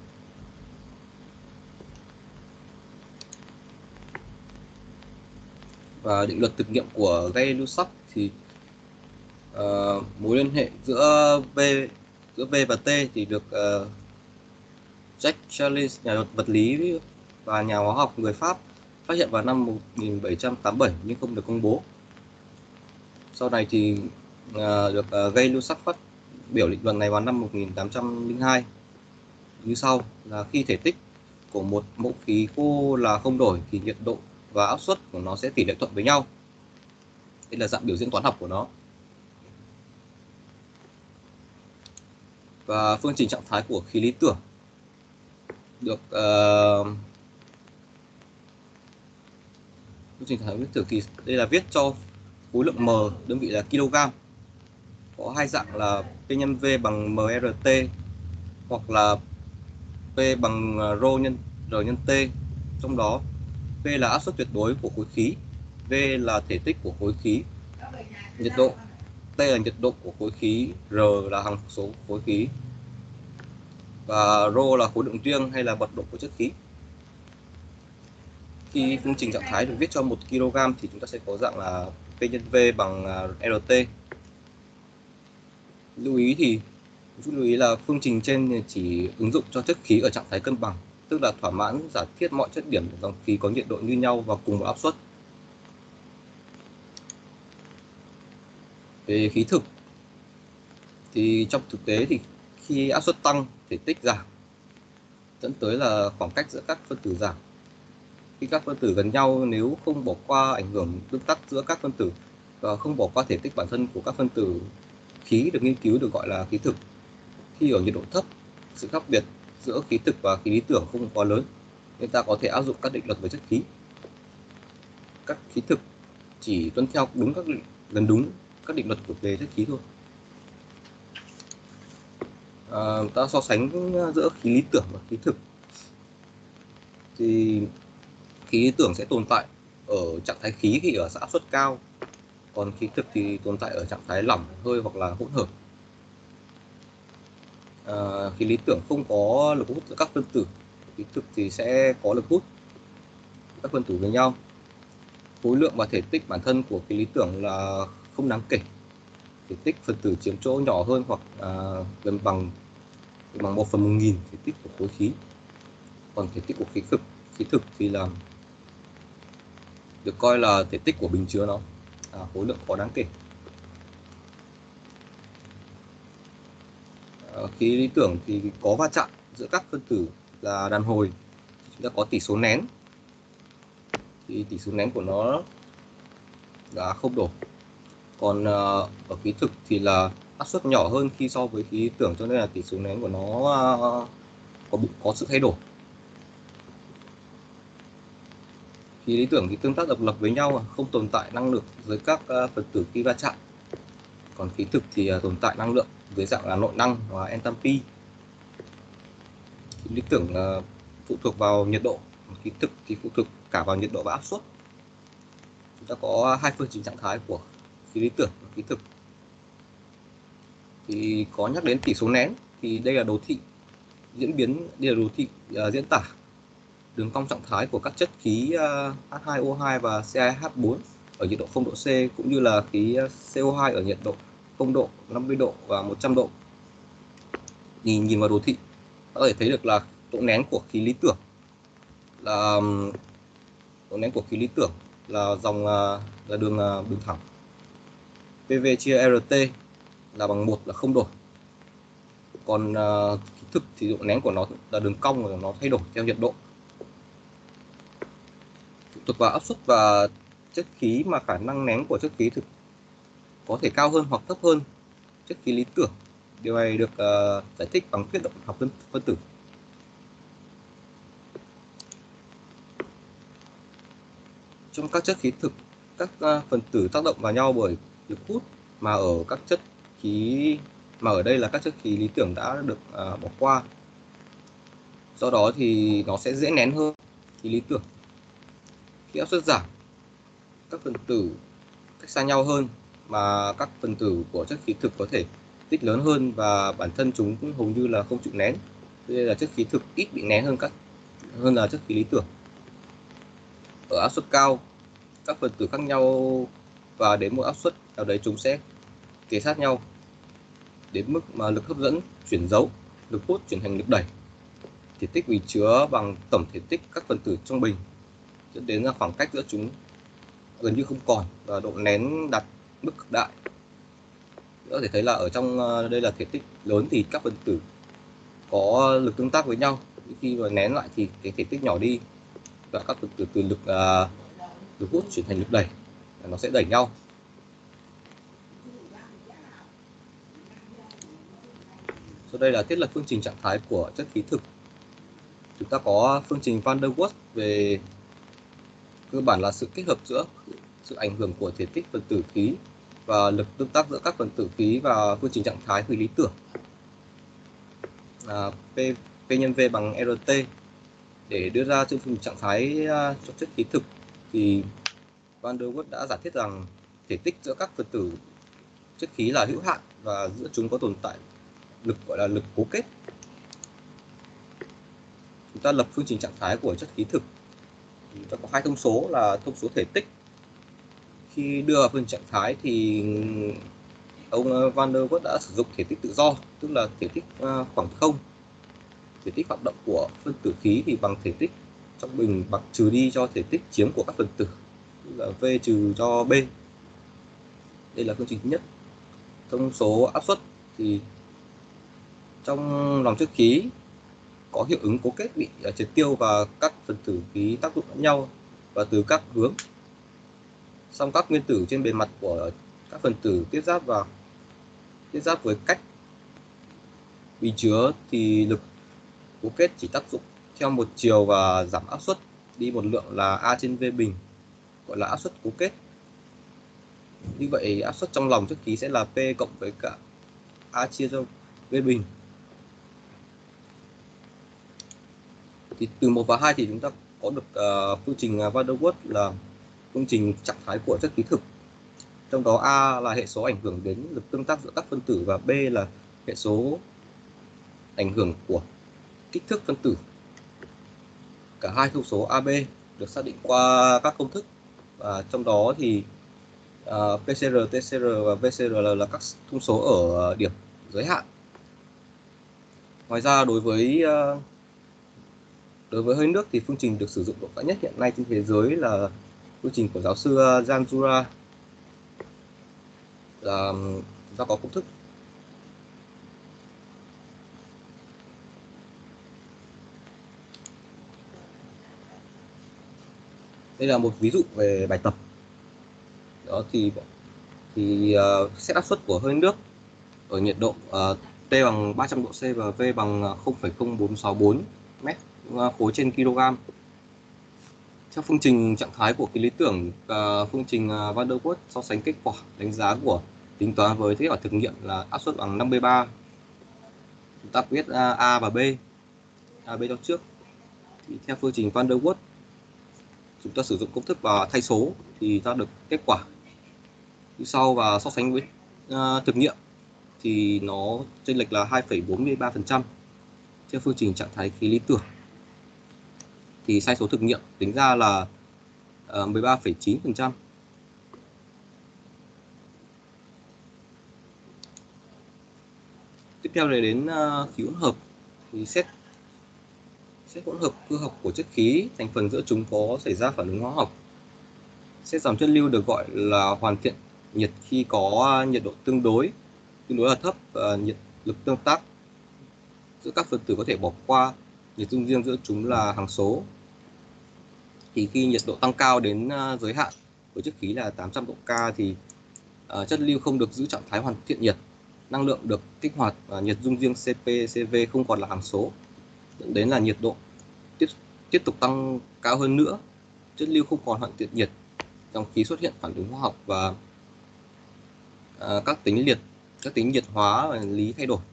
Và định luật thực nghiệm của Gay-Lussac thì uh, mối liên hệ giữa V giữa V và T thì được uh, Jacques Charles, nhà vật lý và nhà hóa học người Pháp phát hiện vào năm một nghìn bảy trăm tám mươi bảy nhưng không được công bố. Sau này thì uh, được uh, Gay-Lussac phát biểu định luật này vào năm một nghìn tám trăm lẻ hai như sau là khi thể tích của một mẫu khí khô là không đổi thì nhiệt độ và áp suất của nó sẽ tỷ lệ thuận với nhau. Đây là dạng biểu diễn toán học của nó. Và phương trình trạng thái của khí lý tưởng được uh, phương trình trạng thái viết thử kỳ đây là viết cho khối lượng m, đơn vị là kg. Có hai dạng là P nhân V bằng mRt hoặc là P bằng rho nhân R nhân T. Trong đó P là áp suất tuyệt đối của khối khí, V là thể tích của khối khí, nhiệt độ T là nhiệt độ của khối khí, R là hằng số khối khí và rho là khối lượng riêng hay là mật độ của chất khí. Khi phương trình trạng thái được viết cho một kg thì chúng ta sẽ có dạng là P nhân V bằng Rt. Lưu ý thì chút lưu ý là phương trình trên chỉ ứng dụng cho chất khí ở trạng thái cân bằng, tức là thỏa mãn giả thiết mọi chất điểm dòng khí có nhiệt độ như nhau và cùng một áp suất. Về khí thực thì trong thực tế thì khi áp suất tăng, thể tích giảm dẫn tới là khoảng cách giữa các phân tử giảm. Khi các phân tử gần nhau, nếu không bỏ qua ảnh hưởng tương tác giữa các phân tử và không bỏ qua thể tích bản thân của các phân tử, khí được nghiên cứu được gọi là khí thực. Khi ở nhiệt độ thấp, sự khác biệt giữa khí thực và khí lý tưởng không quá lớn, nên ta có thể áp dụng các định luật về chất khí. Các khí thực chỉ tuân theo đúng các gần đúng các định luật về chất khí thôi. À, ta so sánh giữa khí lý tưởng và khí thực thì khí lý tưởng sẽ tồn tại ở trạng thái khí khi ở áp suất cao, còn khí thực thì tồn tại ở trạng thái lỏng, hơi hoặc là hỗn hợp. À, khí lý tưởng không có lực hút giữa các phân tử, khí thực thì sẽ có lực hút các phân tử với nhau. Khối lượng và thể tích bản thân của khí lý tưởng là không đáng kể. Thể tích phân tử chiếm chỗ nhỏ hơn hoặc à, gần bằng bằng một phần một nghìn thể tích của khối khí. Còn thể tích của khí thực, khí thực thì là được coi là thể tích của bình chứa nó, à, khối lượng có đáng kể. À, khí lý tưởng thì có va chạm giữa các phân tử là đàn hồi, chúng ta có tỷ số nén, thì tỷ số nén của nó là không đổi. Còn uh, ở khí thực thì là áp suất nhỏ hơn khi so với khí lý tưởng, cho nên là tỷ số nén của nó uh, có có sự thay đổi. Khí lý tưởng thì tương tác độc lập với nhau, không tồn tại năng lượng dưới các uh, phân tử khi va chạm. Còn khí thực thì uh, tồn tại năng lượng dưới dạng là nội năng và enthalpy. Khí lý tưởng uh, phụ thuộc vào nhiệt độ, khí thực thì phụ thuộc cả vào nhiệt độ và áp suất. Chúng ta có hai phương trình trạng thái của khí lý tưởng và khí thực. Thì có nhắc đến tỷ số nén, thì đây là đồ thị diễn biến, đây là đồ thị uh, diễn tả đường cong trạng thái của các chất khí uh, H hai O hai và C hai H bốn ở nhiệt độ không độ C, cũng như là khí C O hai ở nhiệt độ không độ, năm mươi độ và một trăm độ. Nhìn nhìn vào đồ thị, ta có thể thấy được là độ nén của khí lý tưởng là độ nén của khí lý tưởng là dòng là đường đường thẳng, pê vê chia rờ tê là bằng một, là không đổi. Còn uh, khí thực thì độ nén của nó là đường cong và nó thay đổi theo nhiệt độ, phụ thuộc vào áp suất và chất khí, mà khả năng nén của chất khí thực có thể cao hơn hoặc thấp hơn chất khí lý tưởng. Điều này được uh, giải thích bằng thuyết động học phân, phân tử. Trong các chất khí thực, các uh, phân tử tác động vào nhau bởi lực hút, mà ở các chất khí mà ở đây là các chất khí lý tưởng đã được uh, bỏ qua. Do đó thì nó sẽ dễ nén hơn khí lý tưởng. Khi áp suất giảm, các phân tử cách xa nhau hơn, mà các phân tử của chất khí thực có thể tích lớn hơn và bản thân chúng cũng hầu như là không chịu nén. Đây là chất khí thực ít bị nén hơn các hơn là chất khí lý tưởng. Ở áp suất cao, các phân tử khác nhau và đến một áp suất nào đấy chúng sẽ kề sát nhau đến mức mà lực hấp dẫn chuyển dấu, lực hút chuyển thành lực đẩy. Thể tích bình chứa bằng tổng thể tích các phân tử trong bình, dẫn đến là khoảng cách giữa chúng gần như không còn và độ nén đạt mức cực đại. Có thể thấy là ở trong đây là thể tích lớn thì các phân tử có lực tương tác với nhau, khi mà nén lại thì cái thể tích nhỏ đi và các phân tử từ lực uh, lực hút chuyển thành lực đẩy, nó sẽ đẩy nhau. Sau đây là thiết lập phương trình trạng thái của chất khí thực. Chúng ta có phương trình van der Waals về cơ bản là sự kết hợp giữa sự ảnh hưởng của thể tích phân tử khí và lực tương tác giữa các phân tử khí và phương trình trạng thái khí lý tưởng. À, P, P nhân V bằng rờ tê. Để đưa ra phương trình trạng thái uh, cho chất khí thực thì van der Waals đã giả thiết rằng thể tích giữa các phân tử chất khí là hữu hạn và giữa chúng có tồn tại lực gọi là lực cố kết. Chúng ta lập phương trình trạng thái của chất khí thực. Chúng ta có hai thông số là thông số thể tích. Khi đưa vào phương trình trạng thái thì ông van der Waals đã sử dụng thể tích tự do, tức là thể tích khoảng không. Thể tích hoạt động của phân tử khí thì bằng thể tích trong bình bằng trừ đi cho thể tích chiếm của các phân tử, tức là V trừ cho B. Đây là phương trình thứ nhất. Thông số áp suất thì trong lòng chất khí có hiệu ứng cố kết bị uh, triệt tiêu và các phần tử khí tác dụng lẫn nhau và từ các hướng. Song các nguyên tử trên bề mặt của các phần tử tiếp giáp và tiếp giáp với cách bình chứa thì lực cố kết chỉ tác dụng theo một chiều và giảm áp suất đi một lượng là A trên V bình, gọi là áp suất cố kết. Như vậy áp suất trong lòng chất khí sẽ là P cộng với cả A chia cho V bình. Thì từ một và hai thì chúng ta có được uh, phương trình van der Waals là phương trình trạng thái của chất khí thực. Trong đó A là hệ số ảnh hưởng đến lực tương tác giữa các phân tử và B là hệ số ảnh hưởng của kích thước phân tử. Cả hai thông số a bê được xác định qua các công thức, và trong đó thì uh, pê xê rờ, tê xê rờ và vê xê rờ là các thông số ở điểm giới hạn. Ngoài ra đối với uh, đối với hơi nước thì phương trình được sử dụng rộng rãi nhất hiện nay trên thế giới là phương trình của giáo sư Jan Jura, là do có công thức. Đây là một ví dụ về bài tập. Đó thì thì uh, xét áp suất của hơi nước ở nhiệt độ uh, T bằng ba trăm độ C và V bằng không phẩy không bốn sáu bốn mét khối trên kg. Theo phương trình trạng thái của khí lý tưởng, uh, phương trình uh, van der Waals so sánh kết quả đánh giá của tính toán với kết quả thực nghiệm là áp suất bằng năm mươi ba. Chúng ta biết uh, A và B. A, B cho trước. Thì theo phương trình van der Waals, chúng ta sử dụng công thức và thay số thì ta được kết quả như sau, và so sánh với uh, thực nghiệm thì nó chênh lệch là hai phẩy bốn mươi ba phần trăm. Theo phương trình trạng thái khí lý tưởng thì sai số thực nghiệm tính ra là uh, mười ba phẩy chín phần trăm. Tiếp theo là đến uh, khí hỗn hợp thì xét xét hỗn hợp cơ học của chất khí, thành phần giữa chúng có xảy ra phản ứng hóa học. Xét dòng chất lưu được gọi là hoàn thiện nhiệt khi có nhiệt độ tương đối tương đối là thấp và nhiệt lực tương tác giữa các phân tử có thể bỏ qua, nhiệt dung riêng giữa chúng là hằng số. Thì khi nhiệt độ tăng cao đến giới hạn của chất khí là tám trăm độ K thì uh, chất lưu không được giữ trạng thái hoàn thiện nhiệt, năng lượng được kích hoạt và nhiệt dung riêng xê pê, xê vê không còn là hằng số, dẫn đến là nhiệt độ tiếp tiếp tục tăng cao hơn nữa, chất lưu không còn hoàn thiện nhiệt, dòng khí xuất hiện phản ứng hóa học và uh, các tính liệt các tính nhiệt hóa và lý thay đổi.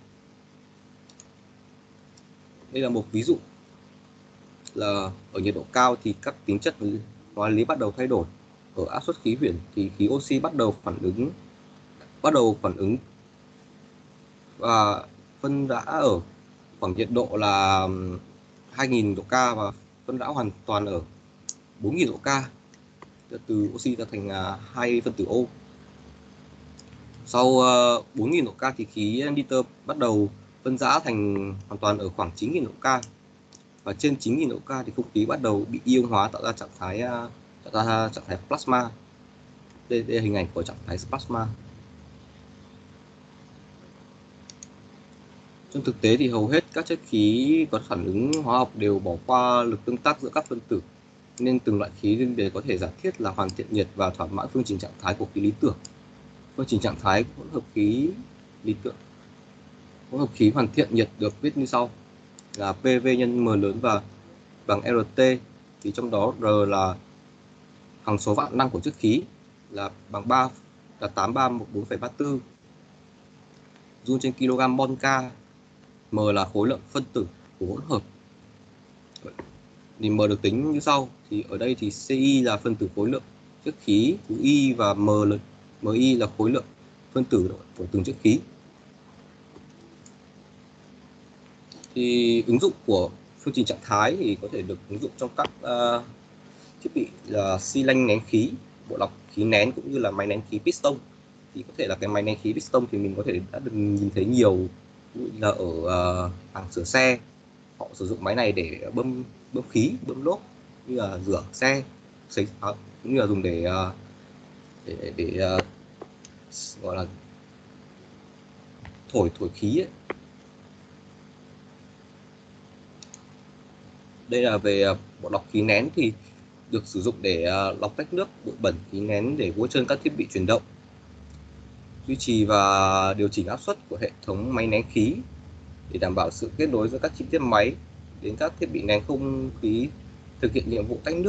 Đây là một ví dụ là ở nhiệt độ cao thì các tính chất hóa lý bắt đầu thay đổi. Ở áp suất khí huyền thì khí oxy bắt đầu phản ứng bắt đầu phản ứng và phân rã ở khoảng nhiệt độ là hai nghìn độ K và phân rã hoàn toàn ở bốn nghìn độ K. Từ oxy ra thành hai phân tử O. Sau uh, bốn nghìn độ K thì khí nitơ bắt đầu phân rã thành hoàn toàn ở khoảng chín nghìn độ K. Và trên chín nghìn độ K thì không khí bắt đầu bị ion hóa, tạo ra trạng thái uh, tạo ra trạng thái plasma. Đây, đây là hình ảnh của trạng thái plasma. Trong thực tế thì hầu hết các chất khí có phản ứng hóa học đều bỏ qua lực tương tác giữa các phân tử, nên từng loại khí đều có thể giả thiết là hoàn thiện nhiệt và thỏa mãn phương trình trạng thái của khí lý tưởng. Phương trình trạng thái hỗn hợp khí lý tưởng hỗn hợp khí hoàn thiện nhiệt được viết như sau là pê vê nhân m lớn và bằng rờ tê, thì trong đó R là hằng số vạn năng của chất khí là bằng ba là tám ba một bốn phẩy ba tư joule trên kg mol K, m là khối lượng phân tử của hỗn hợp. Thì m được tính như sau, thì ở đây thì Ci là phân tử khối lượng chất khí của Y và m là Mi là khối lượng phân tử của từng chất khí. Thì ứng dụng của phương trình trạng thái thì có thể được ứng dụng trong các uh, thiết bị là xi lanh nén khí, bộ lọc khí nén cũng như là máy nén khí piston. Thì có thể là cái máy nén khí piston thì mình có thể đã được nhìn thấy nhiều, như là ở uh, hàng sửa xe, họ sử dụng máy này để bơm bơm khí, bơm lốp, như là rửa xe, sấy, cũng như là dùng để uh, để để uh, gọi là thổi thổi khí ấy. đây là về uh, bộ lọc khí nén thì được sử dụng để uh, lọc tách nước, bụi bẩn, khí nén để vôi trơn các thiết bị chuyển động, duy trì và điều chỉnh áp suất của hệ thống máy nén khí để đảm bảo sự kết nối giữa các chi tiết máy đến các thiết bị nén không khí thực hiện nhiệm vụ tách nước.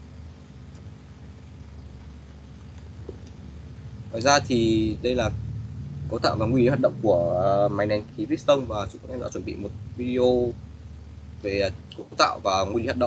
Ngoài ra thì đây là cấu tạo và nguyên lý hoạt động của máy nén khí piston, và chúng em đã chuẩn bị một video về cấu tạo và nguyên lý hoạt động.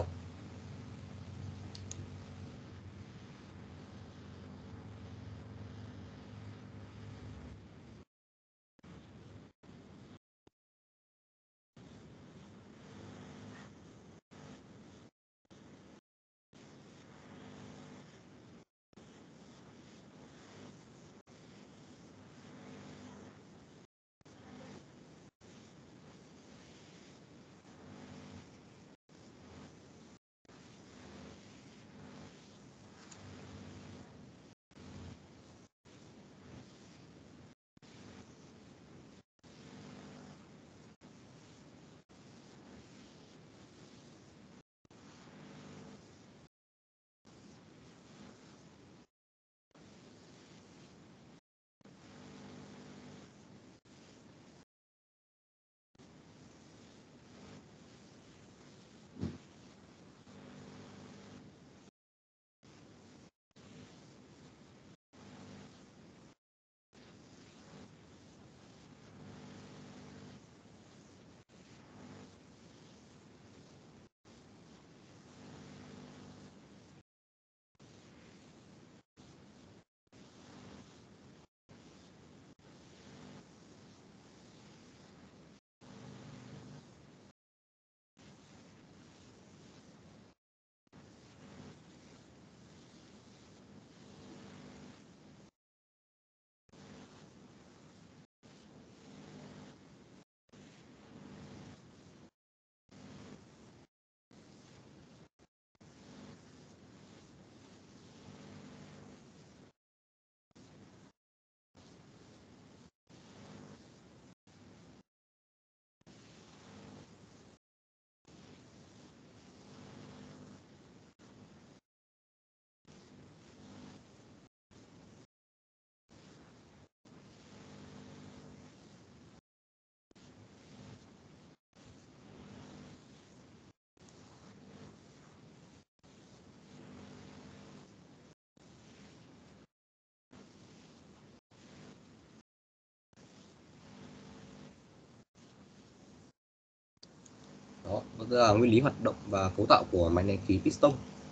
Đó, đó là nguyên lý hoạt động và cấu tạo của máy nén khí piston.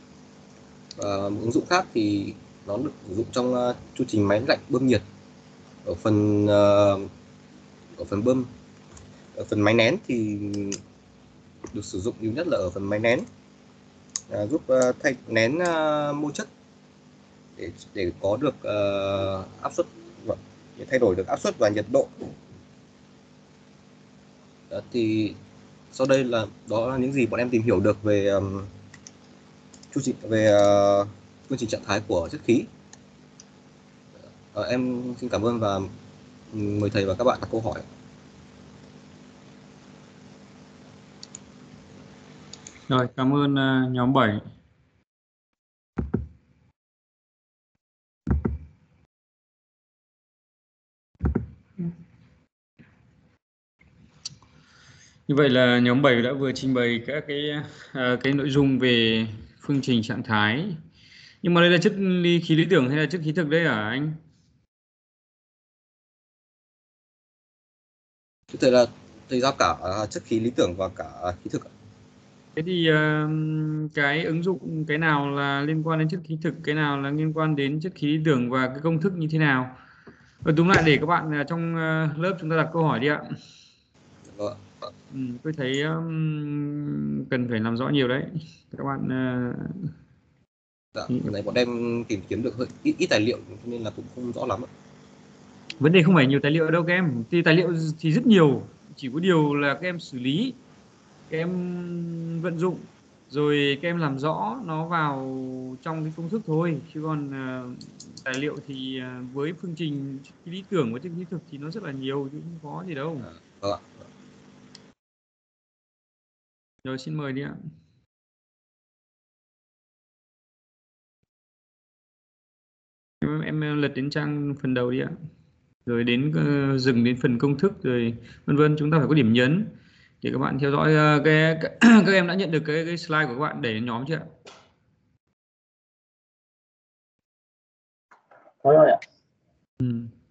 Và một ứng dụng khác thì nó được sử dụng trong uh, chu trình máy lạnh bơm nhiệt ở phần uh, ở phần bơm ở phần máy nén thì được sử dụng nhiều nhất là ở phần máy nén, uh, giúp uh, thay nén uh, mô chất để để có được uh, áp suất, để thay đổi được áp suất và nhiệt độ. Đó, thì sau đây là đó là những gì bọn em tìm hiểu được về um, chu trình về uh, phương trình trạng thái của chất khí. Uh, em xin cảm ơn và mời thầy và các bạn đặt câu hỏi. Rồi, cảm ơn uh, nhóm bảy. Như vậy là nhóm bảy đã vừa trình bày các cái uh, cái nội dung về phương trình trạng thái. Nhưng mà đây là chất ly khí lý tưởng hay là chất khí thực đấy hả anh? Thầy là thầy giao cả uh, chất khí lý tưởng và cả khí thực. Thế thì uh, cái ứng dụng cái nào là liên quan đến chất khí thực, cái nào là liên quan đến chất khí lý tưởng và cái công thức như thế nào? Và túm lại để các bạn uh, trong uh, lớp chúng ta đặt câu hỏi đi ạ. Vâng. Ừ, tôi thấy um, cần phải làm rõ nhiều đấy các bạn. Uh... Dạ, này bọn em tìm kiếm được hơi ít, ít tài liệu nên là cũng không rõ lắm ạ. Vấn đề không phải nhiều tài liệu đâu các em, thì tài liệu thì rất nhiều, chỉ có điều là các em xử lý, các em vận dụng, rồi các em làm rõ nó vào trong cái công thức thôi, chứ còn uh, tài liệu thì uh, với phương trình lý tưởng và chất lý thực thì nó rất là nhiều chứ không có gì đâu. Vâng ạ. Rồi xin mời đi ạ. em em lật đến trang phần đầu đi ạ. Rồi đến uh, dừng đến phần công thức rồi vân vân, chúng ta phải có điểm nhấn để các bạn theo dõi. Uh, cái, cái các em đã nhận được cái, cái slide của các bạn để đến nhóm chưa ạ? Có rồi ạ. Ừ.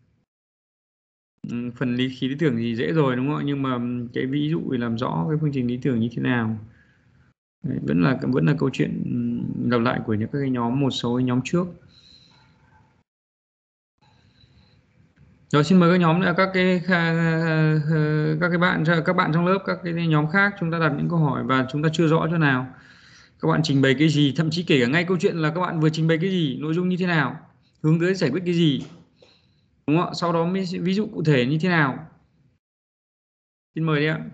Ừ, phần lý khí lý tưởng thì dễ rồi đúng không ạ? Nhưng mà cái ví dụ để làm rõ cái phương trình lý tưởng như thế nào. Đấy, vẫn là vẫn là câu chuyện lặp lại của những cái nhóm một số cái nhóm trước. Rồi xin mời các nhóm các cái các cái bạn các bạn trong lớp, các cái nhóm khác, chúng ta đặt những câu hỏi và chúng ta chưa rõ chỗ nào. Các bạn trình bày cái gì, thậm chí kể cả ngay câu chuyện là các bạn vừa trình bày cái gì, nội dung như thế nào, hướng tới giải quyết cái gì, đúng không ạ? Sau đó mới ví dụ cụ thể như thế nào. Xin mời đi ạ.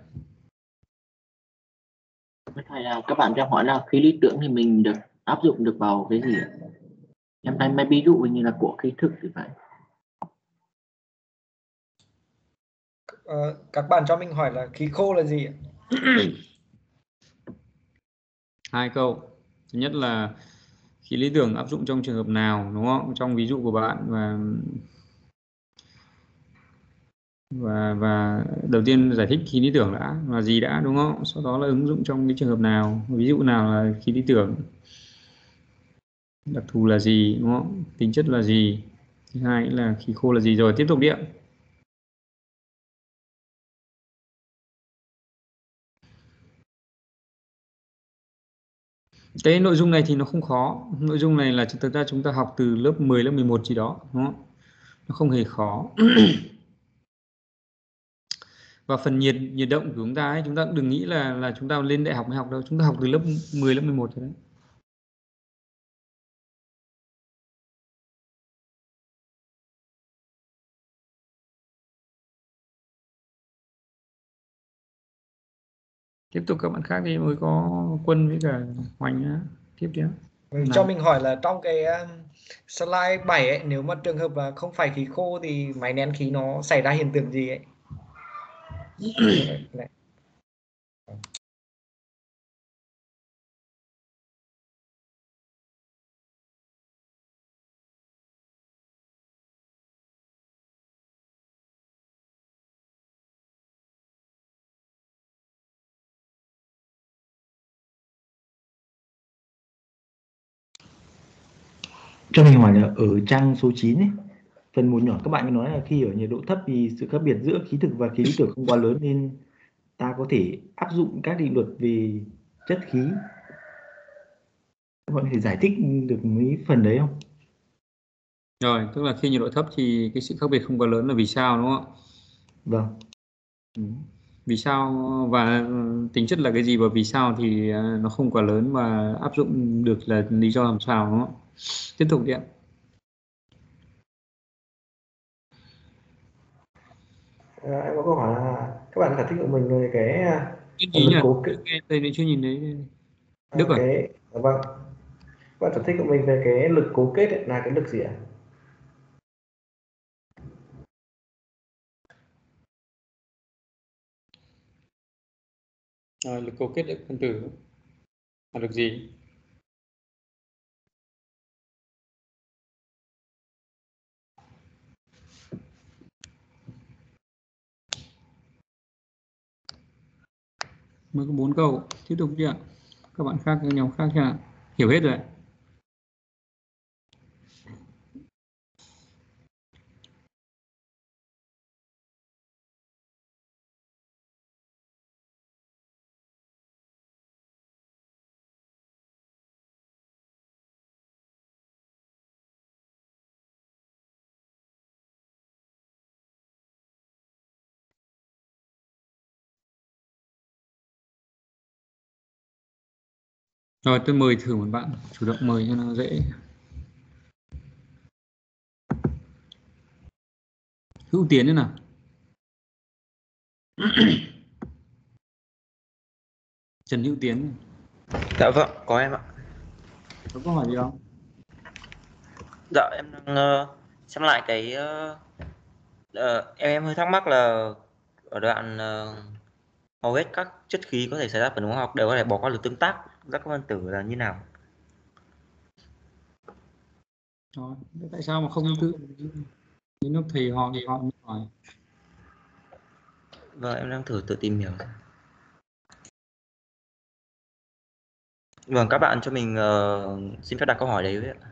Thầy là các bạn cho hỏi là khí lý tưởng thì mình được áp dụng được vào cái gì? Em thấy mấy ví dụ như là của khí thực thì phải. Ờ, các bạn cho mình hỏi là khí khô là gì ạ? Hai câu. Thứ nhất là khí lý tưởng áp dụng trong trường hợp nào, đúng không? Trong ví dụ của bạn, và và và đầu tiên giải thích khí lý tưởng đã là gì đã, đúng không? Sau đó là ứng dụng trong cái trường hợp nào, ví dụ nào là khí lý tưởng, đặc thù là gì, đúng không? Tính chất là gì. Thứ hai là khí khô là gì. Rồi tiếp tục đi ạ. Cái nội dung này thì nó không khó. Nội dung này là thực ra chúng ta học từ lớp mười, lớp mười một gì đó, đúng không? Nó không hề khó. Và phần nhiệt nhiệt động của chúng ta ấy, chúng ta cũng đừng nghĩ là là chúng ta lên đại học mới học đâu, chúng ta học từ lớp mười, lớp mười một rồi đấy. Tiếp tục các bạn khác đi, mới có Quân với cả Hoành á. Tiếp đi. Cho mình hỏi là trong cái um, slide bảy ấy, nếu mà trường hợp là không phải khí khô thì máy nén khí nó xảy ra hiện tượng gì ấy? Này. Cho mình hỏi là ở trang số chín ấy, phần một nhỏ các bạn có nói là khi ở nhiệt độ thấp thì sự khác biệt giữa khí thực và khí lý tưởng không quá lớn nên ta có thể áp dụng các định luật về chất khí. Các bạn có thể giải thích được mấy phần đấy không? Rồi, tức là khi nhiệt độ thấp thì cái sự khác biệt không quá lớn là vì sao, đúng không ạ? Vâng. Ừ. Vì sao và tính chất là cái gì, và vì sao thì nó không quá lớn và áp dụng được là lý do làm sao, đúng không? Tiếp tục đi ạ. À, em có câu hỏi là các bạn giải thích của mình về cái Gì lực nhỉ? cố kết. Đây này chưa nhìn thấy. À, Đức à? cái vâng. Các bạn giải thích của mình về cái lực cố kết ấy, là cái lực gì ạ? À, lực cố kết phân tử là lực gì? Mới có bốn câu. Tiếp tục đi ạ. Các bạn khác, các nhóm khác chưa? Hiểu hết rồi ạ. Rồi tôi mời thử một bạn, chủ động mời cho nó dễ. Hữu Tiến thế nào? Trần Hữu Tiến. Dạ vâng, có em ạ. Có câu hỏi gì không? Dạ em đang uh, xem lại cái uh, uh, em em hơi thắc mắc là ở đoạn uh, hầu hết các chất khí có thể xảy ra phản ứng hóa học đều có thể bỏ qua lực tương tác giữa các phân tử là như nào? Đó. Tại sao mà không tự đến lúc thầy họ thì họ mới hỏi. Vâng, em đang thử tự tìm hiểu. Vâng, các bạn cho mình uh, xin phép đặt câu hỏi đấy với ạ.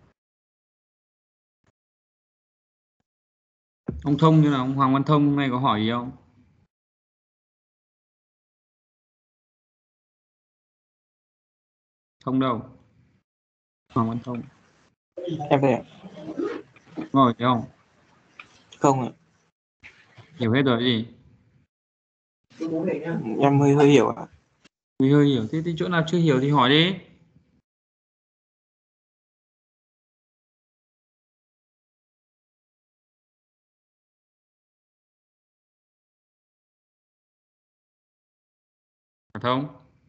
Ông Thông như là ông Hoàng Văn Thông hôm nay có hỏi gì không? Thông đâu? Hoàng Văn Thông. Em đây ạ. Hỏi gì không? Không ạ. Hiểu hết rồi gì? Em hơi hơi hiểu ạ. Hơi hơi hiểu. Thế thì chỗ nào chưa hiểu thì hỏi đi. Thông.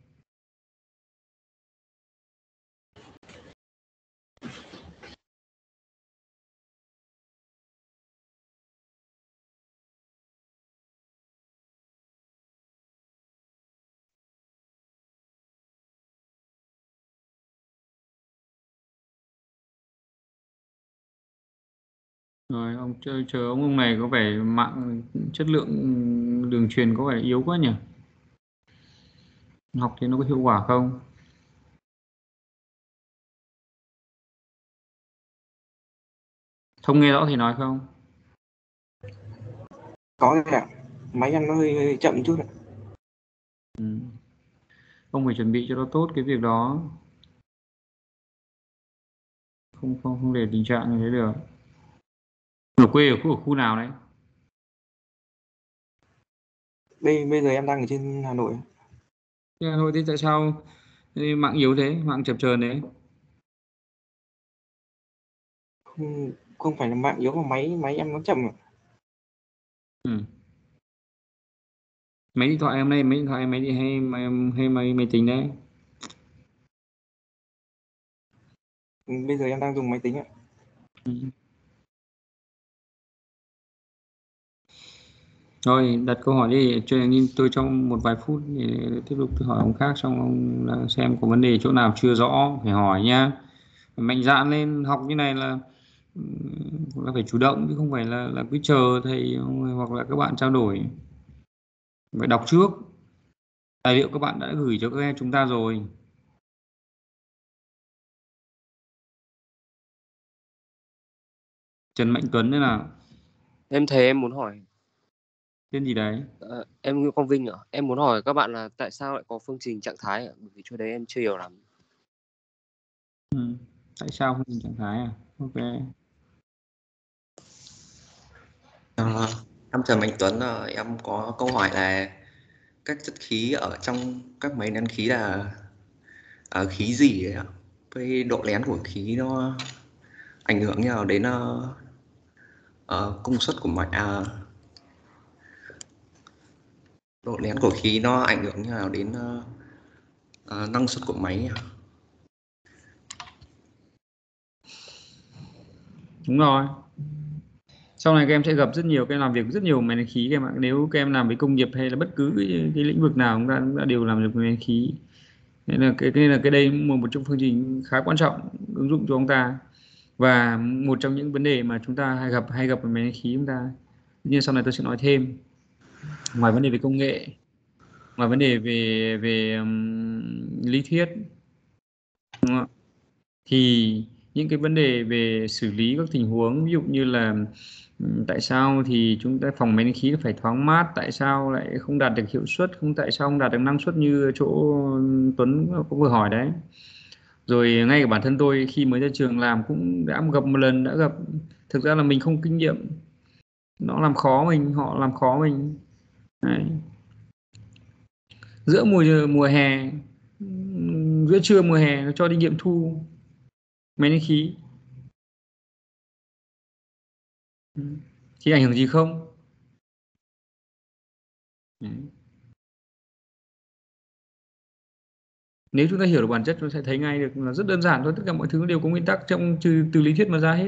Rồi ông chờ, chờ ông ông này có vẻ mạng chất lượng đường truyền có vẻ yếu quá nhỉ? Học thì nó có hiệu quả không? Thông nghe rõ thì nói không? Có ạ. Máy em nó hơi, hơi chậm chút ạ. Ừ. Ông phải chuẩn bị cho nó tốt cái việc đó. Không không không để tình trạng như thế được. Ở quê ở khu, ở khu nào đấy? Bây bây giờ em đang ở trên Hà Nội. Thế Hà Nội thì tại sao mạng yếu thế, mạng chập chờn đấy? Không, không phải là mạng yếu mà máy máy em nó chậm ạ. Ừ. Máy điện thoại em đây, máy điện thoại máy điện hay hay hay máy máy tính đấy? Bây giờ em đang dùng máy tính ạ. Ừ. Rồi đặt câu hỏi đi, cho nên tôi trong một vài phút để tiếp tục tôi hỏi ông khác, xong ông xem có vấn đề chỗ nào chưa rõ phải hỏi nhá. Mạnh dạn lên học như này là là phải chủ động chứ không phải là là cứ chờ thầy hoặc là các bạn trao đổi. Phải đọc trước tài liệu các bạn đã gửi cho các em chúng ta rồi. Trần Mạnh Tuấn thế nào? Em thấy em muốn hỏi. Tên gì đấy? Ờ, em Nguyễn Quang Vinh ạ. Em muốn hỏi các bạn là tại sao lại có phương trình trạng thái ạ? Bởi vì chỗ đấy em chưa hiểu lắm. Ừ. Tại sao không trạng thái à? Ok. À, em Trần Mạnh Tuấn, à, em có câu hỏi là các chất khí ở trong các máy nén khí là à, khí gì ấy ạ? Với độ nén của khí nó ảnh hưởng như nào đến uh, uh, công suất của máy, à, độ nén của khí nó ảnh hưởng như nào đến uh, uh, năng suất của máy ạ? Đúng rồi. Sau này các em sẽ gặp rất nhiều, các em làm việc rất nhiều máy nén khí các em ạ. Nếu các em làm với công nghiệp hay là bất cứ cái, cái lĩnh vực nào chúng ta, chúng ta đều làm được máy nén khí. Nên là cái, cái là cái đây một một trong phương trình khá quan trọng ứng dụng cho chúng ta, và một trong những vấn đề mà chúng ta hay gặp hay gặp ở máy nén khí chúng ta. Nhưng sau này tôi sẽ nói thêm. Ngoài vấn đề về công nghệ, ngoài vấn đề về về um, lý thuyết, đúng không? Thì những cái vấn đề về xử lý các tình huống, ví dụ như là tại sao thì chúng ta phòng máy nén khí phải thoáng mát, tại sao lại không đạt được hiệu suất, không tại sao không đạt được năng suất như chỗ Tuấn có vừa hỏi đấy. Rồi ngay cả bản thân tôi khi mới ra trường làm cũng đã gặp một lần, đã gặp, thực ra là mình không kinh nghiệm, nó làm khó mình, họ làm khó mình đấy. Giữa mùa mùa hè, giữa trưa mùa hè nó cho đi nghiệm thu máy nén khí thì ảnh hưởng gì không? Đấy. Nếu chúng ta hiểu được bản chất chúng ta sẽ thấy ngay được là rất đơn giản thôi, tất cả mọi thứ đều có nguyên tắc trong từ từ lý thuyết mà ra hết.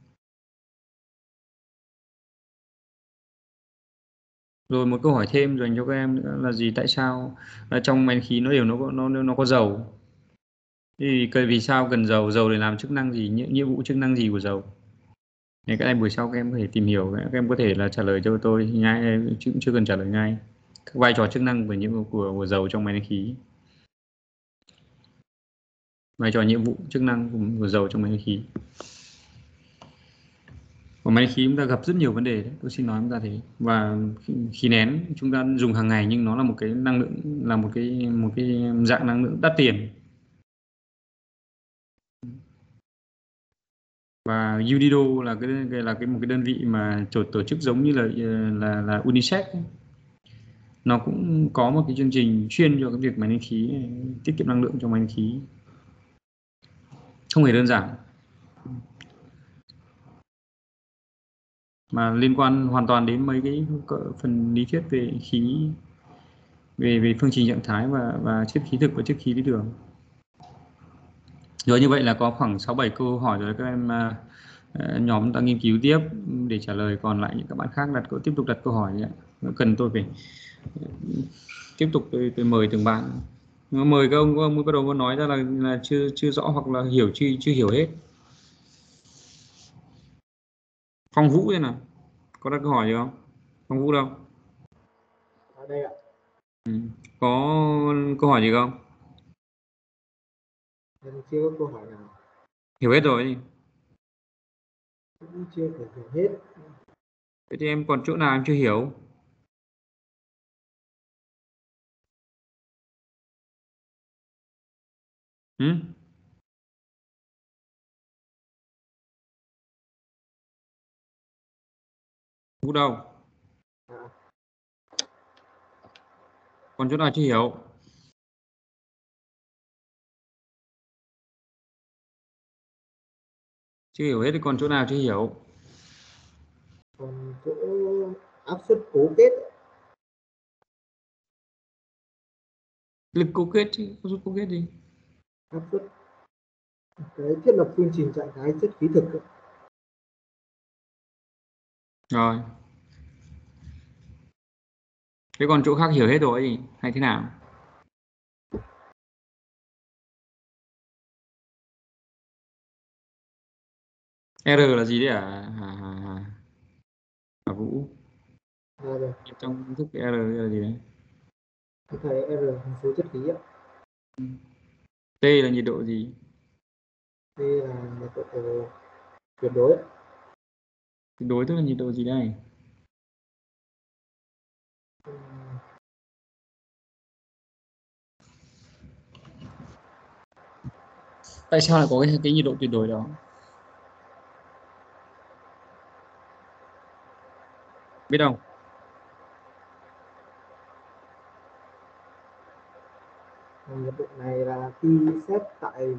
Rồi một câu hỏi thêm dành cho các em nữa là gì, tại sao là trong máy khí nó đều nó có nó nó có dầu? Thì cái vì sao cần dầu? Dầu để làm chức năng gì? Nhiệm, nhiệm vụ chức năng gì của dầu? Thì các em buổi sau các em có thể tìm hiểu, các em có thể là trả lời cho tôi ngay, chứ chưa cần trả lời ngay. Các vai trò chức năng và nhiệm vụ của, của dầu trong máy nén khí. Vai trò nhiệm vụ chức năng của, của dầu trong máy nén khí. Của máy nén khí chúng ta gặp rất nhiều vấn đề đấy, tôi xin nói chúng ta thế. Và khí nén chúng ta dùng hàng ngày nhưng nó là một cái năng lượng, là một cái một cái dạng năng lượng đắt tiền. Và u đê o là cái là cái một cái đơn vị mà tổ, tổ chức giống như là là là UNICEF ấy. Nó cũng có một cái chương trình chuyên cho cái việc máy nén khí, tiết kiệm năng lượng trong máy nén khí. Không hề đơn giản. Mà liên quan hoàn toàn đến mấy cái phần lý thuyết về khí, về về phương trình trạng thái và và chất khí thực và chất khí lý tưởng. Rồi như vậy là có khoảng sáu bảy câu hỏi rồi, các em uh, nhóm ta nghiên cứu tiếp để trả lời, còn lại những các bạn khác đặt câu tiếp tục đặt câu hỏi nhé. Cần tôi phải tiếp tục tôi, tôi mời từng bạn. Mời các ông, các ông mới bắt đầu có nói ra là là chưa chưa rõ hoặc là hiểu chưa chưa hiểu hết. Phong Vũ thế nào? Có đặt câu hỏi gì không? Phong Vũ đâu? Ở đây ạ. Ừ. Có câu hỏi gì không? Em chưa có câu hỏi nào. Hiểu hết rồi. Cũng chưa thể hiểu hết. Thế thì em còn chỗ nào em chưa hiểu? Ừ? Vũ đâu? À. Còn chỗ nào chưa hiểu? Chưa hiểu hết thì còn chỗ nào chưa hiểu? Còn chỗ áp suất cố kết. Lực cố kết chứ, áp suất cố kết gì? Áp suất cái thiết lập phương trình trạng thái chất khí thực ấy. Rồi. Thế còn chỗ khác hiểu hết rồi gì? Hay thế nào? R là gì đấy à? À, à, à. À Vũ. À, rồi. Trong công thức R là gì đấy? Thầy R hằng số chất khí ạ. T là nhiệt độ gì? T là nhiệt độ tuyệt đối. Tuyệt đối tức là nhiệt độ gì đây? Tại sao lại có cái, cái nhiệt độ tuyệt đối đó? Biết không? Nhiệt độ này là khi xét tại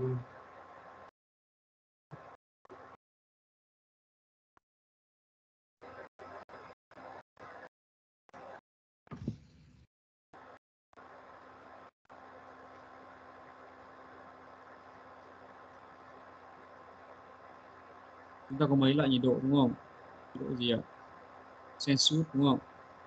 Chúng ta có mấy loại nhiệt độ đúng không? Nhiệt độ gì ạ? Celsius đúng không?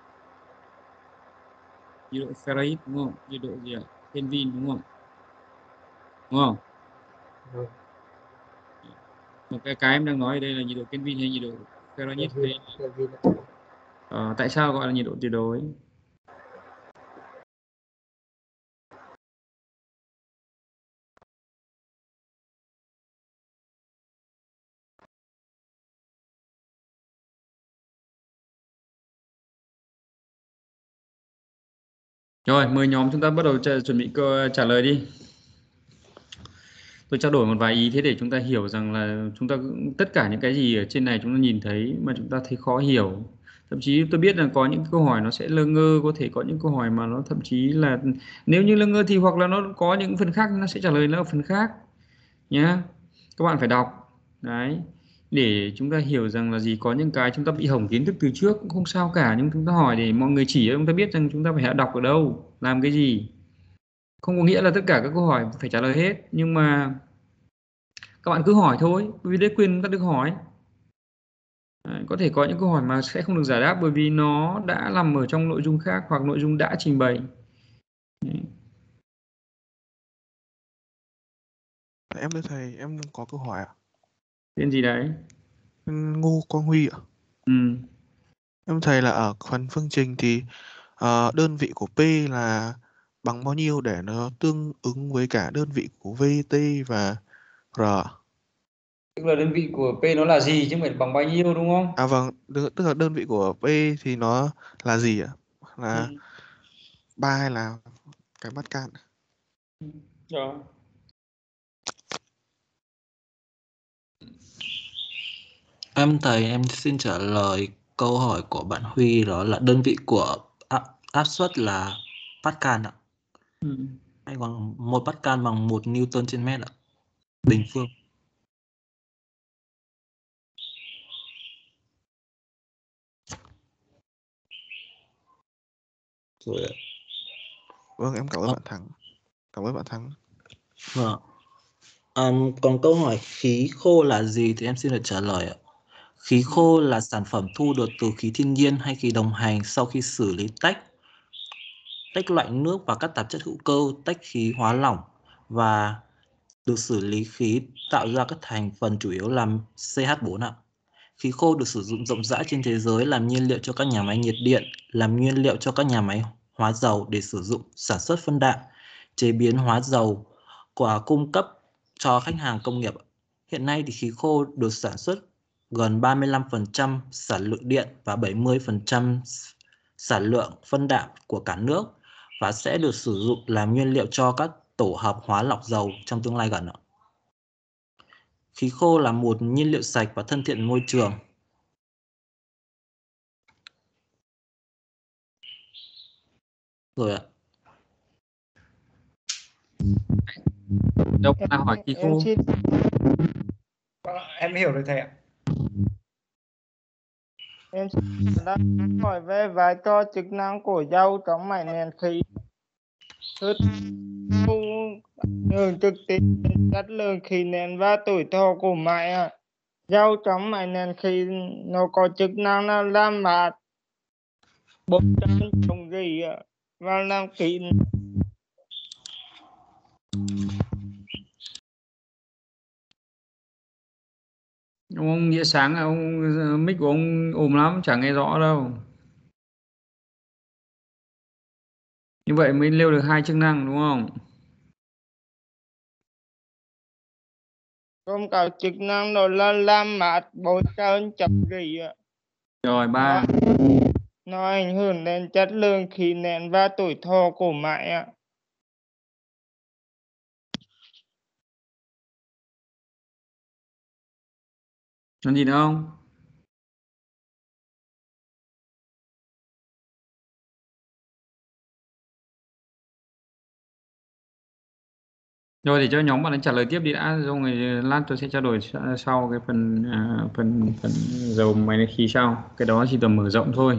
Nhiệt độ Fahrenheit đúng không? Nhiệt độ gì ạ? Kelvin đúng không? Đúng không? Ừ. Một cái cái em đang nói ở đây là nhiệt độ Kelvin hay nhiệt độ Fahrenheit? Kelvin, Kelvin. Ờ, tại sao gọi là nhiệt độ tuyệt đối? Rồi, mời nhóm chúng ta bắt đầu trả, chuẩn bị câu trả lời đi. Tôi trao đổi một vài ý thế để chúng ta hiểu rằng là chúng ta tất cả những cái gì ở trên này chúng ta nhìn thấy mà chúng ta thấy khó hiểu. Thậm chí tôi biết là có những câu hỏi nó sẽ lơ ngơ, có thể có những câu hỏi mà nó thậm chí là nếu như lơ ngơ thì hoặc là nó có những phần khác nó sẽ trả lời nó ở phần khác nhá. Các bạn phải đọc đấy để chúng ta hiểu rằng là gì, có những cái chúng ta bị hỏng kiến thức từ trước cũng không sao cả, nhưng chúng ta hỏi để mọi người chỉ cho chúng ta biết rằng chúng ta phải đọc ở đâu, làm cái gì. Không có nghĩa là tất cả các câu hỏi phải trả lời hết, nhưng mà các bạn cứ hỏi thôi, bởi vì đấy quyền các được hỏi. Đấy, có thể có những câu hỏi mà sẽ không được giải đáp bởi vì nó đã nằm ở trong nội dung khác hoặc nội dung đã trình bày. Đấy. Em thưa thầy, em có câu hỏi ạ. Tên gì đấy? Ngô Quang Huy ạ. Ừ. Em thầy là ở phần phương trình thì uh, đơn vị của P là bằng bao nhiêu để nó tương ứng với cả đơn vị của V, T và R? Tức là đơn vị của P nó là gì chứ không phải bằng bao nhiêu đúng không? À vâng, đ- tức là đơn vị của P thì nó là gì ạ? Là Ừ. ba hay là cái bắt can? Rồi. Em thầy, em xin trả lời câu hỏi của bạn Huy, đó là đơn vị của áp, áp suất là Pascal ạ. Ừ. Hay còn một Pascal bằng một Newton trên mét ạ. Bình phương. Rồi ạ. Vâng, em cảm ơn bạn Thắng. Cảm ơn bạn Thắng. Vâng. Um, còn câu hỏi khí khô là gì thì em xin được trả lời ạ. Khí khô là sản phẩm thu được từ khí thiên nhiên hay khí đồng hành sau khi xử lý tách tách loại nước và các tạp chất hữu cơ, tách khí hóa lỏng và được xử lý khí tạo ra các thành phần chủ yếu làm C H bốn ạ. Khí khô được sử dụng rộng rãi trên thế giới làm nhiên liệu cho các nhà máy nhiệt điện, làm nguyên liệu cho các nhà máy hóa dầu để sử dụng sản xuất phân đạm, chế biến hóa dầu và cung cấp cho khách hàng công nghiệp. Hiện nay thì khí khô được sản xuất gần ba mươi lăm phần trăm sản lượng điện và bảy mươi phần trăm sản lượng phân đạm của cả nước và sẽ được sử dụng làm nguyên liệu cho các tổ hợp hóa lọc dầu trong tương lai gần ạ. Khí khô là một nhiên liệu sạch và thân thiện môi trường. Rồi ạ. Đâu ai hỏi khí khô? Em, em hiểu rồi thầy ạ. Em đang hỏi về vai trò chức năng của dầu trong máy nén khí. Thứ ảnh trực tiếp đến chất lượng khí nén và tuổi thọ của máy ạ. Dầu trong máy nén khí nó có chức năng là làm mát, bốc cháy, chống rỉ và làm kín. Ông Nghĩa Sáng, ông mic của ông ồm lắm, chẳng nghe rõ đâu. Như vậy mới nêu được hai chức năng đúng không? Gồm cả chức năng đó là làm mát, bốc cháy, chống rỉ. Rồi ba. Nó, nó ảnh hưởng đến chất lượng khí nén và tuổi thọ của máy ạ. Còn gì nữa không? Rồi để cho nhóm bạn ấy trả lời tiếp đi đã, rồi lát tôi sẽ trao đổi sau cái phần à, phần phần dầu máy khí sau. Cái đó chỉ tầm mở rộng thôi.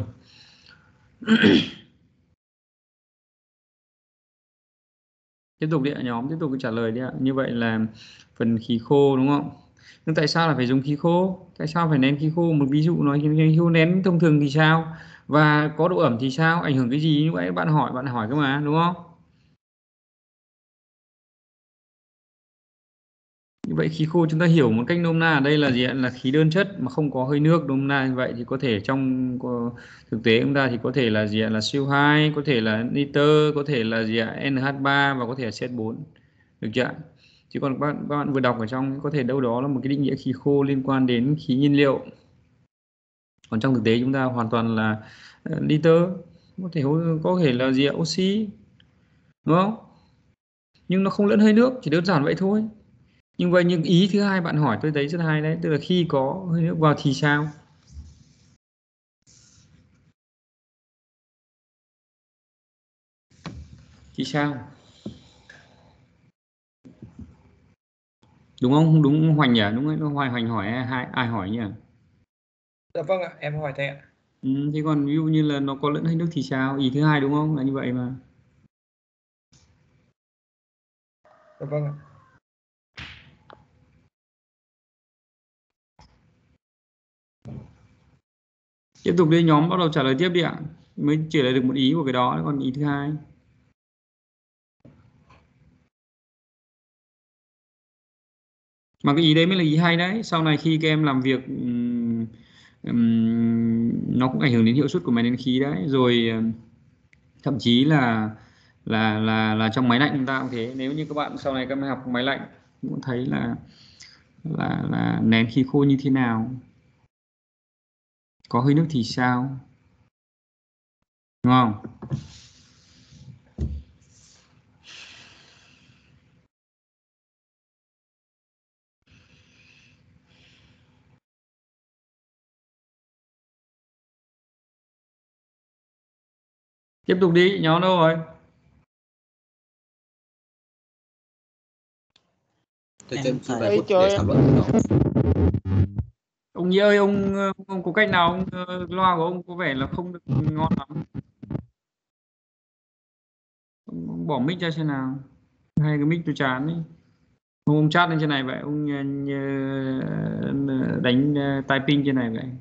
Tiếp tục đi ạ, nhóm tiếp tục trả lời đi ạ. Như vậy là phần khí khô đúng không? Nhưng tại sao là phải dùng khí khô? Tại sao phải nén khí khô? Một ví dụ nói khí khô nén thông thường thì sao? Và có độ ẩm thì sao? Ảnh hưởng cái gì? Như vậy bạn hỏi, bạn hỏi cơ mà, đúng không? Như vậy khí khô chúng ta hiểu một cách nôm na ở đây là gì ạ? Là khí đơn chất mà không có hơi nước. Nôm na như vậy thì có thể trong thực tế chúng ta thì có thể là gì ạ? Là xê o hai, có thể là nitơ, có thể là gì ạ? en hát ba và có thể là xê hát bốn. Được chưa? Chứ còn các bạn, các bạn vừa đọc ở trong có thể đâu đó là một cái định nghĩa khí khô liên quan đến khí nhiên liệu. Còn trong thực tế chúng ta hoàn toàn là uh, nitơ, có thể có thể là gì ạ? Oxy, đúng không? Nhưng nó không lẫn hơi nước, chỉ đơn giản vậy thôi. Nhưng vậy nhưng ý thứ hai bạn hỏi tôi thấy rất hay đấy, tức là khi có hơi nước vào thì sao? Thì sao? Đúng không? Đúng Hoành nhỉ? Đúng không? Hoài Hoành hỏi ai ai hỏi nhỉ? Dạ vâng ạ, em hỏi thầy ạ. Ừ, thế còn ví dụ như là nó có lẫn hơi nước thì sao? Ý thứ hai đúng không? Là như vậy mà. Dạ vâng ạ. Tiếp tục đi, nhóm bắt đầu trả lời tiếp đi ạ. Mới trả lời được một ý của cái đó, còn ý thứ hai. Mà cái ý đấy mới là ý hay đấy. Sau này khi các em làm việc ừm, ừm, nó cũng ảnh hưởng đến hiệu suất của máy nén khí đấy. Rồi ừm, thậm chí là là là là trong máy lạnh chúng ta cũng thế. Nếu như các bạn sau này các em học máy lạnh cũng thấy là là là nén khí khô như thế nào, có hơi nước thì sao, đúng không? Tiếp tục đi, nhóm đâu rồi? Thầy cho em xin vài Thầy phút cho để em thảo luận với nó. Ông Nghĩa ơi, ông, ông có cách nào ông ờ, loa của ông có vẻ là không được ngon lắm. Ông, ông bỏ mic ra xem nào. Hay cái mic tôi chán ấy. Ông, ông chat lên trên này vậy, ông ờ, ờ, đánh ờ, typing trên này vậy.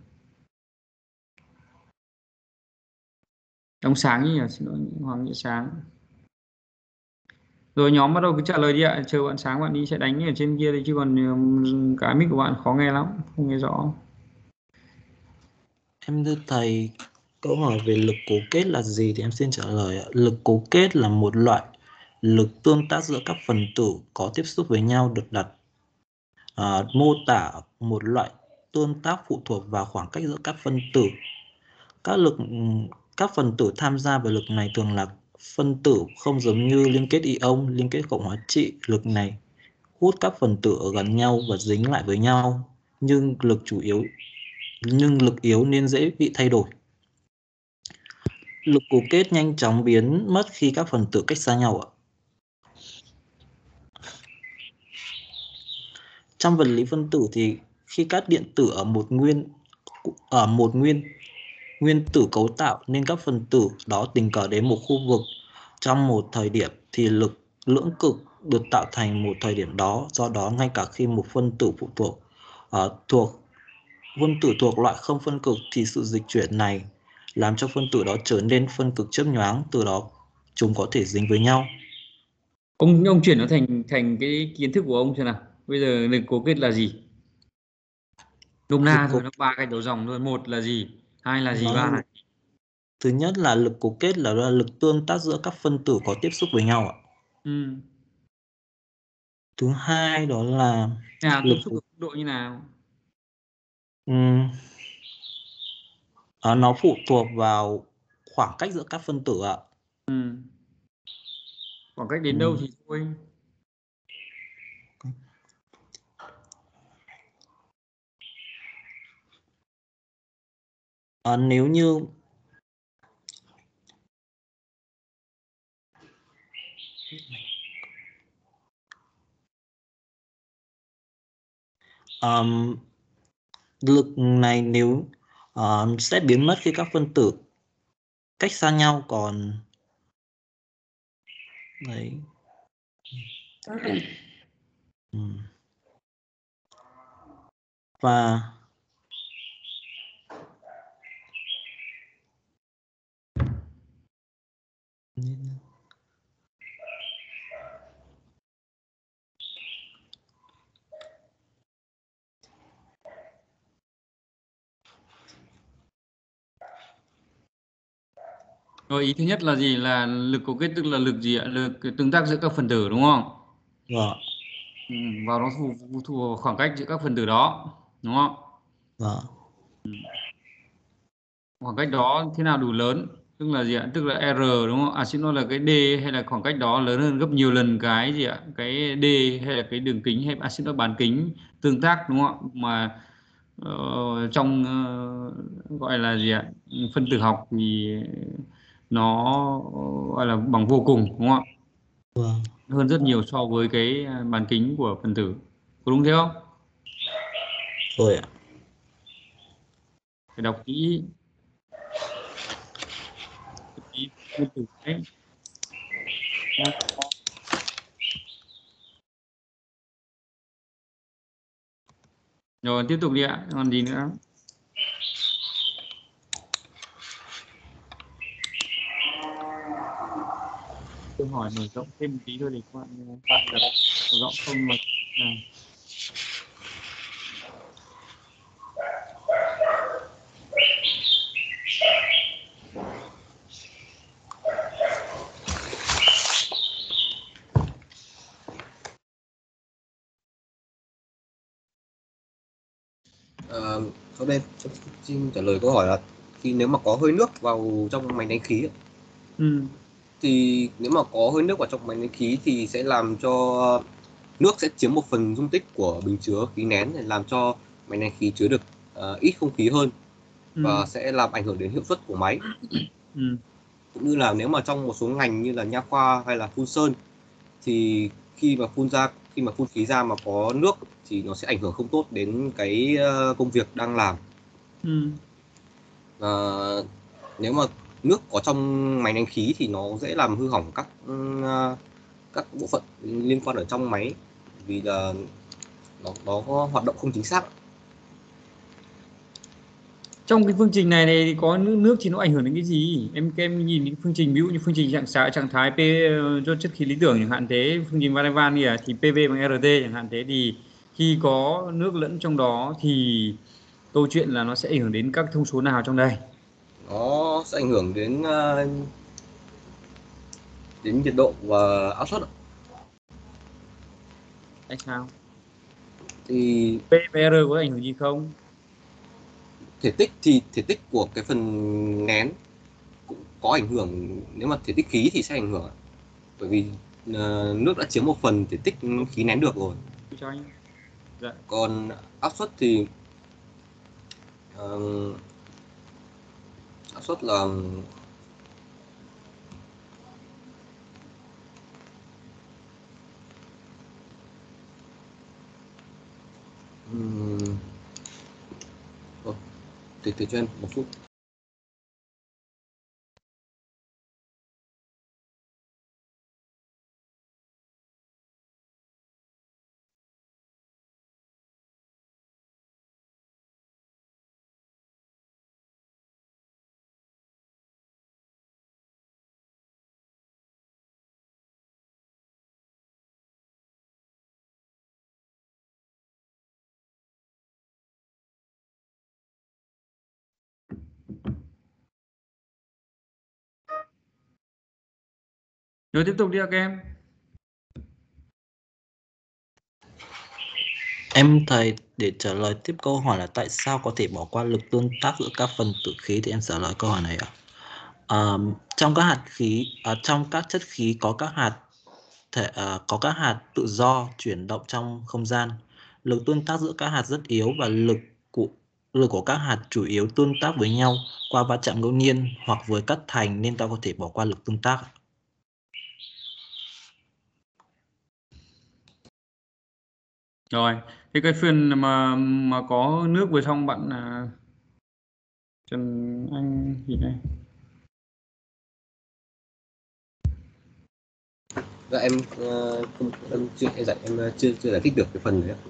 Ông Sáng nhỉ, xin lỗi, Hoàng Nghĩa Sáng. Rồi nhóm bắt đầu cứ trả lời đi ạ, chờ bạn Sáng bạn đi sẽ đánh ở trên kia đấy, chứ còn ừm, cái mic của bạn khó nghe lắm, không nghe rõ. Em thưa thầy, câu hỏi về lực cố kết là gì thì em xin trả lời ạ. Lực cố kết là một loại lực tương tác giữa các phần tử có tiếp xúc với nhau được đặt à, mô tả một loại tương tác phụ thuộc vào khoảng cách giữa các phân tử. Các lực các phần tử tham gia vào lực này thường là phân tử không giống như liên kết ion, liên kết cộng hóa trị. Lực này hút các phần tử ở gần nhau và dính lại với nhau, nhưng lực chủ yếu nhưng lực yếu nên dễ bị thay đổi. Lực cố kết nhanh chóng biến mất khi các phần tử cách xa nhau ạ. Trong vật lý phân tử thì khi các điện tử ở một nguyên ở một nguyên nguyên tử cấu tạo nên các phần tử đó tình cờ đến một khu vực trong một thời điểm thì lực lưỡng cực được tạo thành một thời điểm đó. Do đó ngay cả khi một phân tử phụ thuộc uh, thuộc phân tử thuộc loại không phân cực thì sự dịch chuyển này làm cho phân tử đó trở nên phân cực chớp nhoáng, từ đó chúng có thể dính với nhau. Ông ông chuyển nó thành thành cái kiến thức của ông xem nào. Bây giờ lực cố kết là gì? Nôm na thôi, nó ba cái đầu dòng thôi. Một là gì? Hai là gì? Nó Ba là gì? Thứ nhất là lực cố kết là lực tương tác giữa các phân tử có tiếp xúc với nhau ạ. Ừ. Thứ hai đó là Nào, tiếp lực xúc ở mức độ như nào? um, à, nó phụ thuộc vào khoảng cách giữa các phân tử ạ. Ừ. Khoảng cách đến ừ. đâu thì thôi. À, nếu như um, lực này nếu uh, sẽ biến mất khi các phân tử cách xa nhau, còn đấy ừ. và Rồi ý thứ nhất là gì? Là lực cố kết tức là lực gì ạ? Lực tương tác giữa các phần tử đúng không? Vâng. Ừ, và nó phụ phụ thuộc vào khoảng cách giữa các phần tử đó đúng không? Vâng. Ừ. Khoảng cách đó thế nào đủ lớn? Tức là gì ạ? Tức là R đúng không? À xin lỗi là cái D hay là khoảng cách đó lớn hơn gấp nhiều lần cái gì ạ? Cái D hay là cái đường kính hay à xin lỗi bán kính tương tác đúng không ạ? Mà uh, trong uh, gọi là gì ạ? Phân tử học thì nó gọi là bằng vô cùng đúng không ạ? Vâng. Hơn rất nhiều so với cái bán kính của phần tử. Có đúng thế không? Rồi ạ. Phải đọc kỹ. Kỹ nguyên tử đấy. Rồi tiếp tục đi ạ. Còn gì nữa? Câu hỏi mở rộng thêm một tí thôi để các bạn phát được rõ không mà. Ờ, sau đây tôi xin trả lời câu hỏi là khi nếu mà có hơi nước vào trong máy đánh khí ấy, Ừ. thì nếu mà có hơi nước vào trong máy đánh khí thì sẽ làm cho nước sẽ chiếm một phần dung tích của bình chứa khí nén, để làm cho máy đánh khí chứa được uh, ít không khí hơn và Ừ. sẽ làm ảnh hưởng đến hiệu suất của máy. Ừ. Cũng như là nếu mà trong một số ngành như là nha khoa hay là phun sơn thì khi mà phun ra khi mà phun khí ra mà có nước thì nó sẽ ảnh hưởng không tốt đến cái uh, công việc đang làm. Ừ. Và nếu mà nước có trong máy đánh khí thì nó dễ làm hư hỏng các uh, các bộ phận liên quan ở trong máy, vì là nó nó có hoạt động không chính xác. Trong cái phương trình này này thì có nước, nước thì nó ảnh hưởng đến cái gì? Em các em nhìn những phương trình, ví dụ như phương trình trạng thái trạng thái P cho chất khí lý tưởng chẳng hạn thế, phương trình van der Waals kìa thì pê vê bằng rờ tê chẳng hạn thế, thì khi có nước lẫn trong đó thì câu chuyện là nó sẽ ảnh hưởng đến các thông số nào trong đây? Nó sẽ ảnh hưởng đến uh, đến nhiệt độ và áp suất. Tại sao? Thì pê vê rờ có ảnh hưởng gì không? Thể tích thì thể tích của cái phần nén cũng có ảnh hưởng. Nếu mà thể tích khí thì sẽ ảnh hưởng, bởi vì uh, nước đã chiếm một phần thể tích khí nén được rồi. Cho anh. Dạ. Còn áp suất thì uh, áp suất là um, thì thì cho em một phút. Rồi tiếp tục đi ạ các em. Em thầy, để trả lời tiếp câu hỏi là tại sao có thể bỏ qua lực tương tác giữa các phần tử khí thì em trả lời câu hỏi này ạ. À, trong các hạt khí, à, trong các chất khí có các hạt thể à, có các hạt tự do chuyển động trong không gian. Lực tương tác giữa các hạt rất yếu và lực của lực của các hạt chủ yếu tương tác với nhau qua va chạm ngẫu nhiên hoặc với các thành, nên ta có thể bỏ qua lực tương tác. Rồi, thế cái phần mà mà có nước vào trong bạn là Trần Anh gì đây? Dạ em uh, không em chưa em dạy em chưa chưa giải thích được cái phần đấy.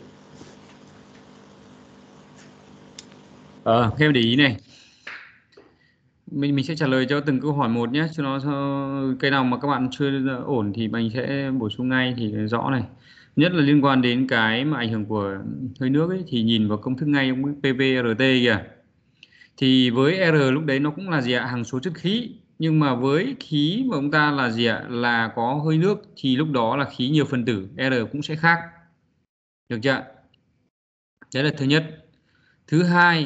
Ờ, theo để ý này. Mình mình sẽ trả lời cho từng câu hỏi một nhé, cho nó cho cái nào mà các bạn chưa ổn thì mình sẽ bổ sung ngay thì rõ này. Nhất là liên quan đến cái mà ảnh hưởng của hơi nước ấy, thì nhìn vào công thức ngay trong pê vê rờ tê kìa. Thì với R lúc đấy nó cũng là gì ạ? Hằng số chất khí. Nhưng mà với khí mà chúng ta là gì ạ? Là có hơi nước thì lúc đó là khí nhiều phần tử, R cũng sẽ khác. Được chưa? Đấy là thứ nhất. Thứ hai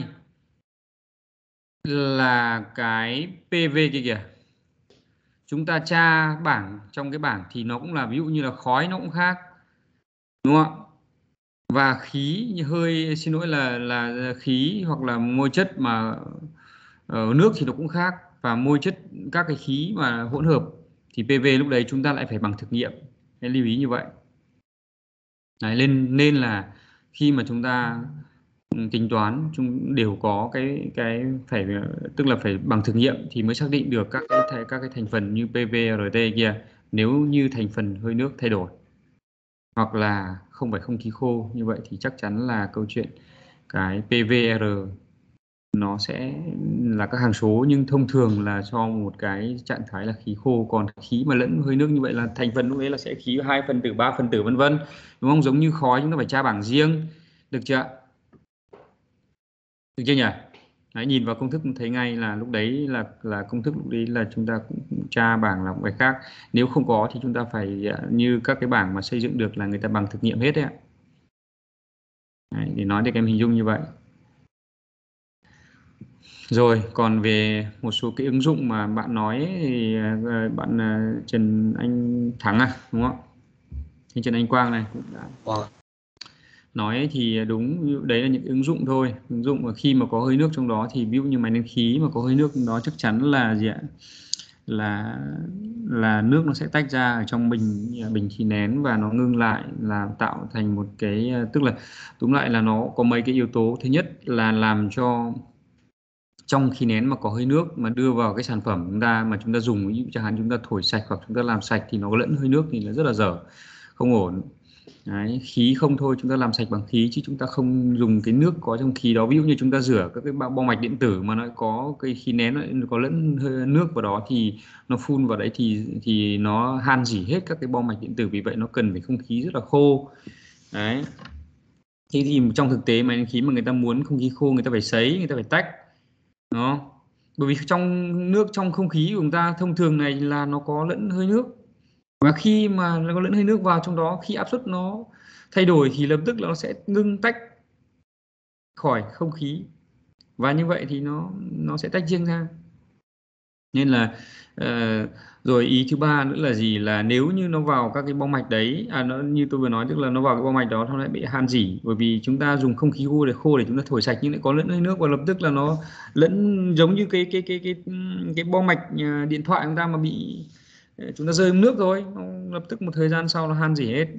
là cái pê vê kia kìa. Chúng ta tra bảng trong cái bảng thì nó cũng là ví dụ như là khói nó cũng khác. Đúng không? Và khí hơi xin lỗi là là khí hoặc là môi chất mà ở nước thì nó cũng khác, và môi chất các cái khí mà hỗn hợp thì pê vê lúc đấy chúng ta lại phải bằng thực nghiệm. Nên lưu ý như vậy. Đấy, nên nên là khi mà chúng ta tính toán chúng đều có cái cái phải tức là phải bằng thực nghiệm thì mới xác định được các cái các cái thành phần như pê vê rờ tê kia. Nếu như thành phần hơi nước thay đổi hoặc là không phải không khí khô như vậy thì chắc chắn là câu chuyện cái pê vê rờ nó sẽ là các hằng số, nhưng thông thường là cho một cái trạng thái là khí khô. Còn khí mà lẫn hơi nước như vậy là thành phần lúc ấy là sẽ khí hai phần tử, ba phần tử vân vân, đúng không? Giống như khói chúng ta phải tra bảng riêng, được chưa? Được chưa nhỉ? Đấy, nhìn vào công thức thấy ngay là lúc đấy là là công thức lúc đấy là chúng ta cũng tra bảng là một cái khác. Nếu không có thì chúng ta phải như các cái bảng mà xây dựng được là người ta bằng thực nghiệm hết đấy ạ. Đấy, để nói để các em hình dung như vậy. Rồi, còn về một số cái ứng dụng mà bạn nói ấy, thì ờ, bạn ờ, Trần Anh Thắng à, đúng không? Anh Trần Anh Quang này cũng đã Wow. nói thì đúng, ví dụ đấy là những ứng dụng thôi. Ứng dụng mà khi mà có hơi nước trong đó thì ví dụ như máy nén khí mà có hơi nước trong đó chắc chắn là gì ạ? Là là nước nó sẽ tách ra ở trong bình bình khí nén và nó ngưng lại, là tạo thành một cái, tức là túm lại là nó có mấy cái yếu tố. Thứ nhất là làm cho trong khí nén mà có hơi nước mà đưa vào cái sản phẩm chúng ta mà chúng ta dùng, ví dụ chẳng hạn chúng ta thổi sạch hoặc chúng ta làm sạch thì nó có lẫn hơi nước thì là rất là dở, không ổn. Đấy, khí không thôi, chúng ta làm sạch bằng khí chứ chúng ta không dùng cái nước có trong khí đó. Ví dụ như chúng ta rửa các cái bao, bao mạch điện tử mà nó có cái khí nén nó có lẫn hơi nước vào đó thì nó phun vào đấy thì thì nó han rỉ hết các cái bao mạch điện tử, vì vậy nó cần phải không khí rất là khô. Đấy. Thế thì trong thực tế máy nén khí mà người ta muốn không khí khô, người ta phải sấy, người ta phải tách. Đó. Bởi vì trong nước, trong không khí của chúng ta thông thường này là nó có lẫn hơi nước. Và khi mà nó có lẫn hơi nước vào trong đó, khi áp suất nó thay đổi thì lập tức là nó sẽ ngưng tách khỏi không khí. Và như vậy thì nó nó sẽ tách riêng ra. Nên là uh, rồi ý thứ ba nữa là gì, là nếu như nó vào các cái bao mạch đấy, à nó như tôi vừa nói, tức là nó vào cái bao mạch đó nó lại bị han rỉ, bởi vì chúng ta dùng không khí khô để khô để chúng ta thổi sạch nhưng lại có lẫn hơi nước, và lập tức là nó lẫn giống như cái cái cái cái cái, cái bao mạch điện thoại chúng ta mà bị chúng ta rơi nước rồi, lập tức một thời gian sau nó han rỉ hết.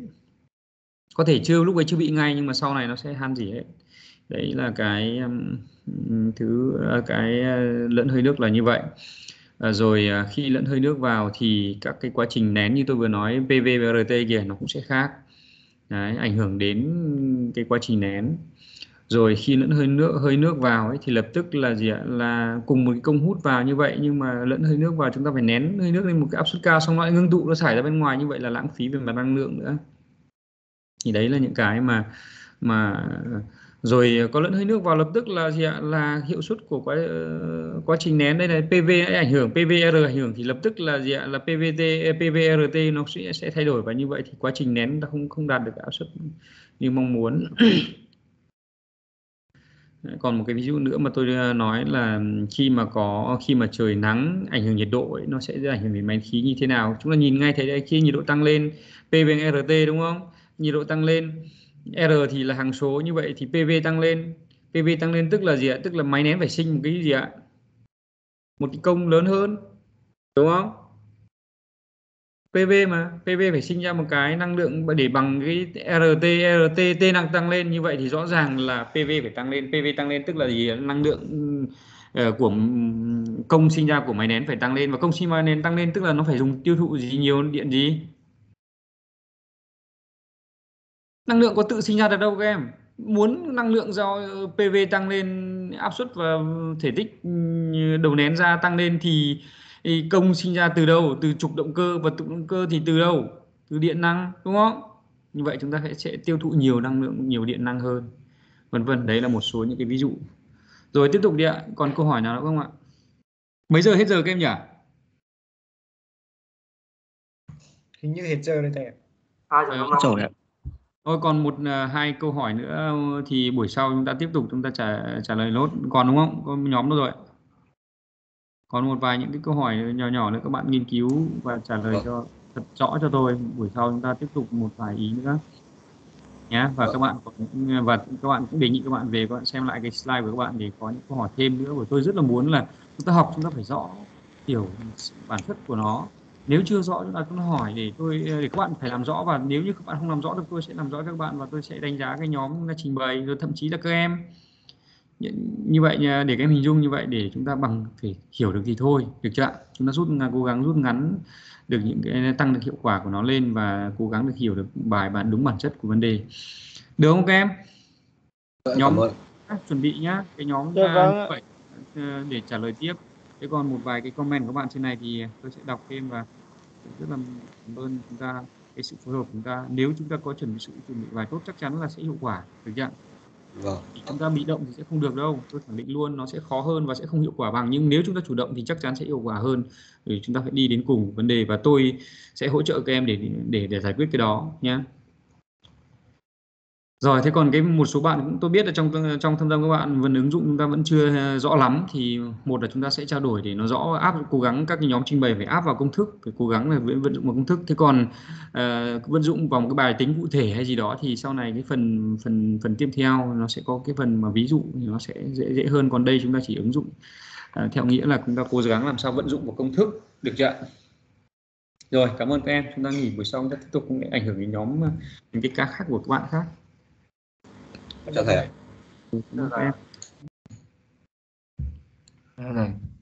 Có thể chưa lúc ấy chưa bị ngay nhưng mà sau này nó sẽ han rỉ hết. Đấy là cái um, thứ cái uh, lẫn hơi nước là như vậy. À, rồi uh, khi lẫn hơi nước vào thì các cái quá trình nén như tôi vừa nói pê vê và rờ tê kìa nó cũng sẽ khác. Đấy, ảnh hưởng đến cái quá trình nén. Rồi khi lẫn hơi nước hơi nước vào ấy, thì lập tức là gì ạ, là cùng một cái công hút vào như vậy nhưng mà lẫn hơi nước vào chúng ta phải nén hơi nước lên một cái áp suất cao, xong nó lại ngưng tụ, nó thải ra bên ngoài, như vậy là lãng phí về mặt năng lượng nữa. Thì đấy là những cái mà mà rồi có lẫn hơi nước vào lập tức là gì ạ, là hiệu suất của quá quá trình nén đây này, pê vê ảnh hưởng, pê vê rờ ảnh hưởng thì lập tức là gì ạ, là pê vê tê pê vê rờ tê nó sẽ sẽ thay đổi, và như vậy thì quá trình nén nó không không đạt được áp suất như mong muốn. Còn một cái ví dụ nữa mà tôi nói là khi mà có khi mà trời nắng ảnh hưởng nhiệt độ ấy, nó sẽ ảnh hưởng đến máy khí như thế nào. Chúng ta nhìn ngay thấy đây, khi nhiệt độ tăng lên pê vê rờ tê đúng không, nhiệt độ tăng lên, R thì là hằng số, như vậy thì pê vê tăng lên. pê vê tăng lên tức là gì ạ? Tức là máy nén phải sinh một cái gì ạ? Một cái công lớn hơn, đúng không? pê vê mà, pê vê phải sinh ra một cái năng lượng để bằng cái rờ tê, rờ tê, T năng tăng lên, như vậy thì rõ ràng là pê vê phải tăng lên. pê vê tăng lên tức là gì? Năng lượng của công sinh ra của máy nén phải tăng lên, và công sinh máy nén tăng lên tức là nó phải dùng tiêu thụ gì, nhiều điện gì? Năng lượng có tự sinh ra được đâu các em. Muốn năng lượng do pê vê tăng lên, áp suất và thể tích đầu nén ra tăng lên thì công sinh ra từ đâu? Từ trục động cơ, và trục động cơ thì từ đâu? Từ điện năng, đúng không? Như vậy chúng ta sẽ, sẽ tiêu thụ nhiều năng lượng, nhiều điện năng hơn, vân vân. Đấy là một số những cái ví dụ. Rồi tiếp tục đi ạ. Còn câu hỏi nào nữa không ạ? Mấy giờ hết giờ các em nhỉ? Hình như hết giờ rồi thầy ạ. hai giờ năm mươi ạ. Thôi còn một hai câu hỏi nữa thì buổi sau chúng ta tiếp tục chúng ta trả trả lời nốt, còn đúng không? Có nhóm đó rồi. Còn một vài những cái câu hỏi nhỏ nhỏ nữa các bạn nghiên cứu và trả lời cho thật rõ cho tôi. Buổi sau chúng ta tiếp tục một vài ý nữa nhé. Và các bạn và các bạn cũng đề nghị các bạn về các bạn xem lại cái slide của các bạn để có những câu hỏi thêm nữa. Bởi tôi rất là muốn là chúng ta học chúng ta phải rõ hiểu bản chất của nó. Nếu chưa rõ chúng ta cũng hỏi để tôi để các bạn phải làm rõ, và nếu như các bạn không làm rõ được tôi sẽ làm rõ cho các bạn, và tôi sẽ đánh giá cái nhóm chúng ta trình bày, rồi thậm chí là các em như vậy nha, để các em hình dung như vậy để chúng ta bằng phải hiểu được thì thôi, được chưa ạ? Chúng ta rút cố gắng rút ngắn được những cái tăng được hiệu quả của nó lên, và cố gắng được hiểu được bài bản đúng bản chất của vấn đề, được không các em? Nhóm chuẩn bị nhá, cái nhóm vậy để trả lời tiếp. Thế còn một vài cái comment của các bạn trên này thì tôi sẽ đọc thêm, và rất là cảm ơn chúng ta cái sự phối hợp của chúng ta. Nếu chúng ta có chuẩn bị sự chuẩn bị bài tốt chắc chắn là sẽ hiệu quả, được chưa? Vâng. Chúng ta bị động thì sẽ không được đâu, tôi khẳng định luôn, nó sẽ khó hơn và sẽ không hiệu quả bằng. Nhưng nếu chúng ta chủ động thì chắc chắn sẽ hiệu quả hơn. Vì chúng ta phải đi đến cùng vấn đề, và tôi sẽ hỗ trợ các em để để để giải quyết cái đó nhé. Rồi, thế còn cái một số bạn cũng tôi biết là trong trong thâm tâm các bạn vẫn ứng dụng chúng ta vẫn chưa rõ lắm, thì một là chúng ta sẽ trao đổi để nó rõ, áp cố gắng các cái nhóm trình bày phải áp vào công thức, phải cố gắng là vận dụng vào công thức. Thế còn uh, vận dụng vào một cái bài tính cụ thể hay gì đó thì sau này cái phần phần phần tiếp theo nó sẽ có cái phần mà ví dụ thì nó sẽ dễ dễ hơn. Còn đây chúng ta chỉ ứng dụng uh, theo nghĩa là chúng ta cố gắng làm sao vận dụng vào công thức được chưa? Rồi, cảm ơn các em. Chúng ta nghỉ buổi sau, chúng ta tiếp tục cũng ảnh hưởng đến nhóm những cái ca khác của các bạn khác. Chào thầy ạ. Cảm ơn các em. Dạ.